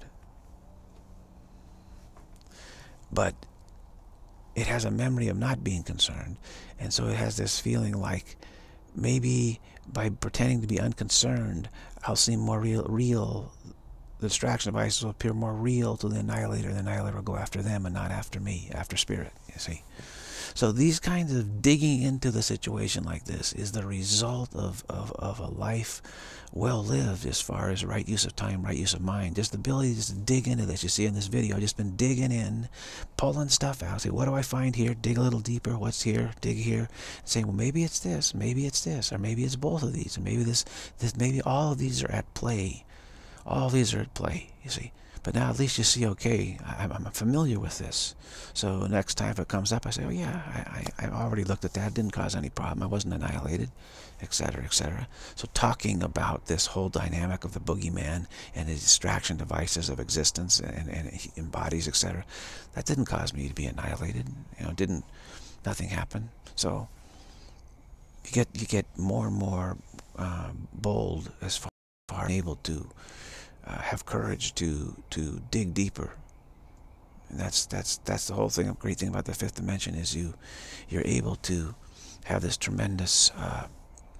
But it has a memory of not being concerned. And so it has this feeling like maybe by pretending to be unconcerned, I'll seem more real, real. The distraction devices will appear more real to the annihilator. The annihilator will go after them and not after me, after spirit, you see. So these kinds of digging into the situation like this is the result of, of, of a life well lived as far as right use of time, right use of mind. Just the ability just to dig into this. You see in this video, I've just been digging in, pulling stuff out. Say, what do I find here? Dig a little deeper. What's here? Dig here. Saying, well, maybe it's this, maybe it's this, or maybe it's both of these, and maybe this, this, maybe all of these are at play. All these are at play, you see. But now at least you see, okay, I'm, I'm familiar with this. So next time if it comes up, I say, oh yeah, I, I, I already looked at that. It didn't cause any problem. I wasn't annihilated, et cetera, et cetera. So talking about this whole dynamic of the boogeyman and the distraction devices of existence and, and, and bodies, et cetera, that didn't cause me to be annihilated. You know, didn't, nothing happened. So you get, you get more and more uh, bold as far as able to Uh, have courage to to dig deeper, and that's that's that's the whole thing. A great thing about the fifth dimension is you you're able to have this tremendous uh,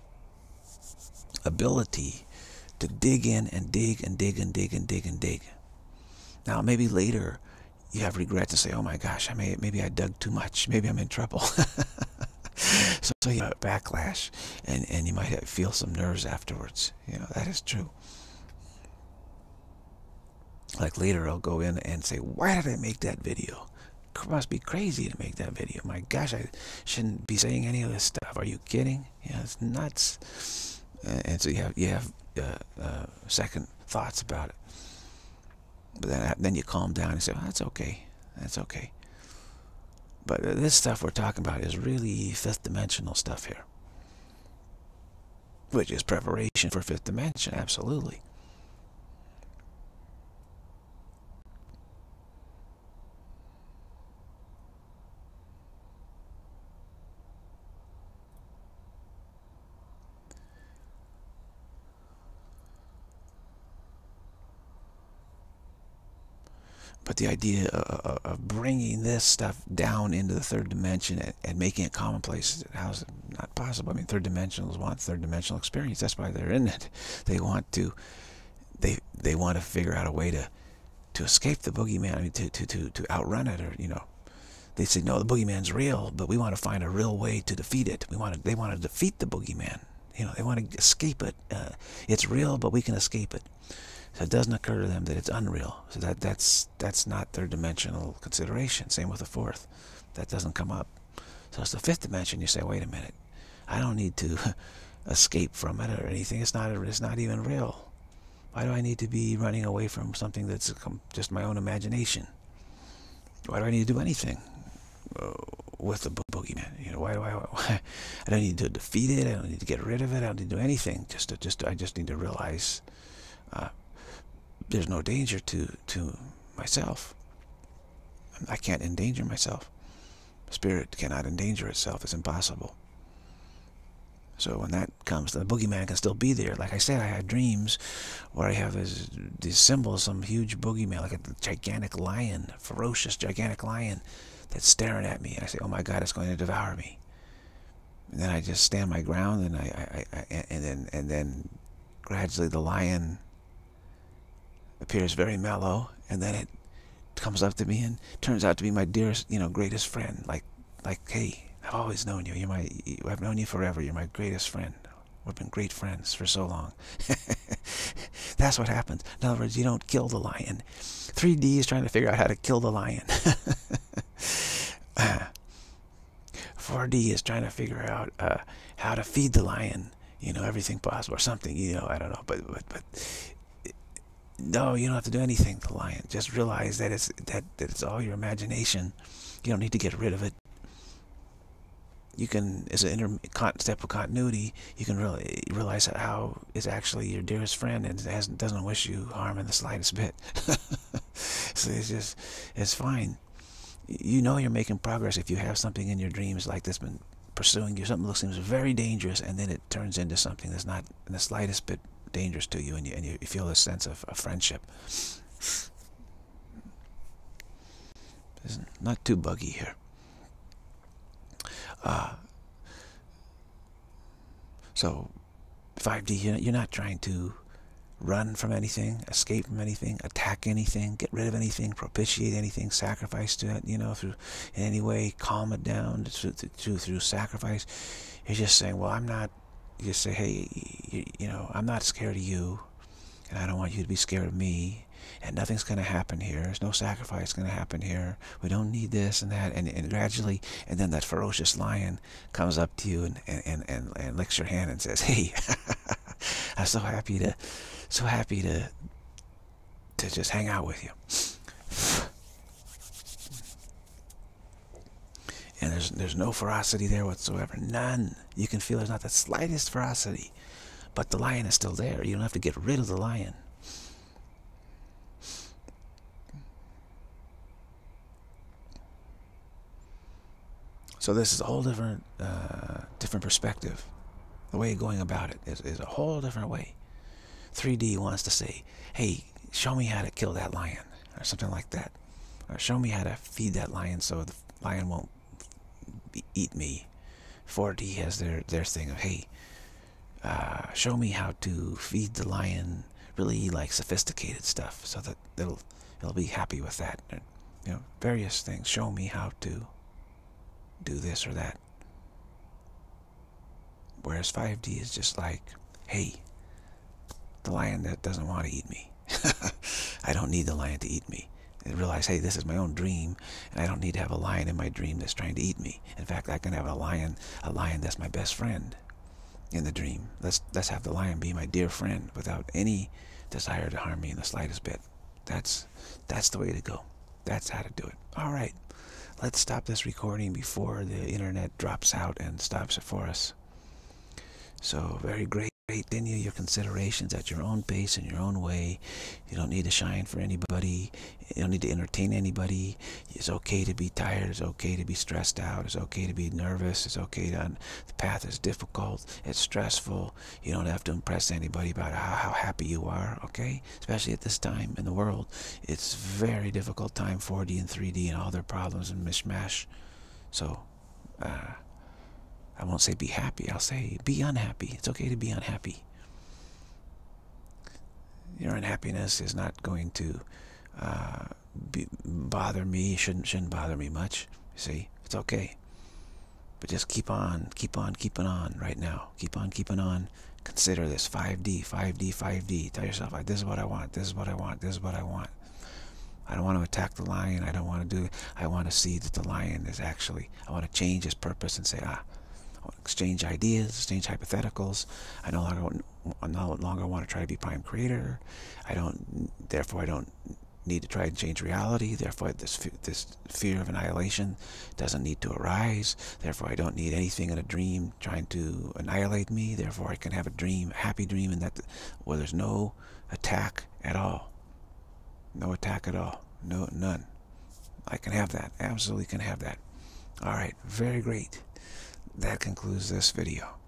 ability to dig in and dig and dig and dig and dig and dig. Now maybe later you have regrets and say, oh my gosh, I may maybe I dug too much. Maybe I'm in trouble. so, so you have a backlash, and and you might have, feel some nerves afterwards. You know, that is true. Like later I'll go in and say, why did I make that video? It must be crazy to make that video. My gosh, I shouldn't be saying any of this stuff. Are you kidding? Yeah, it's nuts. Uh, and so you have you have uh, uh, second thoughts about it. But then then you calm down and say, well, that's okay. That's okay. But uh, this stuff we're talking about is really fifth dimensional stuff here, which is preparation for fifth dimension, absolutely. But the idea of, of bringing this stuff down into the third dimension and, and making it commonplace, how's it not possible? I mean, third dimensionals want third dimensional experience. That's why they're in it. They want to, they they want to figure out a way to to escape the boogeyman. I mean, to to to to outrun it, or you know, they say no, the boogeyman's real, but we want to find a real way to defeat it. We want to, they want to defeat the boogeyman. You know, they want to escape it. Uh, it's real, but we can escape it. So it doesn't occur to them that it's unreal. So that that's that's not their dimensional consideration. Same with the fourth. That doesn't come up. So it's the fifth dimension. You say, wait a minute, I don't need to escape from it or anything. It's not. It's not even real. Why do I need to be running away from something that's just my own imagination? Why do I need to do anything uh, with the bo boogeyman? You know, why do I? Why, I don't need to defeat it. I don't need to get rid of it. I don't need to do anything. Just to, just to, I just need to realize. Uh, There's no danger to, to myself. I can't endanger myself. Spirit cannot endanger itself. It's impossible. So when that comes, the boogeyman can still be there. Like I said, I had dreams where I have this, these symbols, some huge boogeyman, like a gigantic lion, ferocious gigantic lion that's staring at me. And I say, oh my God, it's going to devour me. And then I just stand my ground, and I, I, I and then and then gradually the lion appears very mellow, and then it comes up to me and turns out to be my dearest, you know, greatest friend. Like, like, hey, I've always known you. You're my, I've known you forever. You're my greatest friend. We've been great friends for so long. That's what happens. In other words, you don't kill the lion. three D is trying to figure out how to kill the lion. four D is trying to figure out uh, how to feed the lion, you know, everything possible or something, you know, I don't know, but but, but no, you don't have to do anything to the lion. Just realize that it's that, that it's all your imagination. You don't need to get rid of it. You can, as an inner step of continuity, you can really realize how it's actually your dearest friend and hasn't, doesn't wish you harm in the slightest bit. So it's just, it's fine. You know you're making progress if you have something in your dreams like this been pursuing you. Something that seems very dangerous, and then it turns into something that's not in the slightest bit dangerous to you, and you, and you feel a sense of, of friendship. It's not too buggy here. Uh, so five D, you're not trying to run from anything, escape from anything, attack anything, get rid of anything, propitiate anything, sacrifice to it, you know, through in any way, calm it down through, through, through sacrifice. You're just saying, well, I'm not, you just say, hey, you, you know, I'm not scared of you, and I don't want you to be scared of me, and nothing's going to happen here. There's no sacrifice going to happen here. We don't need this and that. And, and gradually, and then that ferocious lion comes up to you and, and, and, and licks your hand and says, hey, I'm so happy to, so happy to, to just hang out with you. And there's, there's no ferocity there whatsoever. None. You can feel there's not the slightest ferocity. But the lion is still there. You don't have to get rid of the lion. So this is a whole different, uh, different perspective. The way of going about it is, is a whole different way. three D wants to say, hey, show me how to kill that lion, or something like that. Or show me how to feed that lion so the lion won't be, eat me. four D has their, their thing of, hey, uh, show me how to feed the lion really like sophisticated stuff so that it'll, it'll be happy with that. And, you know, various things. Show me how to do this or that. Whereas five D is just like, hey, the lion that doesn't want to eat me. I don't need the lion to eat me. And realize, hey, this is my own dream, and I don't need to have a lion in my dream that's trying to eat me. In fact, I can have a lion, a lion that's my best friend in the dream. Let's let's have the lion be my dear friend without any desire to harm me in the slightest bit. That's that's the way to go. That's how to do it. All right. Let's stop this recording before the internet drops out and stops it for us. So very great. Continue your considerations at your own pace, in your own way. You don't need to shine for anybody. You don't need to entertain anybody. It's okay to be tired. It's okay to be stressed out. It's okay to be nervous. It's okay to, the path is difficult. It's stressful. You don't have to impress anybody about how, how happy you are, okay? Especially at this time in the world. It's a very difficult time, four D and three D and all their problems and mishmash. So, uh, I won't say be happy. I'll say be unhappy. It's okay to be unhappy. Your unhappiness is not going to uh, be, bother me. Shouldn't shouldn't bother me much. See, it's okay. But just keep on, keep on, keeping on right now. Keep on, keeping on. Consider this five D, five D, five D. Tell yourself, like, this is what I want. This is what I want. This is what I want. I don't want to attack the lion. I don't want to do it. I want to see that the lion is actually, I want to change his purpose and say, ah, exchange ideas, exchange hypotheticals. I no longer, I no longer want to try to be prime creator. I don't, therefore I don't need to try and change reality. Therefore this, this fear of annihilation doesn't need to arise. Therefore I don't need anything in a dream trying to annihilate me. Therefore I can have a dream, a happy dream, in that where there's no attack at all. No attack at all. No, none. I can have that. Absolutely can have that. All right. Very great. That concludes this video.